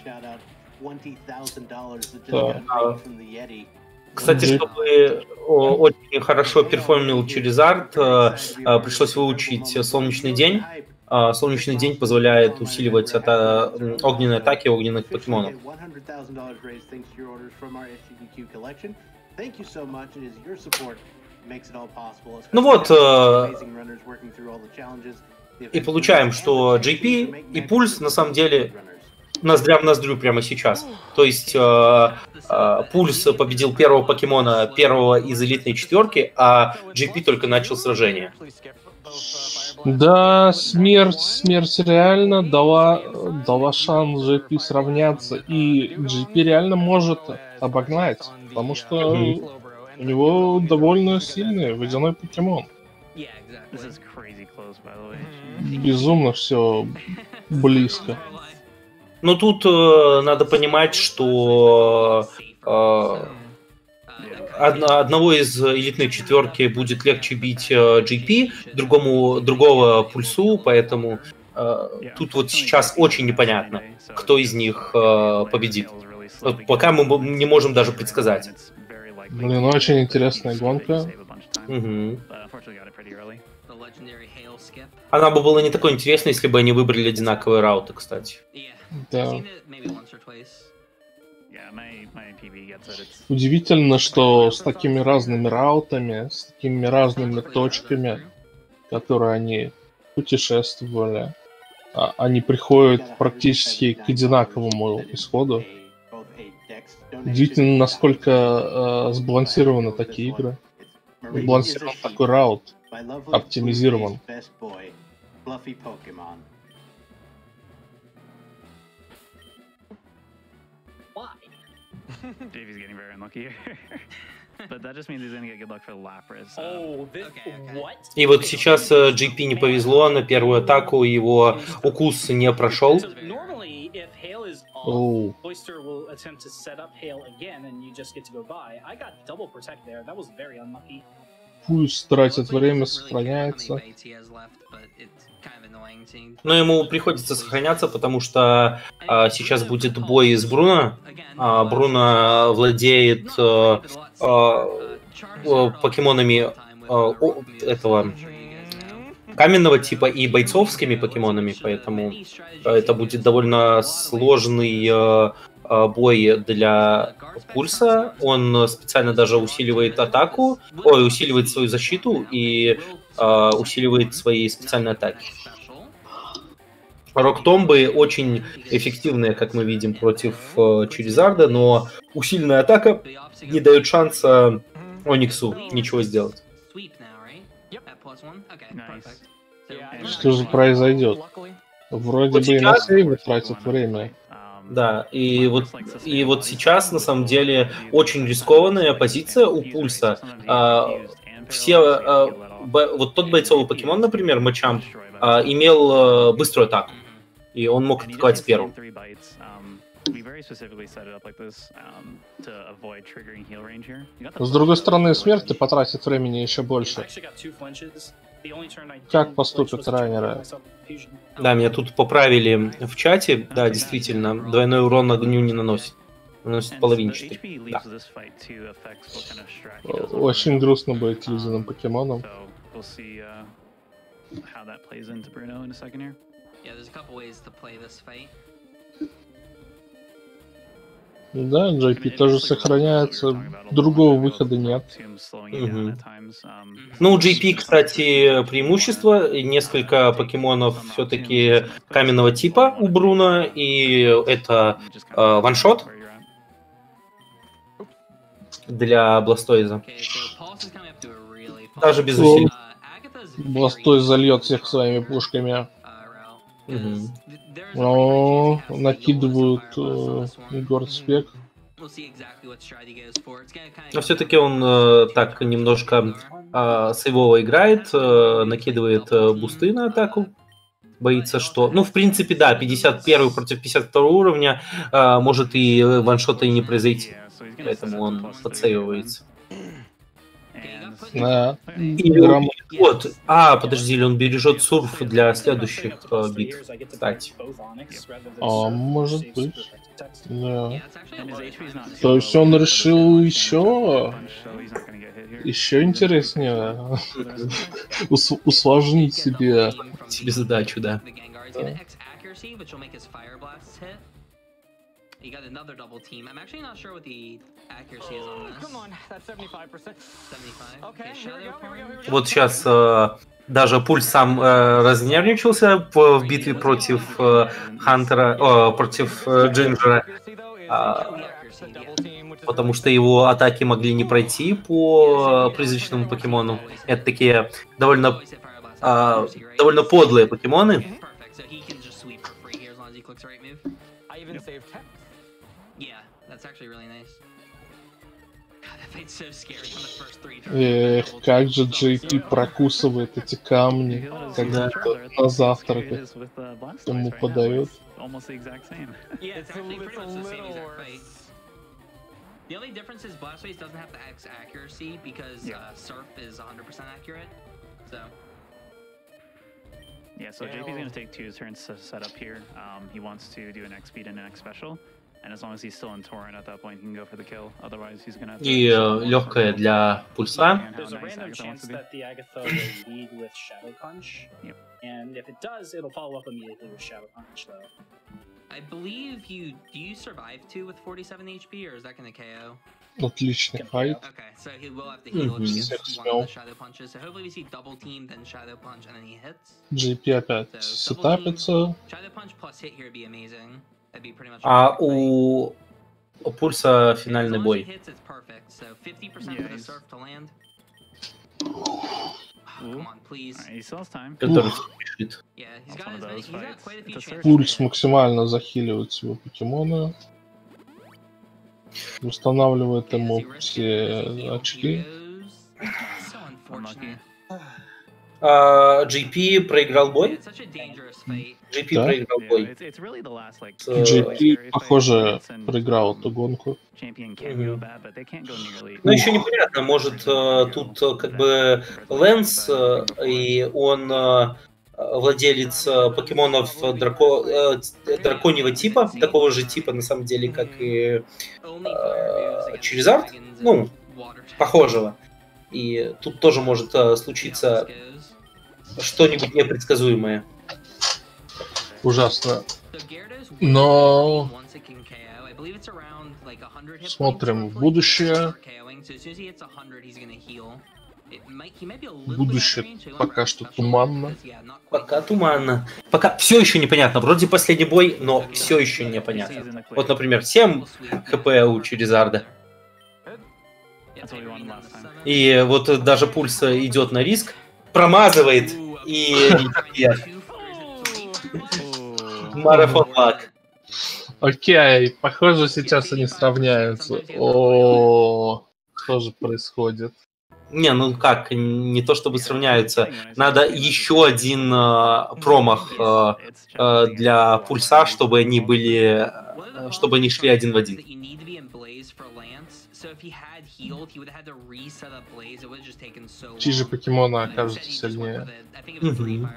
Да. Кстати, чтобы очень хорошо перформил Charizard, пришлось выучить Солнечный день. Солнечный день позволяет усиливать это огненные атаки огненных покемонов. Ну вот, и получаем, что джей пи и Пульс на самом деле ноздря в ноздрю прямо сейчас. То есть э, э, Пульс победил первого покемона, первого из элитной четверки, а джей пи только начал сражение. Да, смерть, смерть реально дала, дала шанс джей пи сравняться, и джей пи реально может обогнать, потому что mm-hmm. у него довольно сильный водяной покемон. Безумно все близко. Но тут э, надо понимать, что э, одно, одного из элитной четверки будет легче бить э, джей пи, другому, другого Пульсу, поэтому э, тут вот сейчас очень непонятно, кто из них э, победит. Вот пока мы не можем даже предсказать. Блин, очень интересная гонка. Угу. Она бы была не такой интересной, если бы они выбрали одинаковые рауты, кстати. Да. Удивительно, что с такими разными раутами, с такими разными точками, которые они путешествовали, они приходят практически к одинаковому исходу. Удивительно, насколько э, сбалансированы такие игры. Сбалансирован такой раут. Оптимизирован. Davey's getting very unlucky here. But that just means he's gonna get good luck for Lapras. Oh, this, what? И вот сейчас джей пи не повезло, на первую атаку его укус не прошел. Oh. Oyster will attempt to set up Hail again, and you just get to go by. I got double protect there. That was very unlucky. Пусть тратит время, сохраняется. Но ему приходится сохраняться, потому что а, сейчас будет бой с Бруно. А, Бруно владеет а, а, покемонами а, этого каменного типа и бойцовскими покемонами, поэтому это будет довольно сложный а, а, бой для Пульса. Он специально даже усиливает атаку, ой, усиливает свою защиту и а, усиливает свои специальные атаки. Рок-томбы очень эффективные, как мы видим, против э, Чаризарда, но усиленная атака не дает шанса Ониксу ничего сделать. Что же произойдет? Вроде вот бы сейчас... и на сейвы тратит время. Да, и вот, и вот сейчас, на самом деле, очень рискованная позиция у Пульса. А, все, а, бо, вот тот бойцовый покемон, например, Machamp, а, имел а, быструю атаку. И он мог атаковать первым. С другой стороны, смерть потратит времени еще больше. Как поступят раннеры? Да, меня тут поправили в чате. Да, действительно, двойной урон огню не наносит. Наносит половинчатый. Да. Очень грустно быть лизерным покемоном. Да, джей пи тоже сохраняется, другого выхода нет. Угу. Ну, у джей пи, кстати, преимущество, несколько покемонов все-таки каменного типа у Бруно, и это э, ваншот для Бластойза. Даже без усилий. Бластойз зальет всех своими пушками. Угу. О, накидывают э, Гордспек. Но все-таки он э, так немножко э, сейвово играет, э, накидывает э, бусты на атаку. Боится, что... Ну, в принципе, да, пятьдесят первый против пятьдесят второго уровня э, может и ваншота и не произойти. Поэтому он подсейвывается. Да. И, вот. А, подожди, или он бережет сурф для следующих э, битв, кстати. А, может быть. Да. То есть он решил еще... Еще интереснее ус усложнить себе... себе задачу, да. You got another double team. I'm actually not sure what the accuracy is on this. Come on, that's seventy-five percent. seventy-five. Okay, here we go, here we go, here we go. Вот сейчас э, даже Пульс сам э, разнервничался в, в битве против э, Хантера, о, против э, Джинджера, э, потому что его атаки могли не пройти по призрачному покемону. Это такие довольно, э, довольно подлые покемоны. Эх, как же джей пи прокусывает эти камни, когда на завтрак ему подает. The only difference is Blastoise doesn't have the X accuracy because uh, Surf is one hundred percent accurate. So. Yeah, so J P's gonna take two turns to set up here. Um, he wants to do an X speed and an X special. And as long as he's still in Torrent at that point, he can go for the kill. Otherwise, he's gonna have to... И э, легкая для Пульса. There's a random chance that the Agatha will lead with Shadow Punch. Yep. And if it does, it'll follow up immediately with Shadow Punch, though. I believe you... Do you survive two with forty-seven H P, or is that gonna K O? Отличный файт. Okay, so he will have to heal if he gets one of the Shadow Punches. So hopefully we see double team, then Shadow Punch, and then he hits. джей пи опять сетапится. Shadow Punch plus hit here would be amazing. That'd be pretty much... А у Пульса финальный бой. Hits, it's perfect. So fifty percent for the Surf to land. Come on, please. He still has time. Который спешит. Yeah, he's got, his, he's got quite a few chances. Пульс максимально захиливает своего покемона. Устанавливает ему все очки. А, джей пи проиграл бой? джей пи Да. проиграл бой. джей пи, похоже, проиграл эту гонку. Mm-hmm. Ну, еще непонятно, может, тут как бы Лэнс, и он владелец покемонов драко... драконьего типа, такого же типа, на самом деле, как и Charizard, ну, похожего. И тут тоже может случиться что-нибудь непредсказуемое. Ужасно. Но... Смотрим в будущее. Будущее пока что туманно. Пока туманно. Пока все еще непонятно. Вроде последний бой, но все еще непонятно. Вот, например, семь хп у Charizard. И вот даже Пульс идет на риск, промазывает и... Марафон лак. Окей, похоже, сейчас они сравняются. О, что же происходит? Не, ну как, не то чтобы сравняются. Надо еще один э, промах э, э, для Пульса, чтобы они были, э, чтобы они шли один в один. Чьи же покемоны окажутся сильнее? Mm-hmm.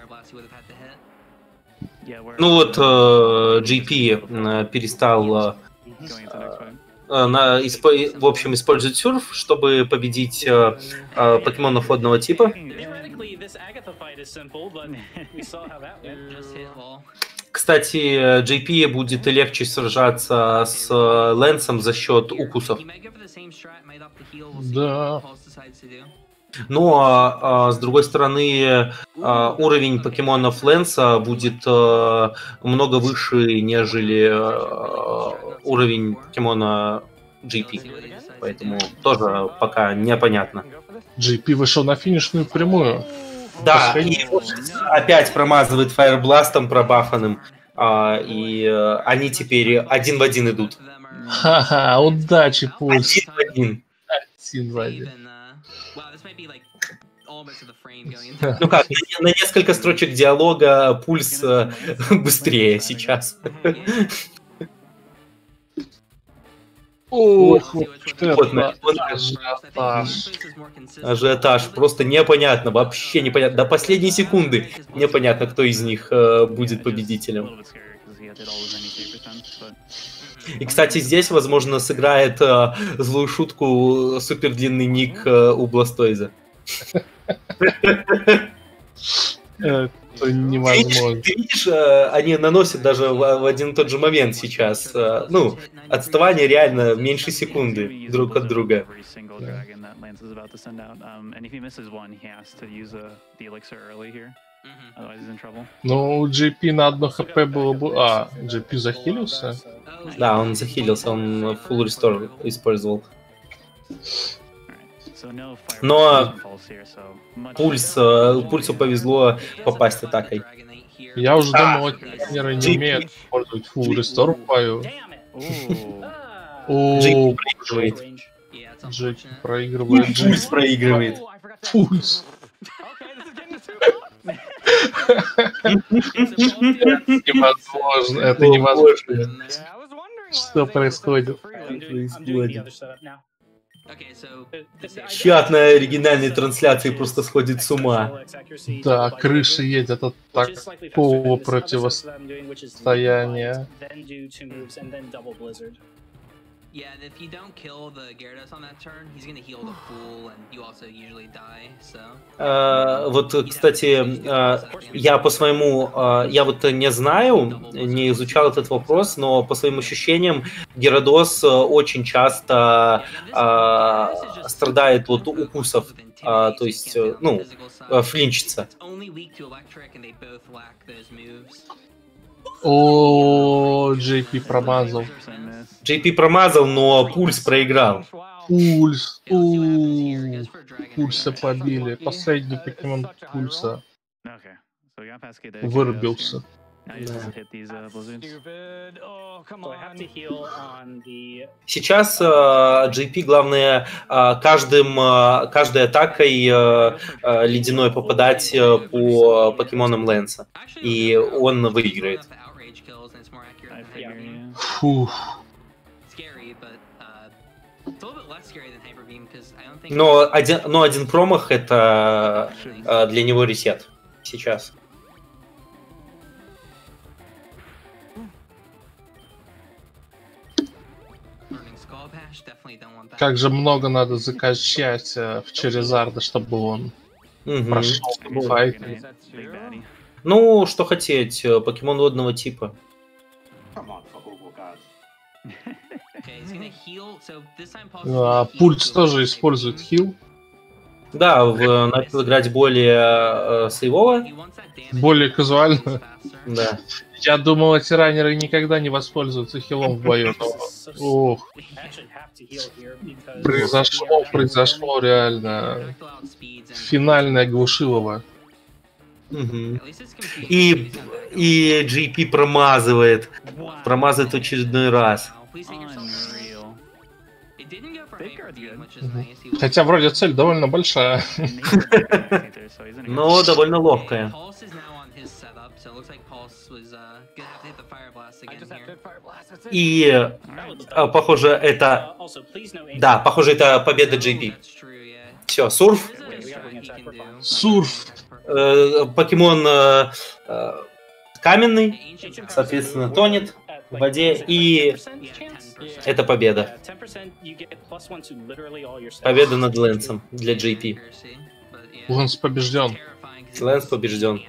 Ну вот э, джей пи э, перестал э, на, испо, в общем, использовать сюрф, чтобы победить э, э, покемонов водного типа. Кстати, джей пи будет легче сражаться с Лэнсом за счет укусов. Да. Ну, а, а с другой стороны, а, уровень покемонов Лэнса будет а, много выше, нежели а, уровень покемона джей пи. Поэтому тоже пока непонятно. джей пи вышел на финишную прямую. Да, и опять промазывает фаербластом пробафанным. А, и а, они теперь один в один идут. Ха-ха, удачи, Пульс. Один в один. Один в один. Ну как, на, на несколько строчек диалога Пульс э, быстрее сейчас. Ох, вот Вот, это ажиотаж. Ажиотаж. Просто непонятно, вообще непонятно. До последней секунды непонятно, кто из них э, будет победителем. И, кстати, здесь, возможно, сыграет э, злую шутку супер длинный ник э, у Бластойза. Это невозможно. Ты видишь, они наносят даже в один и тот же момент сейчас. Ну, отставание реально меньше секунды друг от друга. Ну, у джей пи на одно хп было бы... А, джей пи захилился? Да, он захилился, он full restore использовал. Но пульс, пульсу повезло попасть атакой. Я уже думал, тренеры не умеют использовать full restore в бою. Джей проигрывает. Джей проигрывает. Пульс проигрывает. Пульс. Невозможно, это невозможно. Что происходит? Чат на оригинальной трансляции просто сходит с ума. Да, крыша едет от такого противостояния. Yeah, and if you don't kill the Gyarados on that turn, he's gonna heal the fool, and you also usually die, so... Uh, вот, кстати, uh, я по своему, uh, я вот не знаю, не изучал этот вопрос, но по своим ощущениям Gyarados uh, очень часто uh, страдает вот укусов, uh, то есть, uh, ну, uh, флинчится. О, джей пи промазал. джей пи промазал, но пульс проиграл. Пульс. У-у-у. Пульса побили. Последний покемон пульса. Вырубился. Сейчас uh, джей пи, главное, uh, каждым, uh, каждой атакой uh, uh, ледяной попадать uh, по покемонам Лэнса. И он выиграет. Фух. Но один, но один промах это uh, для него ресет сейчас. Как же много надо закачать э, в Черезарда, чтобы он угу. прошел файт. Ну, что хотеть, покемон водного типа. А, пульс тоже использует хил. Да, в, начал играть более э, сейвово. Более казуально. Да. Я думал, эти раннеры никогда не воспользуются хилом в бою, но... Ох. Произошло, произошло реально. Финальное Глушилово. Угу. И, и джей пи промазывает. Промазывает в очередной раз. Хотя вроде цель довольно большая. Но довольно ловкая. И похоже это... Да, похоже это победа джей пи. Все, сурф. Сурф. Покемон каменный, соответственно, тонет в воде, и это победа. Победа над Лэнсом для джей пи. Лэнс побежден. Лэнс побежден.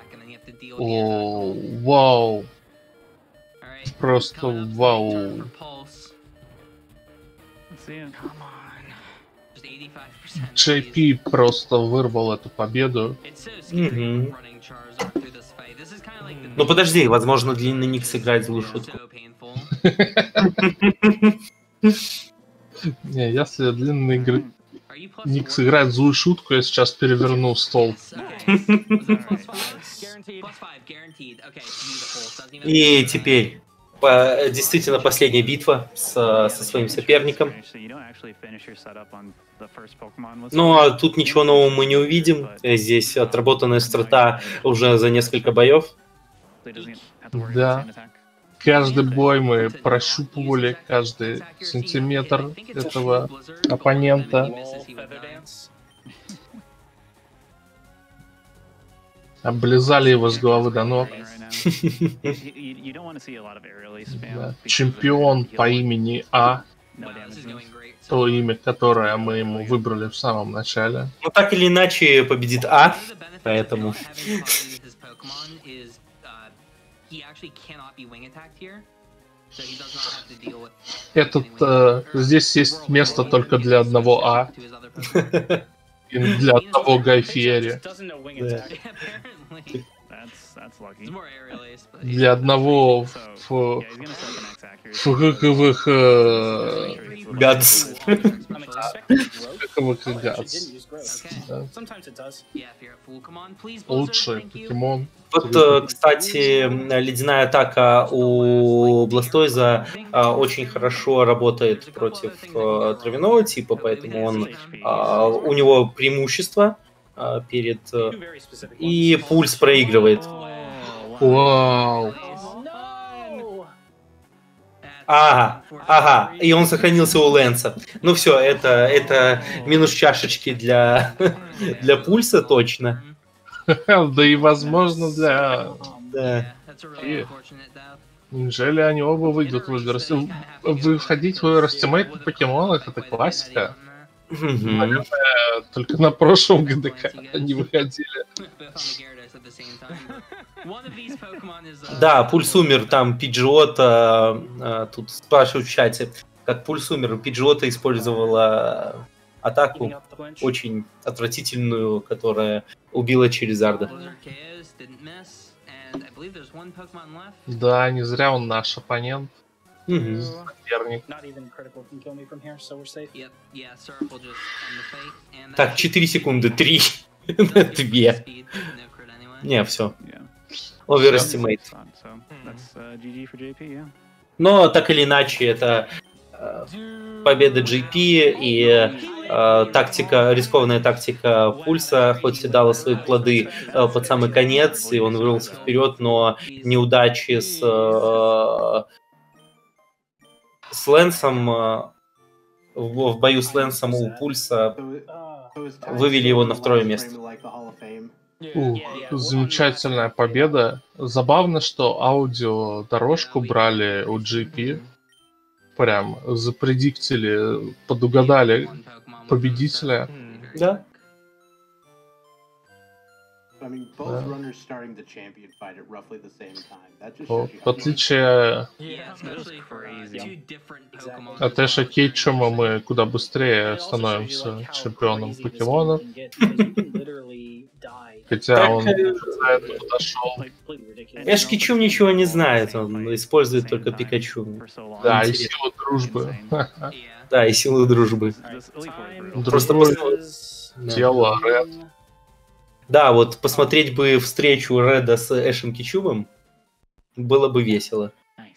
О, вау. Просто вау. джей пи просто вырвал эту победу. Mm-hmm. Ну подожди, возможно, длинный ник сыграет злую шутку. Не, если длинный игры... ник сыграет злую шутку, я сейчас переверну стол. И теперь по, действительно последняя битва с, со своим соперником. Ну а тут ничего нового мы не увидим. Здесь отработанная страта уже за несколько боев. Да. Каждый бой мы прощупывали каждый сантиметр этого оппонента. Облизали его с головы до ног. Да. Чемпион по имени А. То имя, которое мы ему выбрали в самом начале. Ну так или иначе победит А, поэтому... Этот, э, здесь есть место только для одного А. И для одного Гай Фиери. Для одного фгковых гадс. Фгковых гадс. Лучший покемон. Вот, кстати, ледяная атака у Бластойза очень хорошо работает против травяного типа, поэтому он, у него преимущество перед... И пульс проигрывает. Вау. Ага, ага, и он сохранился у Лэнса. Ну все, это, это минус чашечки для, для пульса точно. Да и возможно для... Да. И... Неужели они оба выйдут в Эверстимейт? Выходить в Эверстимейт на покемонах — это классика. Mm-hmm. Наверное, только на прошлом ГДК они выходили. Да, Пульс умер, там Пиджиота, а, тут спрашивают в чате, как Пульс умер, Пиджиота использовала атаку очень отвратительную, которая убила Черезарда. Да, не зря он наш оппонент. Угу. Соперник. Так, четыре секунды, три, две. Не, все. Overestimate. Но так или иначе, это э, победа джей пи и э, тактика, рискованная тактика Пульса, хоть и дала свои плоды э, под самый конец, и он вырвался вперед, но неудачи с, э, с Лэнсом, э, в, в бою с Лэнсом у Пульса вывели его на второе место. Ух, замечательная победа. Забавно, что аудиодорожку брали у джей пи. Прям запредиктили, подугадали победителя. Да. Да. Вот, в отличие от Эша Кетчума, мы куда быстрее становимся чемпионом покемонов. Хотя так, он подошел. Эш Кетчум ничего не знает, он использует только Пикачу. Да, и силу дружбы. Да, и силу дружбы. Другое дело Ред. Да, вот посмотреть бы встречу Реда с Эшем Кетчумом было бы весело.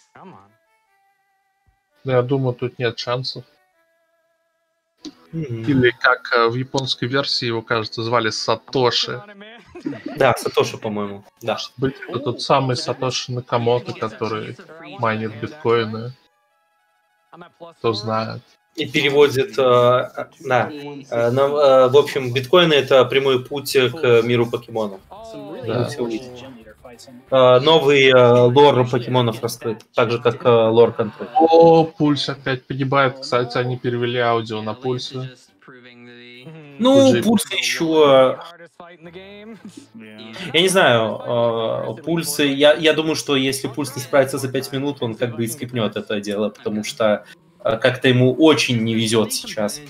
Я думаю, тут нет шансов. Mm-hmm. Или как в японской версии его, кажется, звали Сатоши. Да, Сатоши, по-моему. Да. Может быть, это тот самый Сатоши Накамото, который майнит биткоины. Кто знает. И переводит, э, да, э, но, э, в общем, биткоины — это прямой путь к миру покемонов. Да. Э, новый э, лор покемонов раскрыт, так же, как э, лор контроль. О, Пульс опять погибает. Кстати, они перевели аудио на Пульсы. Ну, Пульс еще... Я не знаю, э, Пульс... Я, я думаю, что если Пульс не справится за пять минут, он как бы и скипнет это дело, потому что э, как-то ему очень не везет сейчас.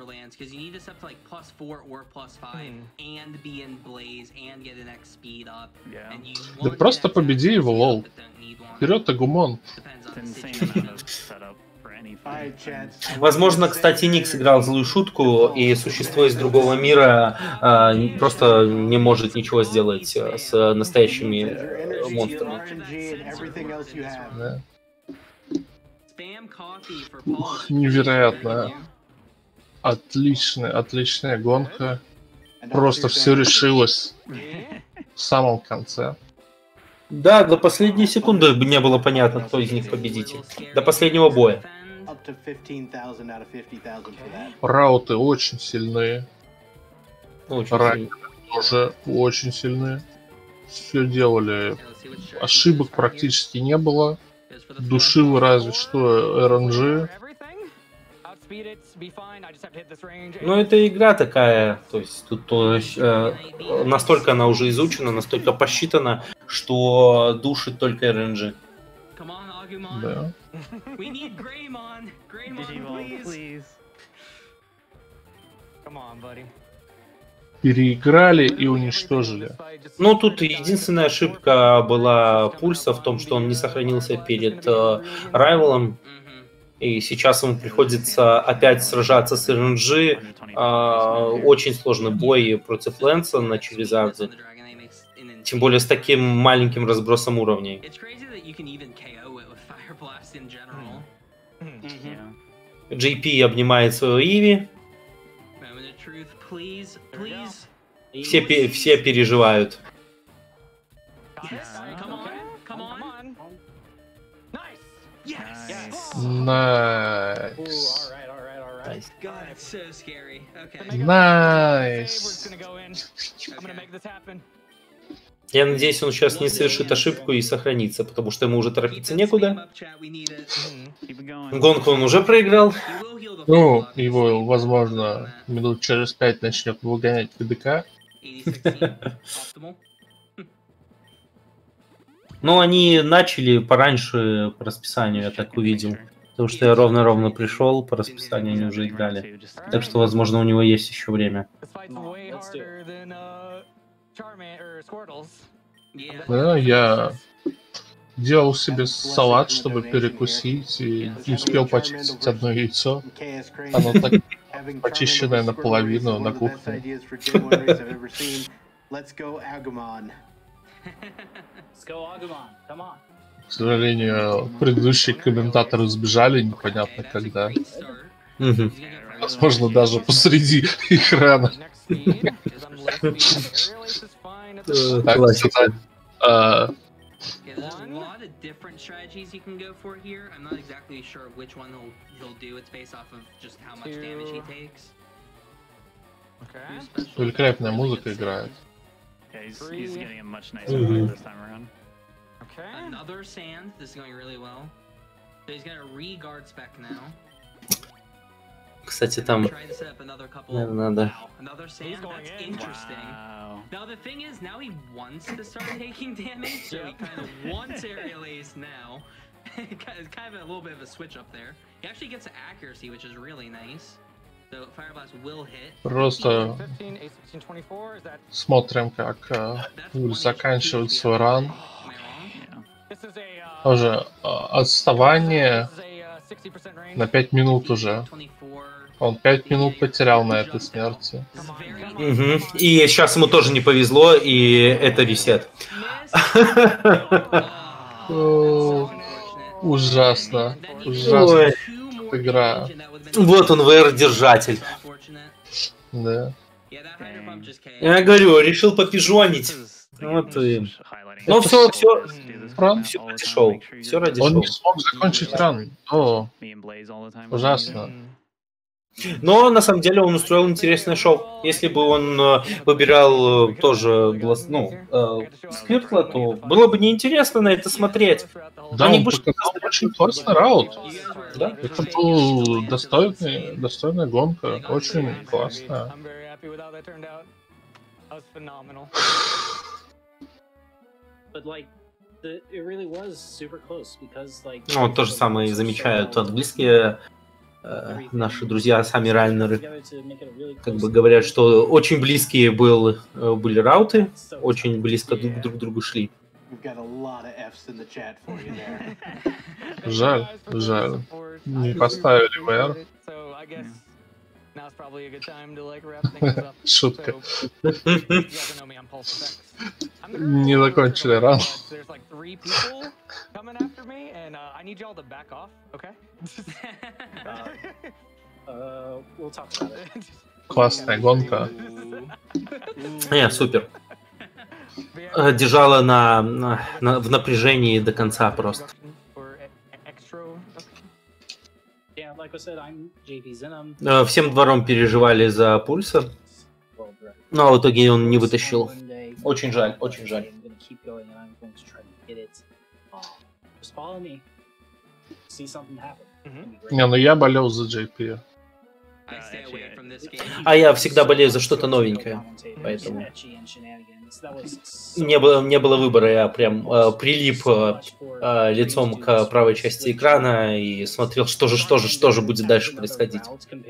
Да просто победи его, лол. Вперед, Агумон. Возможно, кстати, Ник сыграл злую шутку, и существо из другого мира э, просто не может ничего сделать э, с настоящими э, монстрами. Да. Ух, невероятно. Отличная, отличная гонка. Просто все решилось в самом конце. Да, до последней секунды не было понятно, кто из них победитель. До последнего боя. Рауты очень сильные. Очень Райдеры тоже очень сильные. Все делали. Ошибок практически не было. Душил разве что эр эн джи. Ну, это игра такая, то есть тут то, э, настолько она уже изучена, настолько посчитана, что душит только эр эн джи. Да. Переиграли и уничтожили. Ну, тут единственная ошибка была Пульса в том, что он не сохранился перед э, Райвелом. И сейчас ему приходится опять сражаться с эр эн джи. Э, очень сложный бой против Лэнса на Чилизарде. Тем более с таким маленьким разбросом уровней. джей пи обнимает своего Иви. Все, все переживают. Найс. Найс. Я надеюсь, он сейчас не совершит ошибку и сохранится, потому что ему уже торопиться некуда. Гонку он уже проиграл. Ну, его, возможно, минут через пять начнет выгонять пэ дэ ка. Ну, они начали пораньше по расписанию, я так увидел. Потому что я ровно-ровно пришел, по расписанию они уже играли. Так что, возможно, у него есть еще время. Да, я делал себе салат, чтобы перекусить, и не успел почистить одно яйцо. Оно так почищенное наполовину на кухне. К сожалению, предыдущие комментаторы сбежали непонятно когда. Угу. Возможно, даже посреди экрана. Так сказать, великолепная музыка играет. Another sand. This is going really well. So he's gonna re-guard spec now. Кстати, там наверное, надо. Another sand. That's interesting. Now the thing is, now he wants to start taking damage, so he kind of wants aerial ace now. It's kind of a little bit of a switch up there. He actually gets accuracy, which is really nice. So Fire Blast will hit. Просто смотрим, как Уль заканчивает свой ран. Тоже отставание на пять минут уже. Он пять минут потерял на этой смерти. Угу. И сейчас ему тоже не повезло, и это ресет. Ужасно. Ужасно. Игра. Вот он, вэ эр-держатель. Да. Я говорю, решил попижонить. Вот и... Ну все, все, Ран? все ради шоу. Все ради Он шоу. не смог закончить ран. О, ужасно. Но на самом деле он устроил интересное шоу. Если бы он э, выбирал э, тоже глаз, ну, э, Сквиртла, то было бы неинтересно на это смотреть. Да, Они он бы показал очень классный раут. Да? Это был достойный, достойная гонка. Очень классная. Ну, вот то же самое и замечают английские э, наши друзья, сами райнеры. Как бы говорят, что очень близкие был, были рауты, очень близко друг, друг к другу шли. Жаль, жаль. Не поставили вэ эр. Шутка. Не закончили ран. Классная гонка. Не, супер. держала на, на, на, в напряжении до конца просто. Всем двором переживали за Пульса, но в итоге он не вытащил. Очень жаль, очень жаль. Не, ну я болел за джей пи. А я всегда болею за что-то новенькое, поэтому не было, не было выбора, я прям э, прилип э, э, лицом к правой части экрана и смотрел, что же, что же, что же будет дальше происходить.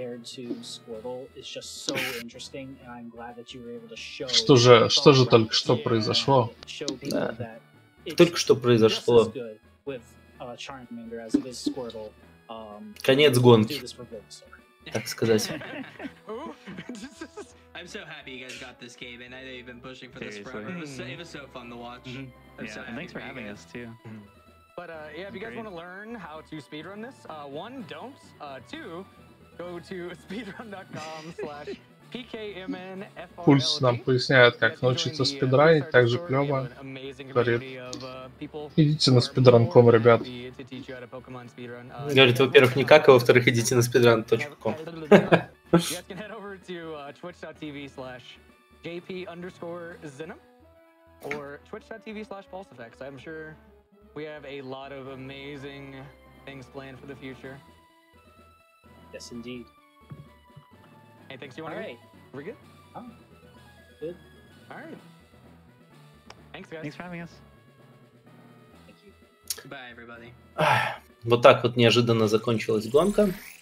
Что же, что же только что произошло? Да. Только что произошло. Конец гонки, так сказать. I'm so happy you guys got this game, and I know you've been pushing for this forever. It was so, it was so fun to watch. Mm-hmm. I'm yeah, so and thanks for having us too. Mm-hmm. But uh, yeah, if you guys want to learn how to speedrun this, uh, one, don't. Uh, two, go to speedrun dot com slash P K M N F R L G. Пульс нам поясняет, как научиться спидранить, так же клево. Говорит, идите на speedrun точка ком, ребят. Говорит, во-первых, никак, а во-вторых, идите на speedrun точка ком. You guys can head over to uh, twitch dot t v slash J P underscore Zinum or twitch dot t v slash PulseFX. I'm sure we have a lot of amazing things planned for the future. Yes, indeed. Anything you want to All right. We're good? Oh, good. All right. Thanks, guys. Thanks for having us. Thank you. Bye, everybody. Вот так вот неожиданно закончилась гонка.